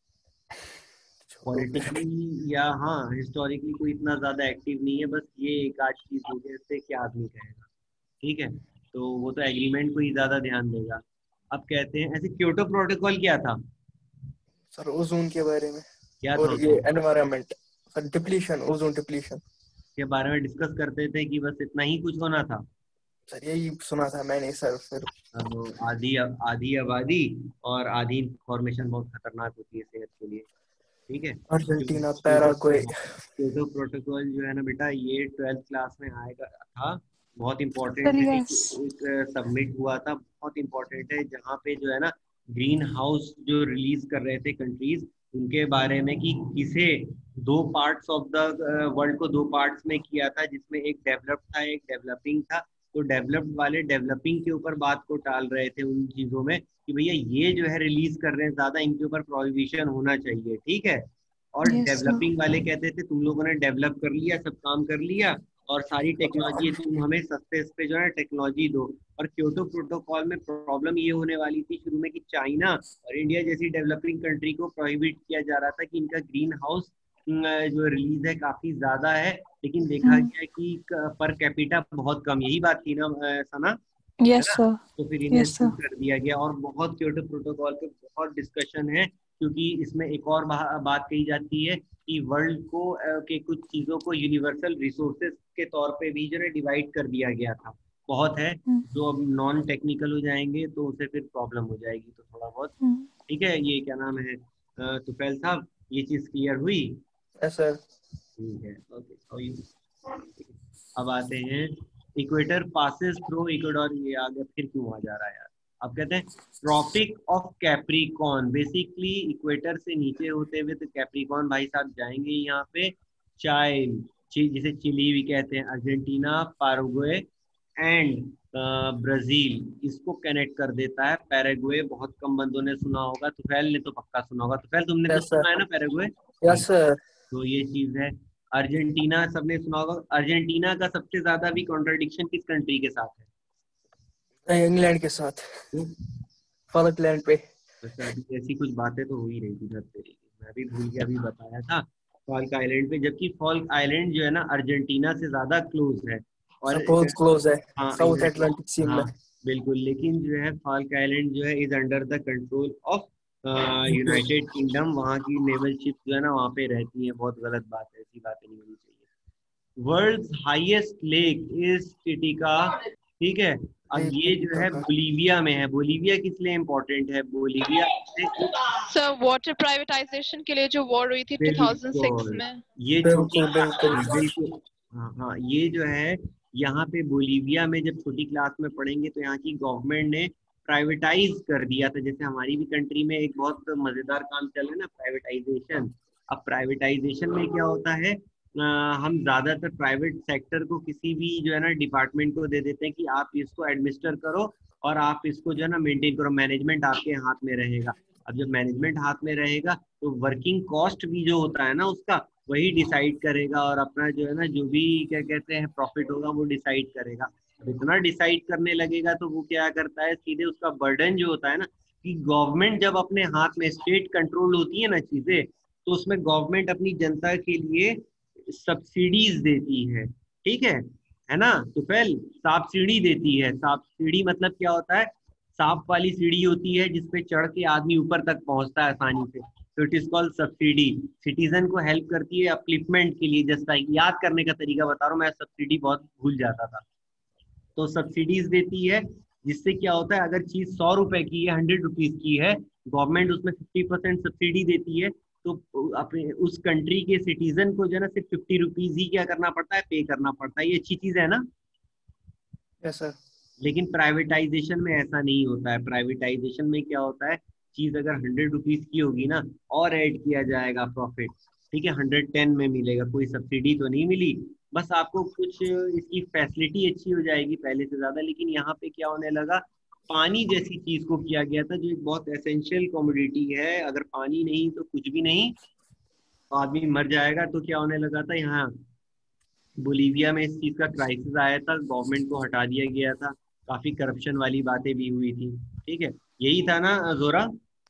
पॉलिटिकली या हाँ हिस्टोरिकली कोई इतना ज्यादा एक्टिव नहीं है। बस ये एक आध चीज हो गया, इससे क्या आदमी कहेगा, ठीक है। तो वो तो एग्रीमेंट को ही ज्यादा ध्यान देगा। अब कहते हैं ऐसे क्योटो प्रोटोकॉल क्या था? सर ओजोन के बारे में क्या और था ये उसमें? Environment, sir depletion, ozone depletion के बारे में डिस्कस करते थे कि बस इतना ही कुछ होना था। सर, यही सुना था मैंने सर। फिर आधी आधी आबादी और आधी इंफॉर्मेशन बहुत खतरनाक होती है सेहत के लिए, ठीक है। Argentina, Paraguay. क्योटो प्रोटोकॉल जो है ना बेटा, ये 12th क्लास में आएगा था, बहुत सर इंपॉर्टेंट है। यस। एक सबमिट हुआ था, बहुत इंपॉर्टेंट है, जहाँ पे जो है ना ग्रीन हाउस जो रिलीज कर रहे थे कंट्रीज, उनके बारे में कि किसे दो पार्ट्स ऑफ द वर्ल्ड को दो पार्ट्स में किया था, जिसमें एक डेवलप्ड था एक डेवलपिंग था। तो डेवलप्ड वाले डेवलपिंग के ऊपर बात को टाल रहे थे उन चीजों में कि भैया ये जो है रिलीज कर रहे हैं ज्यादा, इनके ऊपर प्रोहिबिशन होना चाहिए, ठीक है। और यस सर। डेवलपिंग वाले कहते थे तुम लोगों ने डेवलप कर लिया, सब काम कर लिया और सारी टेक्नोलॉजी तुम हमें सस्ते पे जो है टेक्नोलॉजी दो। और क्योटो प्रोटोकॉल में प्रॉब्लम ये होने वाली थी शुरू में कि चाइना और इंडिया जैसी डेवलपिंग कंट्री को प्रोहिबिट किया जा रहा था कि इनका ग्रीन हाउस जो रिलीज है काफी ज्यादा है, लेकिन देखा गया है कि पर कैपिटा बहुत कम, यही बात थी ना सना, है यस ना? सर। तो फिर इन्हें यस सर। कर दिया गया, और बहुत क्योटो प्रोटोकॉल पे बहुत डिस्कशन है, क्योंकि इसमें एक और बात कही जाती है कि वर्ल्ड को के कुछ चीजों को यूनिवर्सल रिसोर्सेज के तौर पे भी जो है डिवाइड कर दिया गया था। बहुत है जो अब नॉन टेक्निकल हो जाएंगे तो उसे फिर प्रॉब्लम हो जाएगी, तो थोड़ा बहुत ठीक है। ये क्या नाम है तुफैल साहब, ये चीज क्लियर हुई? Yes sir. ठीक है, ओके। अब आते हैं इक्वेटर पासेस थ्रू इक्वेडोर, ये आगे फिर क्यों आ जा रहा है यार। अब कहते हैं Tropic of Capricorn, basically equator से नीचे होते हुए तो कैप्रिकॉर्न भाई साहब जाएंगे यहाँ पे चाइल, जिसे चिली भी कहते हैं, अर्जेंटीना, पैराग्वे एंड ब्राजील, इसको कनेक्ट कर देता है। पैराग्वे बहुत कम बंदों ने सुना होगा, तुफैल ने तो पक्का सुना होगा। तुफैल तुमने तो यस सुना सर। है ना पैराग्वे? Yes sir. तो ये चीज है। अर्जेंटीना सबने सुना होगा। अर्जेंटीना का सबसे ज्यादा भी कॉन्ट्रडिक्शन किस कंट्री के साथ है? इंग्लैंड के साथ तो फॉकलैंड पे। अच्छा, अभी ऐसी कुछ बातें तो हो ही रही थी घर पे, मैं भी भूल गया, अभी बताया था फॉल्क आइलैंड पे, जबकि फॉल्क आइलैंड जो है ना अर्जेंटीना से ज्यादा क्लोज है, और बहुत क्लोज है हाँ साउथ अटलांटिक सी में। हाँ बिल्कुल, लेकिन जो है फॉल्क आइलैंड जो है is under the control of United Kingdom, वहाँ की नेवल शिप जो है ना वहाँ पे रहती है। बहुत गलत बात है, ऐसी बातें नहीं होनी चाहिए। World highest lake is Titicaca, ठीक है। अब ये जो है बोलीविया में है। बोलीविया किस लिए इम्पोर्टेंट है? बोलीविया सर वाटर प्राइवेटाइजेशन के लिए जो वॉर हुई थी 2006 में। ये छोटी, बिल्कुल बिल्कुल हाँ, ये जो है यहाँ पे बोलीविया में जब छोटी क्लास में पढ़ेंगे तो यहाँ की गवर्नमेंट ने प्राइवेटाइज कर दिया था। जैसे हमारी भी कंट्री में एक बहुत मजेदार काम चल रहा है ना, प्राइवेटाइजेशन। अब प्राइवेटाइजेशन में क्या होता है, हम ज्यादातर प्राइवेट सेक्टर को किसी भी जो है ना डिपार्टमेंट को दे देते हैं कि आप इसको एडमिनिस्टर करो और आप इसको जो है ना मेंटेन करो, मैनेजमेंट आपके हाथ में रहेगा। अब जब मैनेजमेंट हाथ में रहेगा तो वर्किंग कॉस्ट भी जो होता है ना उसका वही डिसाइड करेगा, और अपना जो है ना जो भी क्या कहते हैं प्रॉफिट होगा वो डिसाइड करेगा। अब इतना डिसाइड करने लगेगा तो वो क्या करता है, सीधे उसका बर्डन जो होता है ना, कि गवर्नमेंट जब अपने हाथ में, स्टेट कंट्रोल होती है ना चीजें, तो उसमें गवर्नमेंट अपनी जनता के लिए सब्सिडीज देती है, ठीक है ना। तो पहले सब्सिडी देती है। सब्सिडी मतलब क्या होता है, सांप वाली सीढ़ी होती है जिसपे चढ़ के आदमी ऊपर तक पहुंचता है आसानी से, तो it is called subsidy. Citizen को हेल्प करती है अपलिफ्टमेंट के लिए। जस्ट लाइक, याद करने का तरीका बता रहा हूँ मैं, सब्सिडी बहुत भूल जाता था। तो सब्सिडीज देती है, जिससे क्या होता है, अगर चीज 100 रुपए की है, 100 रुपीज की है, गवर्नमेंट उसमें 50% सब्सिडी देती है, तो अपने उस कंट्री के सिटीजन को जो है ना सिर्फ 50 रुपीज ही क्या करना पड़ता है, पे करना पड़ता है। ये अच्छी चीज है ना? Yes sir. लेकिन प्राइवेटाइजेशन में ऐसा नहीं होता है। प्राइवेटाइजेशन में क्या होता है, चीज अगर 100 रुपीज की होगी ना, और ऐड किया जाएगा प्रॉफिट, ठीक है, 110 में मिलेगा, कोई सब्सिडी तो नहीं मिली, बस आपको कुछ इसकी फैसिलिटी अच्छी हो जाएगी पहले से ज्यादा। लेकिन यहाँ पे क्या होने लगा, पानी जैसी चीज को किया गया था जो एक बहुत एसेंशियल कमोडिटी है, अगर पानी नहीं तो कुछ भी नहीं, तो आदमी मर जाएगा। तो क्या होने लगा था, यहाँ बोलीविया में इस चीज का क्राइसिस आया था, गवर्नमेंट को हटा दिया गया था, काफी करप्शन वाली बातें भी हुई थी, ठीक है। यही था ना जोरा?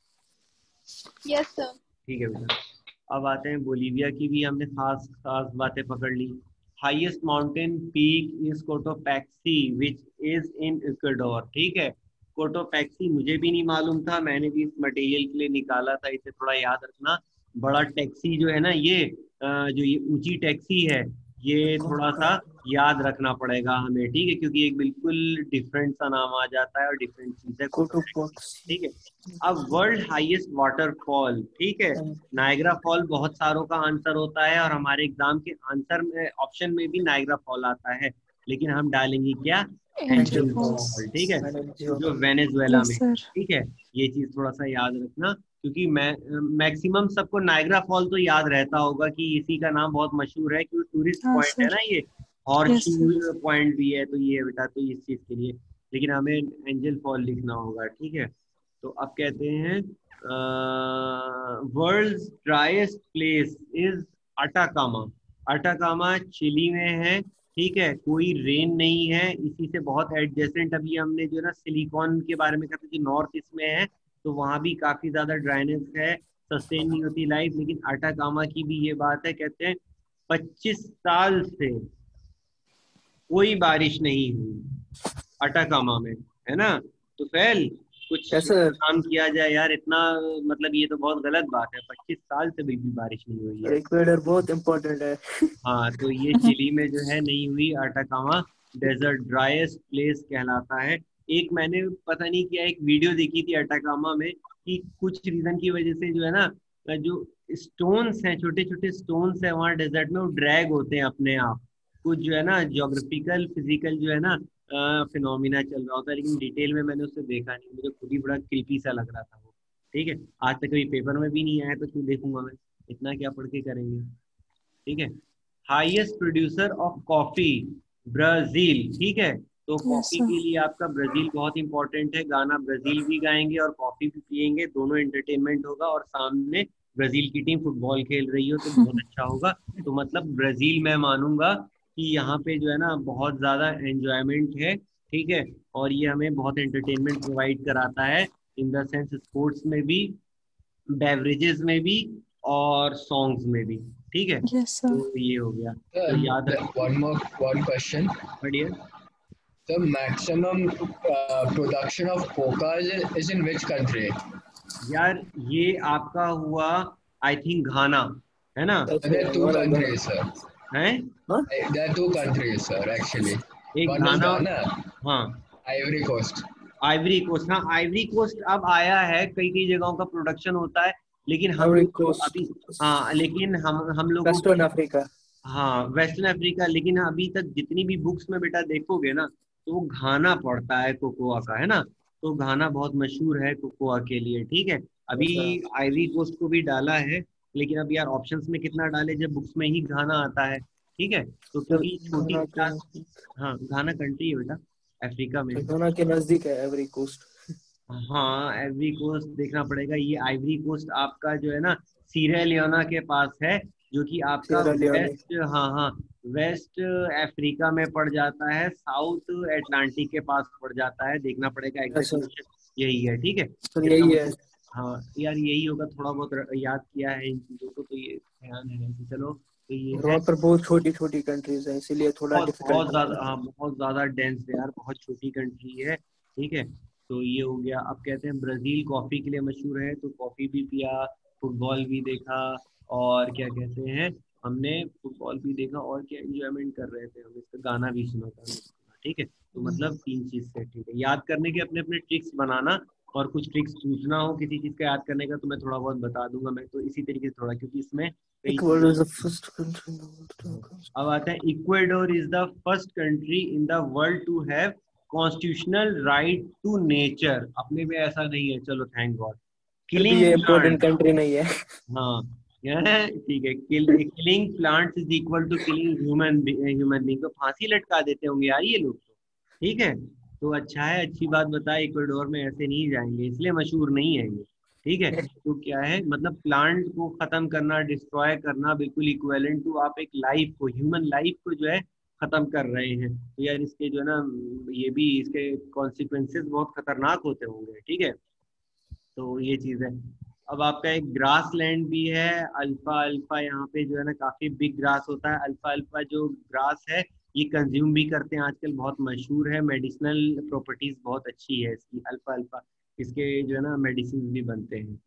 Yes sir. ठीक है बेटा। अब आते हैं बोलीविया की भी हमने खास खास बातें पकड़ ली। Highest mountain peak is Cotopaxi which is in Ecuador, ठीक है। कोटोपैक्सी मुझे भी नहीं मालूम था, मैंने भी इस मटेरियल के लिए निकाला था, इसे थोड़ा याद रखना। बड़ा टैक्सी जो है ना ये जो ये ऊंची टैक्सी है, ये थोड़ा सा याद रखना पड़ेगा हमें, ठीक है, क्योंकि एक बिल्कुल डिफरेंट सा नाम आ जाता है और डिफरेंट चीज है कोटोपैक्सी, ठीक है। अब वर्ल्ड हाईएस्ट वाटरफॉल, ठीक है, नायग्रा फॉल बहुत सारों का आंसर होता है, और हमारे एग्जाम के आंसर में ऑप्शन में भी नायग्रा फॉल आता है, लेकिन हम डालेंगे क्या, एंजल फॉल, ठीक है, जो वेनेजुएला में, ठीक है। ये चीज थोड़ा सा याद रखना, क्योंकि मैक्सिमम सबको नायग्रा फॉल तो याद रहता होगा कि इसी का नाम बहुत मशहूर है, क्योंकि टूरिस्ट पॉइंट है ना ये, हॉर्सशू पॉइंट भी है, तो ये बेटा तो इस चीज के लिए, लेकिन हमें एंजल फॉल लिखना होगा, ठीक है। तो अब कहते हैं world's driest place is Atacama. Atacama Chile में है, ठीक है, कोई रेन नहीं है, इसी से बहुत एडजेसेंट अभी हमने जो ना सिलिकॉन के बारे में कहते हैं जो नॉर्थ ईस्ट में है, तो वहां भी काफी ज्यादा ड्राइनेस है। सस्टेन नहीं होती लाइफ। लेकिन अटाकामा की भी ये बात है, कहते हैं 25 साल से कोई बारिश नहीं हुई अटाकामा में, है ना। तो फैल कुछ कैसे काम किया जाए यार, इतना मतलब ये तो बहुत गलत बात है, 25 साल से बिल्कुल बारिश नहीं हुई है। इक्वेडर बहुत इम्पोर्टेंट है। हाँ, तो ये चिली में जो है नहीं हुई। अटाकामा डेजर्ट ड्राइएस्ट प्लेस कहलाता है। एक मैंने पता नहीं क्या एक वीडियो देखी थी अटाकामा में कि कुछ रीजन की वजह से जो है ना, जो स्टोन्स हैं, छोटे छोटे स्टोन्स हैं वहाँ डेजर्ट में, वो ड्रैग होते हैं अपने आप। कुछ जो है ना ज्योग्राफिकल फिजिकल जो है ना फिनोमिना चल रहा होता है, लेकिन डिटेल में मैंने उसे देखा नहीं, मुझे खुद ही बड़ा क्रीपी सा लग रहा था वो। ठीक है, आज तक कभी पेपर में भी नहीं आया तो क्यों देखूंगा मैं, इतना क्या पढ़ के करेंगे। ठीक है, highest producer of coffee Brazil. ठीक है, तो Yes, कॉफी sir. के लिए आपका ब्राजील बहुत इंपॉर्टेंट है। गाना ब्राजील भी गाएंगे और कॉफी भी पियेंगे, दोनों एंटरटेनमेंट होगा। और सामने ब्राजील की टीम फुटबॉल खेल रही हो तो बहुत अच्छा होगा। तो मतलब ब्राजील मैं मानूंगा कि यहाँ पे जो है ना बहुत ज्यादा एंजॉयमेंट है। ठीक है, और ये हमें बहुत एंटरटेनमेंट प्रोवाइड कराता है, इन द सेंस स्पोर्ट्स में भी, बेवरेजेस में भी, और सॉन्ग्स में भी। ठीक है, Yes, sir. तो ये हो गया, तो याद रखिए। One question. बढ़िया। The maximum production of coca is in which country? यार ये आपका हुआ आई थिंक घाना, है ना। There are two countries, sir. है There are two countries, sir, actually. एक One is घाना, Ghana, हाँ Ivory Coast. Ivory Coast. हाँ आइवरी कोस्ट अब आया है, कई कई जगहों का प्रोडक्शन होता है, लेकिन हम Ivory लोग को Coast. अभी, हाँ लेकिन हम लोगों वेस्टर्न को, अफ्रीका। हाँ वेस्टर्न अफ्रीका। लेकिन अभी तक जितनी भी बुक्स में बेटा देखोगे ना, तो वो घाना पड़ता है कोकोआ का, है ना। तो घाना बहुत मशहूर है कोकोआ के लिए। ठीक है, अभी आइवरी कोस्ट को भी डाला है, लेकिन अब यार ऑप्शंस में कितना डाले जब बुक्स में ही घाना आता है। ठीक है, तो क्योंकि छोटी क्लास, हाँ घाना कंट्री है बेटा अफ्रीका में। घाना के नजदीक है आइवरी कोस्ट। हाँ आइवरी कोस्ट देखना पड़ेगा। ये आइवरी कोस्ट आपका जो है ना सीरिया लियोना के पास है, जो कि आपका सीरा लियोने। वेस्ट, हाँ हाँ वेस्ट अफ्रीका में पड़ जाता है, साउथ अटलांटिक के पास पड़ जाता है। देखना पड़ेगा एग्जैक्ट अच्छा। लोकेशन यही है। ठीक है, सर यही है। हाँ यार यही होगा, थोड़ा बहुत याद किया है इन चीजों को, तो ये ध्यान है। तो चलो, तो ये है वहाँ पर बहुत छोटी छोटी कंट्रीज हैं, इसीलिए थोड़ा बहुत डिफिकल्ट ज्यादा, हाँ बहुत ज्यादा डेंस है यार, बहुत छोटी कंट्री है। ठीक है, तो ये हो गया। अब कहते हैं ब्राजील कॉफी के लिए मशहूर है, तो कॉफी भी पिया, फुटबॉल भी देखा, और क्या कहते हैं, हमने फुटबॉल भी देखा, और क्या एंजॉयमेंट कर रहे थे हम, इसका गाना भी सुना था हमने। ठीक है, तो मतलब 3 चीज से। ठीक है, याद करने के अपने अपने ट्रिक्स बनाना, और कुछ ट्रिक्स पूछना हो किसी चीज का याद करने का तो मैं थोड़ा बहुत बता दूंगा। मैं तो इसी तरीके से थोड़ा, क्योंकि इसमें कई Ecuador is the first country in the world to अब आता है, Ecuador is the first country in the world to have constitutional right to nature. अपने में ऐसा नहीं है, चलो थैंक गॉड। किलिंग ये इम्पोर्टेंट प्लांट, कंट्री नहीं है। हाँ ठीक है, killing plants is equal to killing human being. तो फांसी लटका देते होंगे यार ये लोग तो। ठीक है, तो अच्छा है, अच्छी बात बताए, इक्वाडोर में ऐसे नहीं जाएंगे, इसलिए मशहूर नहीं है ये। ठीक है, तो क्या है मतलब प्लांट को खत्म करना, डिस्ट्रॉय करना, बिल्कुल इक्विवेलेंट टू आप एक लाइफ को, ह्यूमन लाइफ को जो है खत्म कर रहे हैं। तो यार इसके जो है ना, ये भी इसके कॉन्सिक्वेंसेस बहुत खतरनाक होते होंगे। ठीक है, तो ये चीज है। अब आपका एक ग्रास लैंड भी है, अल्फा अल्फा, यहाँ पे जो है ना काफी बिग ग्रास होता है। अल्फा अल्फा जो ग्रास है ये कंज्यूम भी करते हैं आजकल, बहुत मशहूर है, मेडिसिनल प्रॉपर्टीज बहुत अच्छी है इसकी अल्फा अल्फा, इसके जो है ना मेडिसिन भी बनते हैं।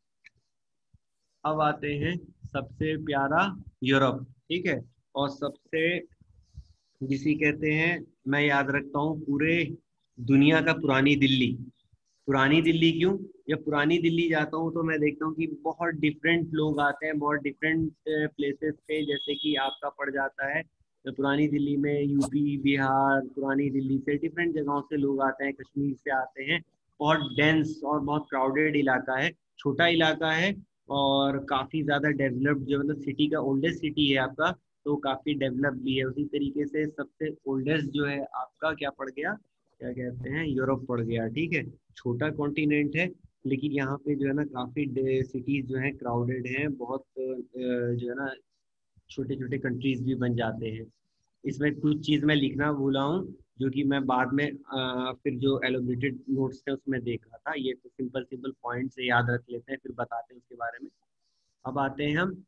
अब आते हैं सबसे प्यारा यूरोप। ठीक है, और सबसे जिसे कहते हैं, मैं याद रखता हूँ पूरे दुनिया का पुरानी दिल्ली। पुरानी दिल्ली क्यों, जब पुरानी दिल्ली जाता हूँ तो मैं देखता हूँ कि बहुत डिफरेंट लोग आते हैं, बहुत डिफरेंट प्लेसेस पे, जैसे कि आपका पड़ जाता है तो पुरानी दिल्ली में यूपी बिहार, पुरानी दिल्ली से डिफरेंट जगहों से लोग आते हैं, कश्मीर से आते हैं। बहुत डेंस और बहुत क्राउडेड इलाका है, छोटा इलाका है, और काफ़ी ज़्यादा डेवलप्ड, जो मतलब सिटी का ओल्डेस्ट सिटी है आपका, तो काफ़ी डेवलप भी है। उसी तरीके से सबसे ओल्डेस्ट जो है आपका क्या पड़ गया, क्या कहते हैं, यूरोप पड़ गया। ठीक है, छोटा कॉन्टिनेंट है, लेकिन यहाँ पे जो है ना काफ़ी सिटीज़ जो है क्राउडेड हैं, बहुत जो है ना छोटे छोटे कंट्रीज भी बन जाते हैं। इसमें कुछ चीज़ मैं लिखना भूला हूँ, जो कि मैं बाद में फिर जो एलोब्रेटेड नोट्स थे उसमें देख रहा था। ये तो सिंपल सिंपल पॉइंट से याद रख लेते हैं, फिर बताते हैं उसके बारे में। अब आते हैं हम,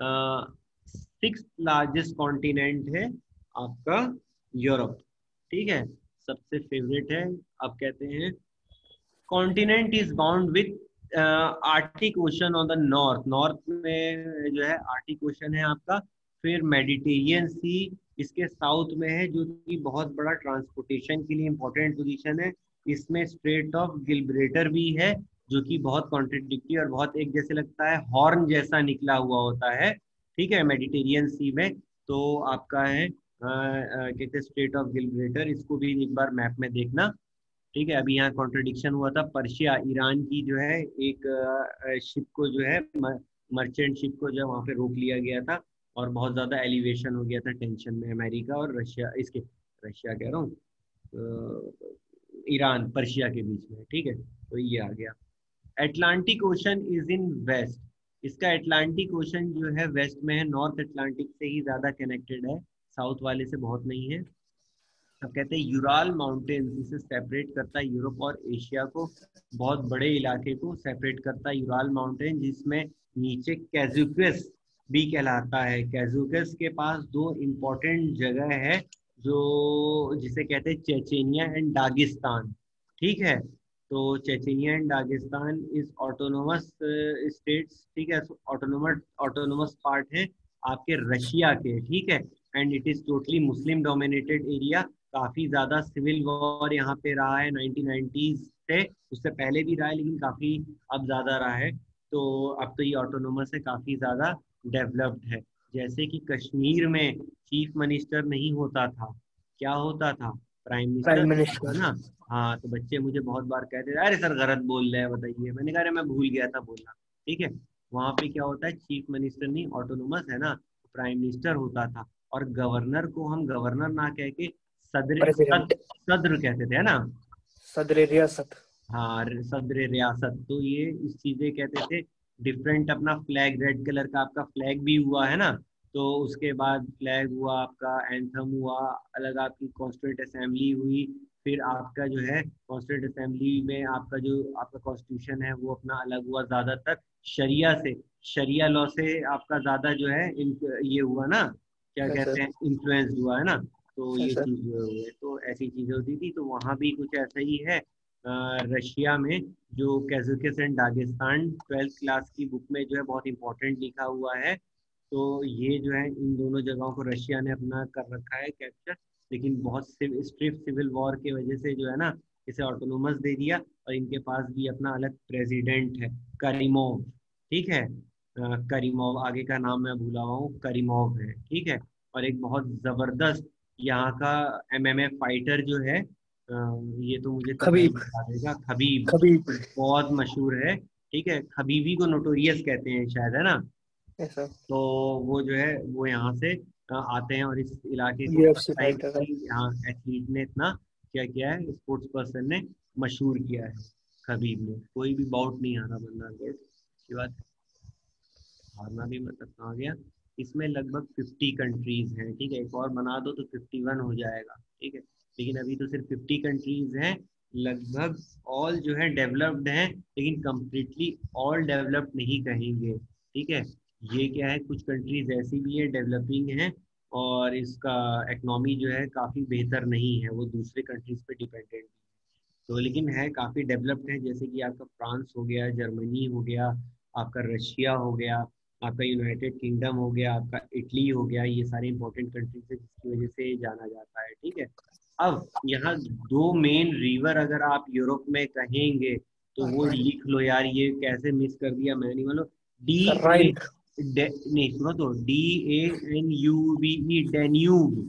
6th लार्जेस्ट कॉन्टिनेंट है आपका यूरोप, ठीक है, सबसे फेवरेट है। अब कहते हैं continent is bound with Arctic Ocean on the north, north में जो है आर्टिक ओशन है आपका, फिर मेडिटेरियन सी इसके साउथ में है, जो कि बहुत बड़ा ट्रांसपोर्टेशन के लिए इंपॉर्टेंट पोजीशन है। इसमें स्ट्रेट ऑफ गिलब्रेटर भी है, जो कि बहुत कॉन्ट्रडिक्टरी और बहुत एक जैसे लगता है हॉर्न जैसा निकला हुआ होता है, ठीक है, मेडिटेरियन सी में। तो आपका है कहते हैं स्ट्रेट ऑफ गिलब्रेटर, इसको भी एक बार मैप में देखना, ठीक है। अभी यहाँ कॉन्ट्रडिक्शन हुआ था, पर्शिया ईरान की जो है एक शिप को जो है मर्चेंट शिप को जो है वहाँ पे रोक लिया गया था, और बहुत ज़्यादा एलिवेशन हो गया था टेंशन में अमेरिका और रशिया, इसके रशिया कह रहा हूँ, ईरान पर्शिया के बीच में, ठीक है। तो ये आ गया। Atlantic Ocean is in west, इसका अटलांटिक ओशन जो है वेस्ट में है, नॉर्थ अटलांटिक से ही ज़्यादा कनेक्टेड है, साउथ वाले से बहुत नहीं है। अब कहते हैं यूराल माउंटेन्स इसे सेपरेट करता है यूरोप और एशिया को, बहुत बड़े इलाके को सेपरेट करता है यूराल माउंटेन, जिसमें नीचे कैजुकस भी कहलाता है। कैजुकस के पास दो इम्पोर्टेंट जगह है, जो जिसे कहते हैं चेचेनिया एंड दागिस्तान, ठीक है। तो Chechnya and Dagestan is autonomous states, ठीक है, ऑटोनोमस पार्ट है आपके रशिया के, ठीक है। And it is totally Muslim dominated area, काफी ज्यादा सिविल वॉर यहाँ पे रहा है 1990s से, उससे पहले भी रहा है लेकिन काफी अब ज्यादा रहा है। तो अब तो ये ऑटोनोमस है, काफी ज्यादा डेवलप्ड है। जैसे कि कश्मीर में चीफ मिनिस्टर नहीं होता था, क्या होता था, प्राइम मिनिस्टर होता ना। हाँ, तो बच्चे मुझे बहुत बार कहते थे अरे सर गलत बोल रहे हैं बताइए, मैंने कहा अरे मैं भूल गया था बोलना, ठीक है। वहाँ पे क्या होता है, चीफ मिनिस्टर नहीं, ऑटोनोमस है ना, प्राइम मिनिस्टर होता था, और गवर्नर को हम गवर्नर ना कह के सदर कहते थे, है ना, सदर रियासत। हाँ, सदर रियासत। तो ये इस चीजें कहते थे। डिफरेंट अपना फ्लैग, रेड कलर का आपका फ्लैग भी हुआ है ना, तो उसके बाद फ्लैग हुआ आपका, एंथम हुआ अलग, आपकी कॉन्स्टिट्यूंट असेंबली हुई, फिर आपका जो है कॉन्स्टिट्यूंट असेंबली में आपका जो आपका कॉन्स्टिट्यूशन है वो अपना अलग हुआ, ज्यादातर शरिया लॉ से आपका ज्यादा जो है ये हुआ ना, क्या कहते हैं, इन्फ्लुएंस हुआ है ना। तो ये चीज हुई, तो ऐसी चीजें होती थी। तो वहाँ भी कुछ ऐसा ही है रशिया में, जो Caucasus and Dagestan 12th class की बुक में जो है बहुत इंपॉर्टेंट लिखा हुआ है। तो ये जो है इन दोनों जगहों को रशिया ने अपना कर रखा है कैप्चर, लेकिन बहुत स्ट्रिक्ट सिविल वॉर की वजह से जो है ना इसे ऑटोनोमस दे दिया, और इनके पास भी अपना अलग प्रेसिडेंट है, करीमोव, ठीक है। करीमोव, आगे का नाम मैं भूला हुआ हूँ, करीमोव है, ठीक है। और एक बहुत जबरदस्त यहाँ का MMA फाइटर जो है, ये तो मुझे खबीब बता देगा, खबीब बहुत मशहूर है, ठीक है। खबीबी को नोटोरियस कहते हैं शायद, है ना। तो वो जो है वो यहाँ से आते हैं, और इस इलाके को यहाँ एथलीट ने इतना क्या किया है, स्पोर्ट्स पर्सन ने मशहूर किया है, खबीब ने। कोई भी बाउट नहीं हारा बंदा, गुड की बात, हारना भी मतलब कहाँ गया। इसमें लगभग 50 कंट्रीज हैं, ठीक है, एक और बना दो तो 51 हो जाएगा, ठीक है। लेकिन अभी तो सिर्फ 50 कंट्रीज हैं, लगभग ऑल जो है डेवलप्ड हैं, लेकिन कम्प्लीटली ऑल डेवलप्ड नहीं कहेंगे, ठीक है। ये क्या है, कुछ कंट्रीज ऐसी भी है डेवलपिंग हैं, और इसका इकोनॉमी जो है काफ़ी बेहतर नहीं है, वो दूसरे कंट्रीज पे डिपेंडेंट है। तो लेकिन है काफ़ी डेवलप्ड है, जैसे कि आपका फ्रांस हो गया, जर्मनी हो गया, आपका रशिया हो गया, आपका यूनाइटेड किंगडम हो गया, आपका इटली हो गया, ये सारे इंपॉर्टेंट कंट्रीज है जिसकी वजह से जाना जाता है, ठीक है। अब यहाँ दो मेन रिवर अगर आप यूरोप में कहेंगे तो वो लिख लो यार, ये कैसे मिस कर दिया मैं नहीं मालूम। नहीं सुनो तो, DANUBE, Danube,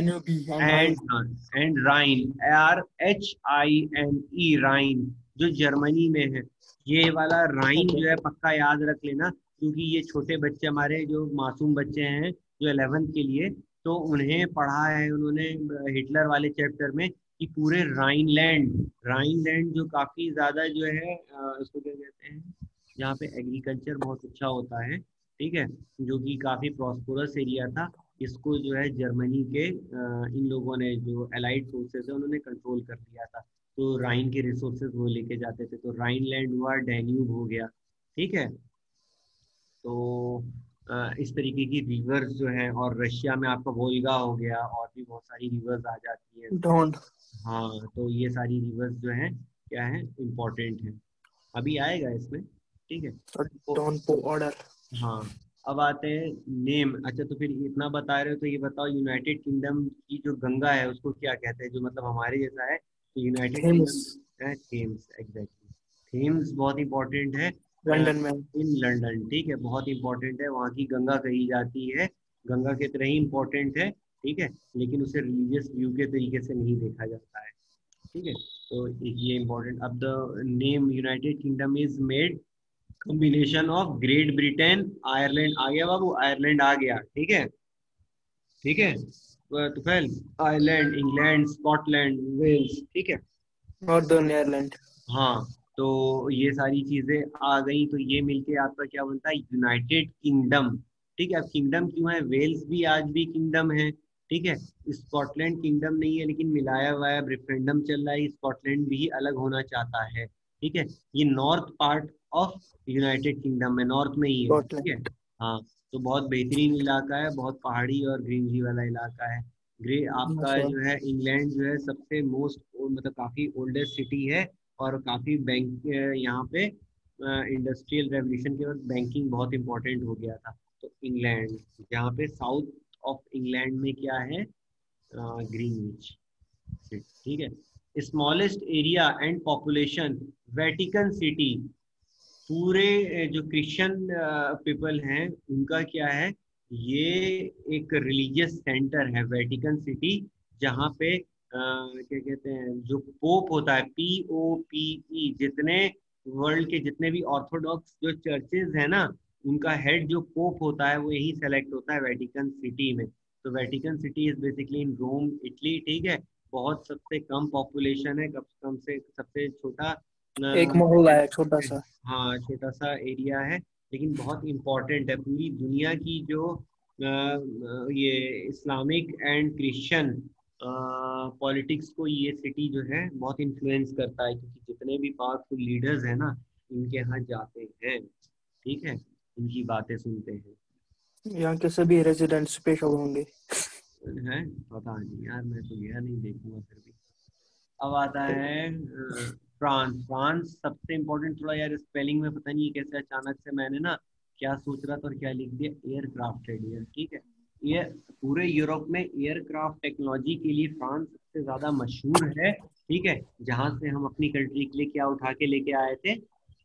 and Rhine, RHINE, Rhine, जो जर्मनी में है। ये वाला राइन जो है पक्का याद रख लेना, क्योंकि ये छोटे बच्चे हमारे जो मासूम बच्चे हैं जो 11th के लिए, तो उन्हें पढ़ा है उन्होंने हिटलर वाले चैप्टर में कि पूरे राइनलैंड जो काफी ज्यादा जो है उसको क्या कहते हैं, जहाँ पे एग्रीकल्चर बहुत अच्छा होता है, ठीक है, जो कि काफी प्रॉस्परस एरिया था, इसको जो है जर्मनी के इन लोगों ने, जो एलाइड फोर्सेस है, उन्होंने कंट्रोल कर लिया था। तो राइन के रिसोर्सेज वो लेके जाते थे, तो राइनलैंड हुआ, डैन्यूब हो गया, ठीक है। तो इस तरीके की रिवर्स जो है, और रशिया में आपका वोल्गा हो गया, और भी बहुत सारी रिवर्स आ जाती है। डॉन। हाँ, तो ये सारी रिवर्स जो है क्या है, इम्पोर्टेंट है, अभी आएगा इसमें, ठीक है। तो डॉन पो ऑर्डर। हाँ, अब आते हैं नेम। अच्छा, तो फिर इतना बता रहे हो तो ये बताओ, यूनाइटेड किंगडम की जो गंगा है उसको क्या कहते हैं, जो मतलब हमारे जैसा है, तो यूनाइटेड थेम्स। किंगडम है थेम्स, एग्जैक्टली। थेम्स बहुत इंपॉर्टेंट है लंदन में। इन लंदन, ठीक है, बहुत इंपॉर्टेंट है, वहाँ की गंगा कही जाती है, गंगा की तरह ही इंपॉर्टेंट है, ठीक है, लेकिन उसे रिलीजियस व्यू के तरीके से नहीं देखा जाता है, ठीक है। तो ये इंपॉर्टेंट। अब the name United Kingdom is made combination of Great Britain, Ireland आ गया बाबू, आयरलैंड आ गया, ठीक है, ठीक है, तो फिर आयरलैंड, इंग्लैंड, स्कॉटलैंड, वेल्स, ठीक है। Northern Ireland. हाँ, तो ये सारी चीजें आ गई, तो ये मिलके आपका क्या बनता है, यूनाइटेड किंगडम, ठीक है। अब किंगडम क्यों है, वेल्स भी आज भी किंगडम है, ठीक है, स्कॉटलैंड किंगडम नहीं है, लेकिन मिलाया हुआ है, रेफरेंडम चल रहा है, स्कॉटलैंड भी अलग होना चाहता है, ठीक है। ये north part of United Kingdom में, नॉर्थ में ही है, ठीक है। स्कॉटलैंड। हाँ, तो बहुत बेहतरीन इलाका है, बहुत पहाड़ी और ग्रीनरी वाला इलाका है। आपका जो है इंग्लैंड जो है सबसे मोस्ट, मतलब काफी ओल्डेस्ट सिटी है, और काफी बैंक यहाँ पे इंडस्ट्रियल रेवोल्यूशन के बाद बैंकिंग बहुत इंपॉर्टेंट हो गया था। तो इंग्लैंड, यहाँ पे साउथ ऑफ इंग्लैंड में क्या है, ग्रीनविच, ठीक है। Smallest area and population, Vatican City, पूरे जो क्रिश्चियन पीपल हैं उनका क्या है, ये एक रिलीजियस सेंटर है, वेटिकन सिटी, जहाँ पे क्या कहते हैं, जो पोप होता है, POPE, जितने वर्ल्ड के जितने भी ऑर्थोडॉक्स जो चर्चेज है ना, उनका हेड जो पोप होता है वो यही सेलेक्ट होता है वेटिकन सिटी में। तो Vatican City is basically in Rome, Italy, ठीक है। बहुत सबसे कम पॉपुलेशन है, कम से सबसे छोटा एक मोहल्ला है छोटा सा। हाँ, छोटा सा एरिया है, लेकिन बहुत इम्पोर्टेंट है। पूरी दुनिया की जो ये इस्लामिक एंड क्रिश्चियन पॉलिटिक्स को ये सिटी जो है बहुत इन्फ्लुएंस करता है, क्योंकि जितने भी पावरफुल लीडर्स हैं ना, इनके यहाँ जाते हैं, ठीक है, इनकी बातें सुनते हैं। यहाँ के सभी रेजिडेंट स्पेशल होंगे। है, पता नहीं यार, मैं तो गया नहीं, देखूंगा फिर भी। अब आता है फ्रांस। फ्रांस सबसे इम्पोर्टेंट, थोड़ा यार स्पेलिंग में पता नहीं कैसे अचानक से मैंने ना क्या सोच रहा था और क्या लिख दिया, एयरक्राफ्ट है, ठीक है। ये पूरे यूरोप में एयरक्राफ्ट टेक्नोलॉजी के लिए फ्रांस सबसे ज्यादा मशहूर है, ठीक है, जहां से हम अपनी कंट्री के लिए क्या उठा के लेके आए थे,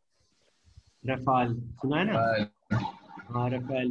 रफाल, सुना है ना। हाँ,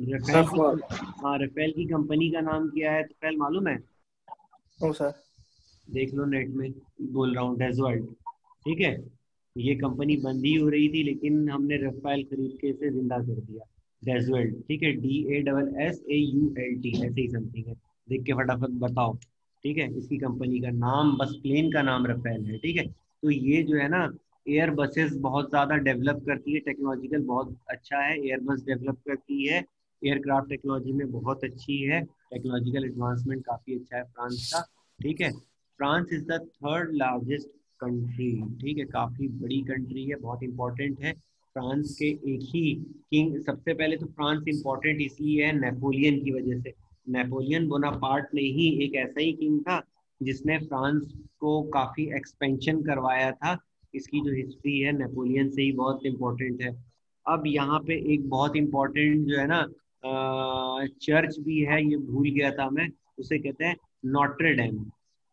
रफेल की कंपनी का नाम क्या है, रफेल मालूम है? ओ सर, देख लो नेट में, बोल रहा हूँ, डेजर्ट, ठीक है। ये कंपनी बंद ही हो रही थी, लेकिन हमने रफेल खरीद के इसे जिंदा कर दिया, डेजर्ट, ठीक है, DASSAULT, ऐसे ही समथिंग है, देख के फटाफट बताओ, ठीक है। इसकी कंपनी का नाम, बस प्लेन का नाम रफेल है, ठीक है। तो ये जो है ना, एयर बसेस बहुत ज़्यादा डेवलप करती है, टेक्नोलॉजिकल बहुत अच्छा है, एयरबस डेवलप करती है, एयरक्राफ्ट टेक्नोलॉजी में बहुत अच्छी है, टेक्नोलॉजिकल एडवांसमेंट काफ़ी अच्छा है फ्रांस का, ठीक है। France is the third largest country, ठीक है, काफ़ी बड़ी कंट्री है, बहुत इंपॉर्टेंट है। फ्रांस के एक ही किंग, सबसे पहले तो फ्रांस इंपॉर्टेंट इसलिए है नेपोलियन की वजह से। नेपोलियन बोनापार्ट ने ही एक ऐसा ही किंग था जिसने फ्रांस को काफ़ी एक्सपेंशन करवाया था। इसकी जो हिस्ट्री है नेपोलियन से ही बहुत इम्पोर्टेंट है। अब यहाँ पे एक बहुत इम्पोर्टेंट जो है ना चर्च भी है, ये भूल गया था मैं, उसे कहते हैं नॉटर डेम,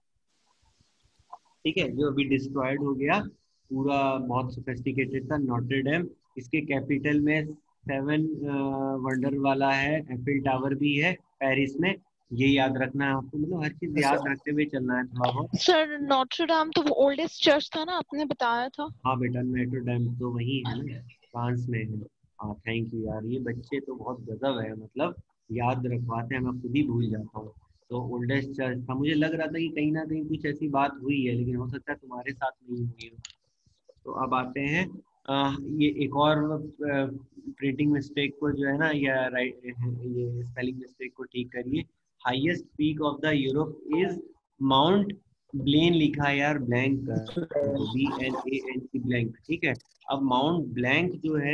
ठीक है, जो अभी डिस्ट्रॉयड हो गया, पूरा बहुत सोफिस्टिकेटेड था नॉटर डेम। इसके कैपिटल में 7 वंडर वाला है, एफिल टावर भी है पेरिस में, ये याद रखना है आपको, मतलब हर चीज याद रखते हुए चलना है थोड़ा बहुत। सर नोटर डेम तो वो ओल्डेस्ट चर्च था ना, आपने बताया था। हाँ बेटा, नोटर डेम तो वही है ना, फ्रांस में है। हाँ, थैंक यू यार, ये बच्चे तो बहुत गजब है, मतलब याद रखवाते हैं, मैं खुद ही भूल जाता हूँ। तो ओल्डेस्ट चर्च था, मुझे लग रहा था कि कहीं ना कहीं कुछ ऐसी बात हुई है, लेकिन हो सकता है तुम्हारे साथ नहीं हुई हो। तो अब आते हैं ये एक और प्रिंटिंग मिस्टेक को जो है ना, या राइट, ये स्पेलिंग मिस्टेक को ठीक करिए। Highest peak of the Europe is Mount Blanc, लिखा है यार, ब्लैंक BLANC, ब्लैंक, ठीक है। अब माउंट ब्लैंक जो है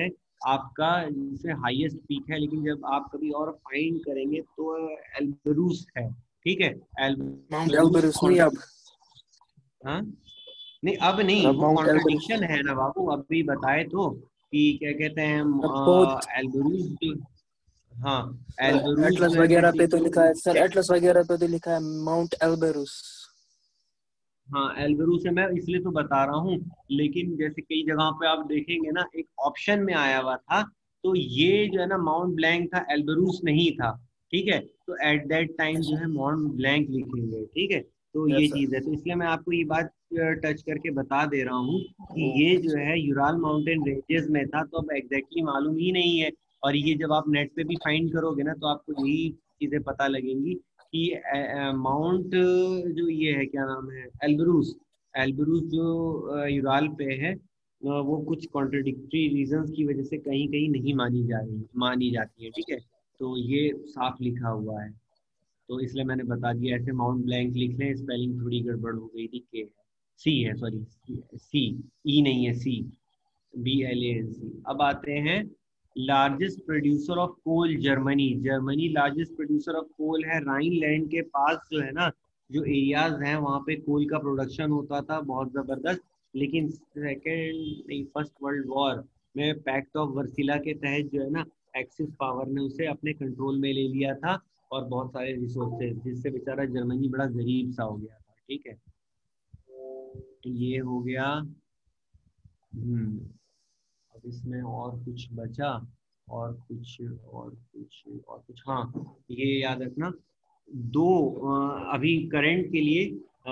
आपका जिससे हाईएस्ट पीक है, लेकिन जब आप कभी और फाइंड करेंगे तो एल्बरूस है, ठीक है। माउंट एल्बरूस नहीं अब। हाँ नहीं अब नहीं, अब वो माउंट एल्बरूस कॉन्ट्रडिक्शन है ना बाबू, अभी बताए तो कि क्या कहते हैं बहुत एल्बरूस जो, हाँ सर एल्बरूस एटलस जो है वगैरह पे तो बेसिकली, लिखा है सर, एटलस वगैरह पे तो लिखा है माउंट एल्बरूस। हाँ एल्बरूस है, मैं इसलिए तो बता रहा हूँ। लेकिन जैसे कई जगह पे आप देखेंगे ना, एक ऑप्शन में आया हुआ था, तो ये जो है ना माउंट ब्लैंक था, एल्बरूस नहीं था, ठीक है। तो एट दैट टाइम जो है माउंट ब्लैंक लिखेंगे, ठीक है। तो ये यस सर। चीज है, तो इसलिए मैं आपको ये बात टच करके बता दे रहा हूँ कि ये जो है यूराल माउंटेन रेंजेस में था, तो अब एग्जैक्टली मालूम ही नहीं है। और ये जब आप नेट पे भी फाइंड करोगे ना, तो आपको यही चीजें पता लगेंगी कि माउंट जो ये है, क्या नाम है, एल्बरूस, एल्बरूस जो यूराल पे है, वो कुछ कॉन्ट्रडिक्टरी रीजंस की वजह से कहीं कहीं नहीं मानी जाती है, ठीक है। तो ये साफ लिखा हुआ है, तो इसलिए मैंने बता दिया। ऐसे माउंट ब्लैंक लिख लें, स्पेलिंग थोड़ी गड़बड़ हो गई थी, के सी है, सॉरी सी, ई नहीं है, सी, BLANC। अब आते हैं largest producer of coal, Germany. Germany largest producer of coal है। राइनलैंड के पास जो है ना, जो एरियाज हैं वहाँ पे कोल का प्रोडक्शन होता था बहुत जबरदस्त। लेकिन सेकेंड नहीं, फर्स्ट वर्ल्ड वॉर में पैक्ट ऑफ वर्सिला के तहत जो है ना, एक्सिस पावर ने उसे अपने कंट्रोल में ले लिया था, और बहुत सारे रिसोर्सेज, जिससे बेचारा जर्मनी बड़ा गरीब सा हो गया था, ठीक है। तो ये हो गया। अब इसमें और कुछ बचा, और कुछ और कुछ और कुछ, हाँ ये याद रखना, दो अभी करंट के लिए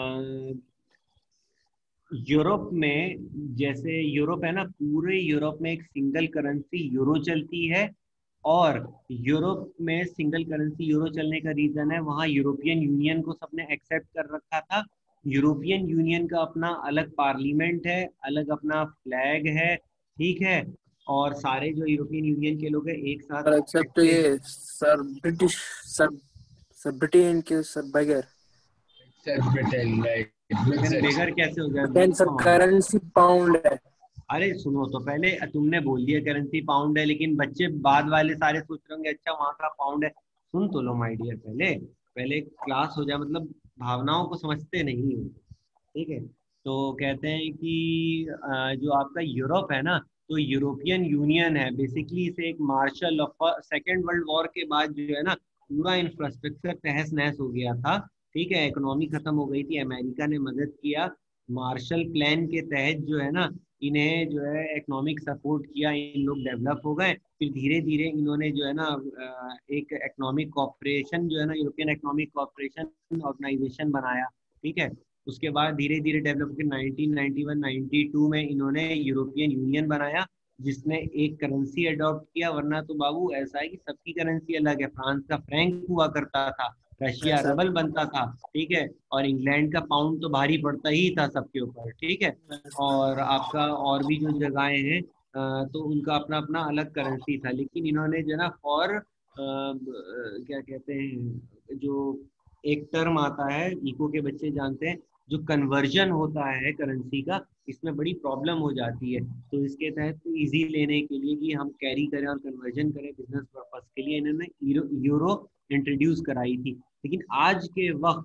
यूरोप में, जैसे यूरोप है ना, पूरे यूरोप में एक सिंगल करेंसी यूरो चलती है। और यूरोप में सिंगल करेंसी यूरो चलने का रीजन है, वहाँ यूरोपियन यूनियन को सबने एक्सेप्ट कर रखा था। यूरोपियन यूनियन का अपना अलग पार्लियामेंट है, अलग अपना फ्लैग है, ठीक है। और सारे जो यूरोपियन यूनियन के लोग हैं एक साथ सर एक्सेप्ट बैठते ये sir British, sir sir Britain के सर बगैर। Except Britain, like हैं। Brexit. बेगर कैसे हो गया? ब्रिटेन सर करेंसी पाउंड है। अरे सुनो तो, पहले तुमने बोल दिया करेंसी पाउंड है, लेकिन बच्चे बाद वाले सारे सोच रहे होंगे अच्छा वहाँ का पाउंड है। सुन तो लो माय डियर, पहले पहले क्लास हो जाए, मतलब भावनाओं को समझते नहीं हो, ठीक है। तो कहते हैं कि जो आपका यूरोप है ना, तो यूरोपियन यूनियन है बेसिकली, इसे एक Marshall of second world war के बाद जो है ना, पूरा इंफ्रास्ट्रक्चर तहस नहस हो गया था, ठीक है। इकोनॉमी खत्म हो गई थी, अमेरिका ने मदद किया, मार्शल प्लान के तहत जो है ना, इन्हें जो है इकोनॉमिक सपोर्ट किया, इन लोग डेवलप हो गए। फिर धीरे धीरे इन्होंने जो है ना एक इकोनॉमिक कॉपरेशन जो है ना, यूरोपियन इकोनॉमिक कॉपरेशन ऑर्गेनाइजेशन बनाया, ठीक है। उसके बाद धीरे धीरे डेवलप के 1991-92 में इन्होंने यूरोपियन यूनियन बनाया, जिसने एक करेंसी अडॉप्ट किया। वरना तो बाबू ऐसा है कि सबकी करेंसी अलग है। फ्रांस का फ्रैंक हुआ करता था, रशिया सर रबल बनता था, ठीक है। और इंग्लैंड का पाउंड तो भारी पड़ता ही था सबके ऊपर, ठीक है। और आपका और भी जो जगहें हैं तो उनका अपना अपना अलग करेंसी था। लेकिन इन्होंने जो है ना फॉर क्या कहते हैं, जो एक टर्म आता है, इको के बच्चे जानते हैं, जो कन्वर्जन होता है करेंसी का, इसमें बड़ी प्रॉब्लम हो जाती है। तो इसके तहत इजी लेने के लिए कि हम कैरी करें और कन्वर्जन करें बिजनेस पर्पस के लिए, इन्होंने यूरो इंट्रोड्यूस कराई थी। लेकिन आज के वक्त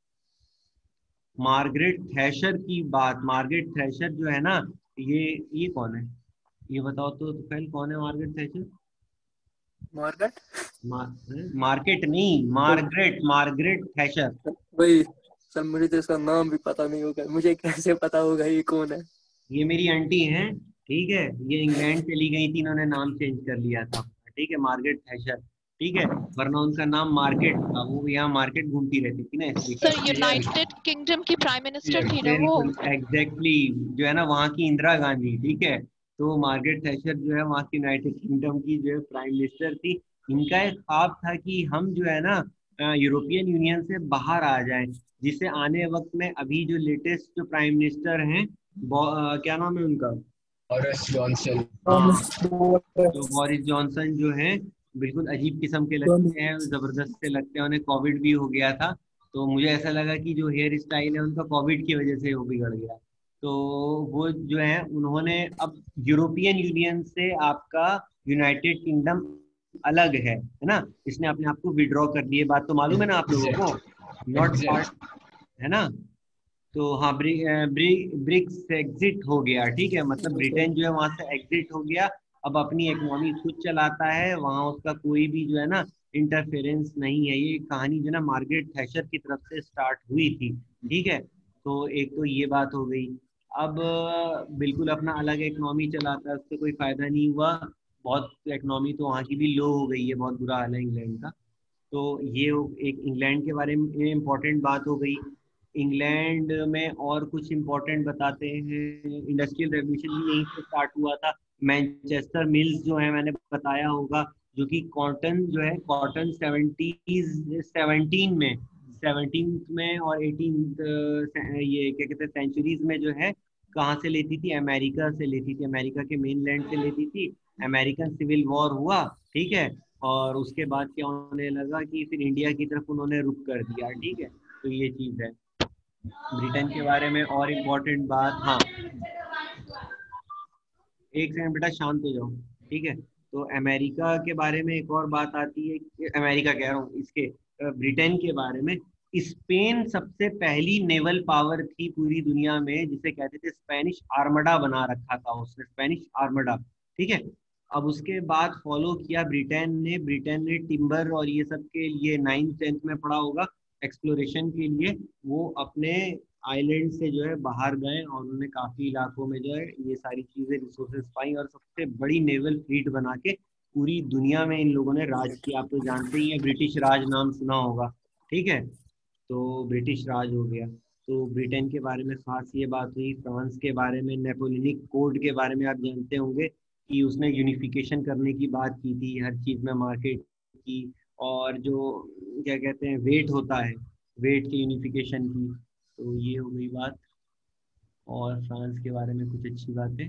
मार्गरेट थैशर की बात, मार्गरेट थैशर जो है ना, ये कौन है, ये बताओ तो पहले कौन है मार्गरेट थैशर? मार्केट मार्केट नहीं, मार्गरेट, मार्गरेट थैशर। वही सर, मुझे तो इसका नाम भी पता नहीं होगा, मुझे कैसे पता होगा ये कौन है? ये मेरी आंटी हैं, ठीक है। ये इंग्लैंड चली गई थी, इन्होंने नाम चेंज कर लिया था, ठीक है, मार्गरेट थैशर, ठीक है। वरना उनका नाम मार्केट था, वो यहाँ मार्केट घूमती रहती थी ना, सर यूनाइटेड किंगडम की प्राइम मिनिस्टर थी ना वो। बिल्कुल एग्जैक्टली, जो है ना वहाँ की इंदिरा गांधी, ठीक है। तो मार्गरेट थैशर जो है वहाँ की यूनाइटेड किंगडम की जो है प्राइम मिनिस्टर थी। इनका एक ख्वाब था कि हम जो है ना यूरोपियन यूनियन से बाहर आ जाएं, जिसे आने वक्त में अभी जो लेटेस्ट जो प्राइम मिनिस्टर हैं, क्या नाम है उनका? Boris Johnson. हाँ, तो बोरिस जॉनसन जो है, बिल्कुल अजीब किस्म के लगते हैं, जबरदस्त से लगते हैं। उन्हें कोविड भी हो गया था, तो मुझे ऐसा लगा कि जो हेयर स्टाइल है उनका कोविड की वजह से वो बिगड़ गया। तो वो जो है उन्होंने अब यूरोपियन यूनियन से आपका यूनाइटेड किंगडम अलग है ना, इसने अपने आप को विड्रॉ कर लिए, बात तो मालूम है ना आप लोगों को, नॉट पार्ट, है ना। तो हाँ, ब्रिक्स एग्जिट हो गया, ठीक है, मतलब ब्रिटेन जो है वहां से एग्जिट हो गया, अब अपनी इकोनॉमी खुद चलाता है, वहां उसका कोई भी जो है ना इंटरफेरेंस नहीं है। ये कहानी जो है ना मार्गरेट थैचर की तरफ से स्टार्ट हुई थी, ठीक है। तो एक तो ये बात हो गई। अब बिल्कुल अपना अलग इकोनॉमी चलाता है, उससे कोई फायदा नहीं हुआ, बहुत इकोनॉमी तो वहाँ की भी लो हो गई है, बहुत बुरा हाल है इंग्लैंड का। तो ये एक इंग्लैंड के बारे में इम्पोर्टेंट बात हो गई। इंग्लैंड में और कुछ इम्पोर्टेंट बताते हैं, इंडस्ट्रियल रेवोल्यूशन भी यहीं से स्टार्ट हुआ था। मैनचेस्टर मिल्स जो है मैंने बताया होगा, जो कि कॉटन जो है, कॉटन 17 में और 18 ये क्या कहते हैं सेंचुरीज में जो है कहाँ से लेती थी, अमेरिका से लेती थी, अमेरिका के मेनलैंड से लेती थी। अमेरिकन सिविल वॉर हुआ, ठीक है, और उसके बाद क्या होने लगा कि फिर इंडिया की तरफ उन्होंने रुख कर दिया, ठीक है। तो ये चीज है ब्रिटेन के बारे में। और इम्पोर्टेंट बात, हाँ एक सेकंड बेटा शांत हो जाओ, ठीक है। तो अमेरिका के बारे में एक और बात आती है, अमेरिका कह रहा हूँ, इसके ब्रिटेन के बारे में। स्पेन सबसे पहली नेवल पावर थी पूरी दुनिया में, जिसे कहते थे स्पेनिश आर्मडा, बना रखा था उसने स्पेनिश आर्मडा, ठीक है। अब उसके बाद फॉलो किया ब्रिटेन ने टिम्बर और ये सब के लिए 9th-10th में पढ़ा होगा, एक्सप्लोरेशन के लिए वो अपने आइलैंड से जो है बाहर गए और उन्होंने काफी इलाकों में जो है ये सारी चीजें रिसोर्सेज पाई और सबसे बड़ी नेवल फ्लीट बना के पूरी दुनिया में इन लोगों ने राज किया। आप तो जानते ही हैं, ब्रिटिश राज नाम सुना होगा, ठीक है। तो ब्रिटिश राज हो गया। तो ब्रिटेन के बारे में खास ये बात हुई। फ्रांस के बारे में नेपोलियनिक कोड के बारे में आप जानते होंगे कि उसने यूनिफिकेशन करने की बात की थी हर चीज में, मार्केट की, और जो क्या कहते हैं वेट होता है, वेट की यूनिफिकेशन की। तो ये हो गई बात। और फ्रांस के बारे में कुछ अच्छी बातें,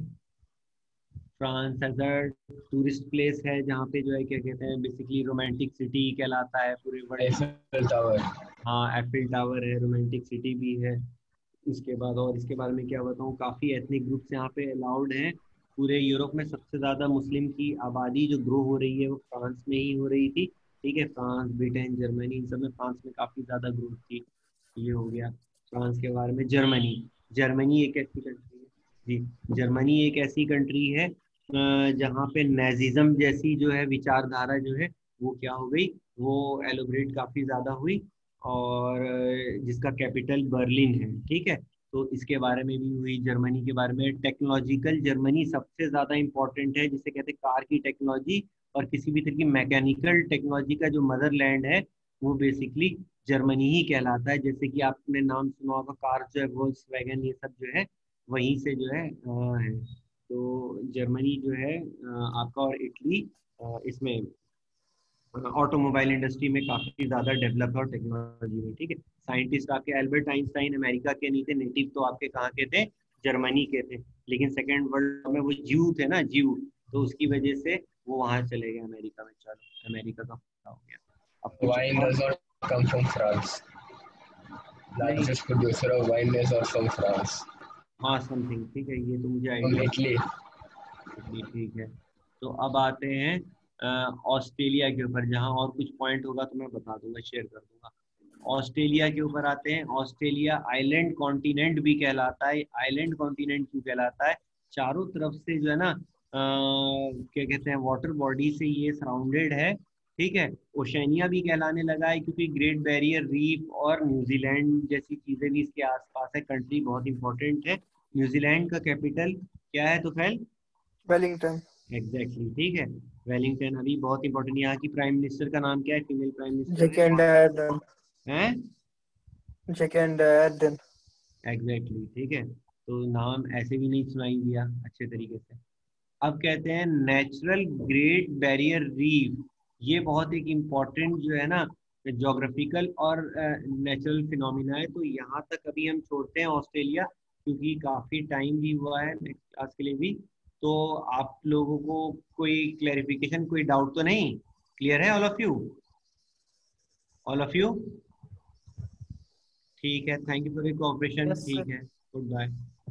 France as a tourist place है जहाँ पे जो है क्या कहते हैं बेसिकली रोमांटिक सिटी कहलाता है पूरे वर्ल्ड। एफिल टावर, हाँ एफिल टावर है, रोमांटिक सिटी भी है। इसके बाद और इसके बारे में क्या बताऊँ, काफ़ी एथनिक ग्रुप्स यहाँ पे अलाउड हैं। पूरे यूरोप में सबसे ज़्यादा मुस्लिम की आबादी जो ग्रो हो रही है वो फ्रांस में ही हो रही थी, ठीक है। फ्रांस, ब्रिटेन, जर्मनी, इन सब में फ्रांस में काफ़ी ज़्यादा ग्रोथ थी। ये हो गया फ्रांस के बारे में। जर्मनी, जर्मनी एक ऐसी कंट्री है जी, जर्मनी एक ऐसी कंट्री है जहाँ पे नाजिज्म जैसी जो है विचारधारा जो है वो क्या हो गई, वो एलोबरेट काफ़ी ज़्यादा हुई, और जिसका कैपिटल बर्लिन है, ठीक है। तो इसके बारे में भी हुई। जर्मनी के बारे में टेक्नोलॉजिकल जर्मनी सबसे ज़्यादा इम्पोर्टेंट है, जिसे कहते हैं कार की टेक्नोलॉजी और किसी भी तरह की मैकेनिकल टेक्नोलॉजी का जो मदरलैंड है वो बेसिकली जर्मनी ही कहलाता है। जैसे कि आपने नाम सुना होगा कार जो है वोल्क्सवैगन, ये सब जो है वहीं से जो है। तो जर्मनी जो है आपका, और इटली इसमें ऑटोमोबाइल इंडस्ट्री में काफी ज्यादा डेवलप है और टेक्नोलॉजी में, ठीक है। साइंटिस्ट आपके एल्बर्ट आइंस्टाइन अमेरिका के नहीं थे, नेटिव तो आपके कहाँ के थे, जर्मनी के थे, लेकिन सेकेंड वर्ल्ड में वो ज्यू थे ना, ज्यू, तो उसकी वजह से वो वहां चले गए अमेरिका में। चलो अमेरिका का फायदा हो गया। अब कुछ wine और? does not come from France. Largest producer of wine is not from France. हाँ समथिंग, ठीक है, ये तो मुझे From आइडिया, Italy. ठीक है। तो अब आते हैं ऑस्ट्रेलिया के ऊपर, जहाँ और कुछ पॉइंट होगा तो मैं बता दूंगा, शेयर कर दूंगा। ऑस्ट्रेलिया के ऊपर आते हैं। ऑस्ट्रेलिया आइलैंड कॉन्टिनेंट भी कहलाता है। आइलैंड कॉन्टिनेंट क्यों कहलाता है, चारों तरफ से जो है ना क्या कहते हैं वाटर बॉडी से ये सराउंडेड है, ठीक है। ओशनिया भी कहलाने लगा है क्योंकि ग्रेट बैरियर रीफ और न्यूजीलैंड जैसी चीजें भी इसके आसपास है। कंट्री बहुत इंपॉर्टेंट है। न्यूजीलैंड का कैपिटल क्या है तुफैल? वेलिंगटन। एग्जैक्टली, ठीक है, वेलिंगटन। अभी बहुत इंपॉर्टेंट, यहाँ की प्राइम मिनिस्टर का नाम क्या है, female prime minister Jacinda Ardern. है? Jacinda Ardern. एग्जैक्टली, ठीक है। तो नाम ऐसे भी नहीं सुनाई दिया अच्छे तरीके से। अब कहते हैं नेचुरल ग्रेट बैरियर रीफ, ये बहुत एक इम्पॉर्टेंट जो है ना जोग्राफिकल और नेचुरल फिनोमिना है। तो यहाँ तक अभी हम छोड़ते हैं ऑस्ट्रेलिया, क्योंकि काफ़ी टाइम भी हुआ है नेक्स्ट क्लास के लिए भी। तो आप लोगों को कोई क्लैरिफिकेशन, कोई डाउट तो नहीं? क्लियर है all of you? All of you ठीक है, thank you for your cooperation, Yes, sir. ठीक है, गुड बाय।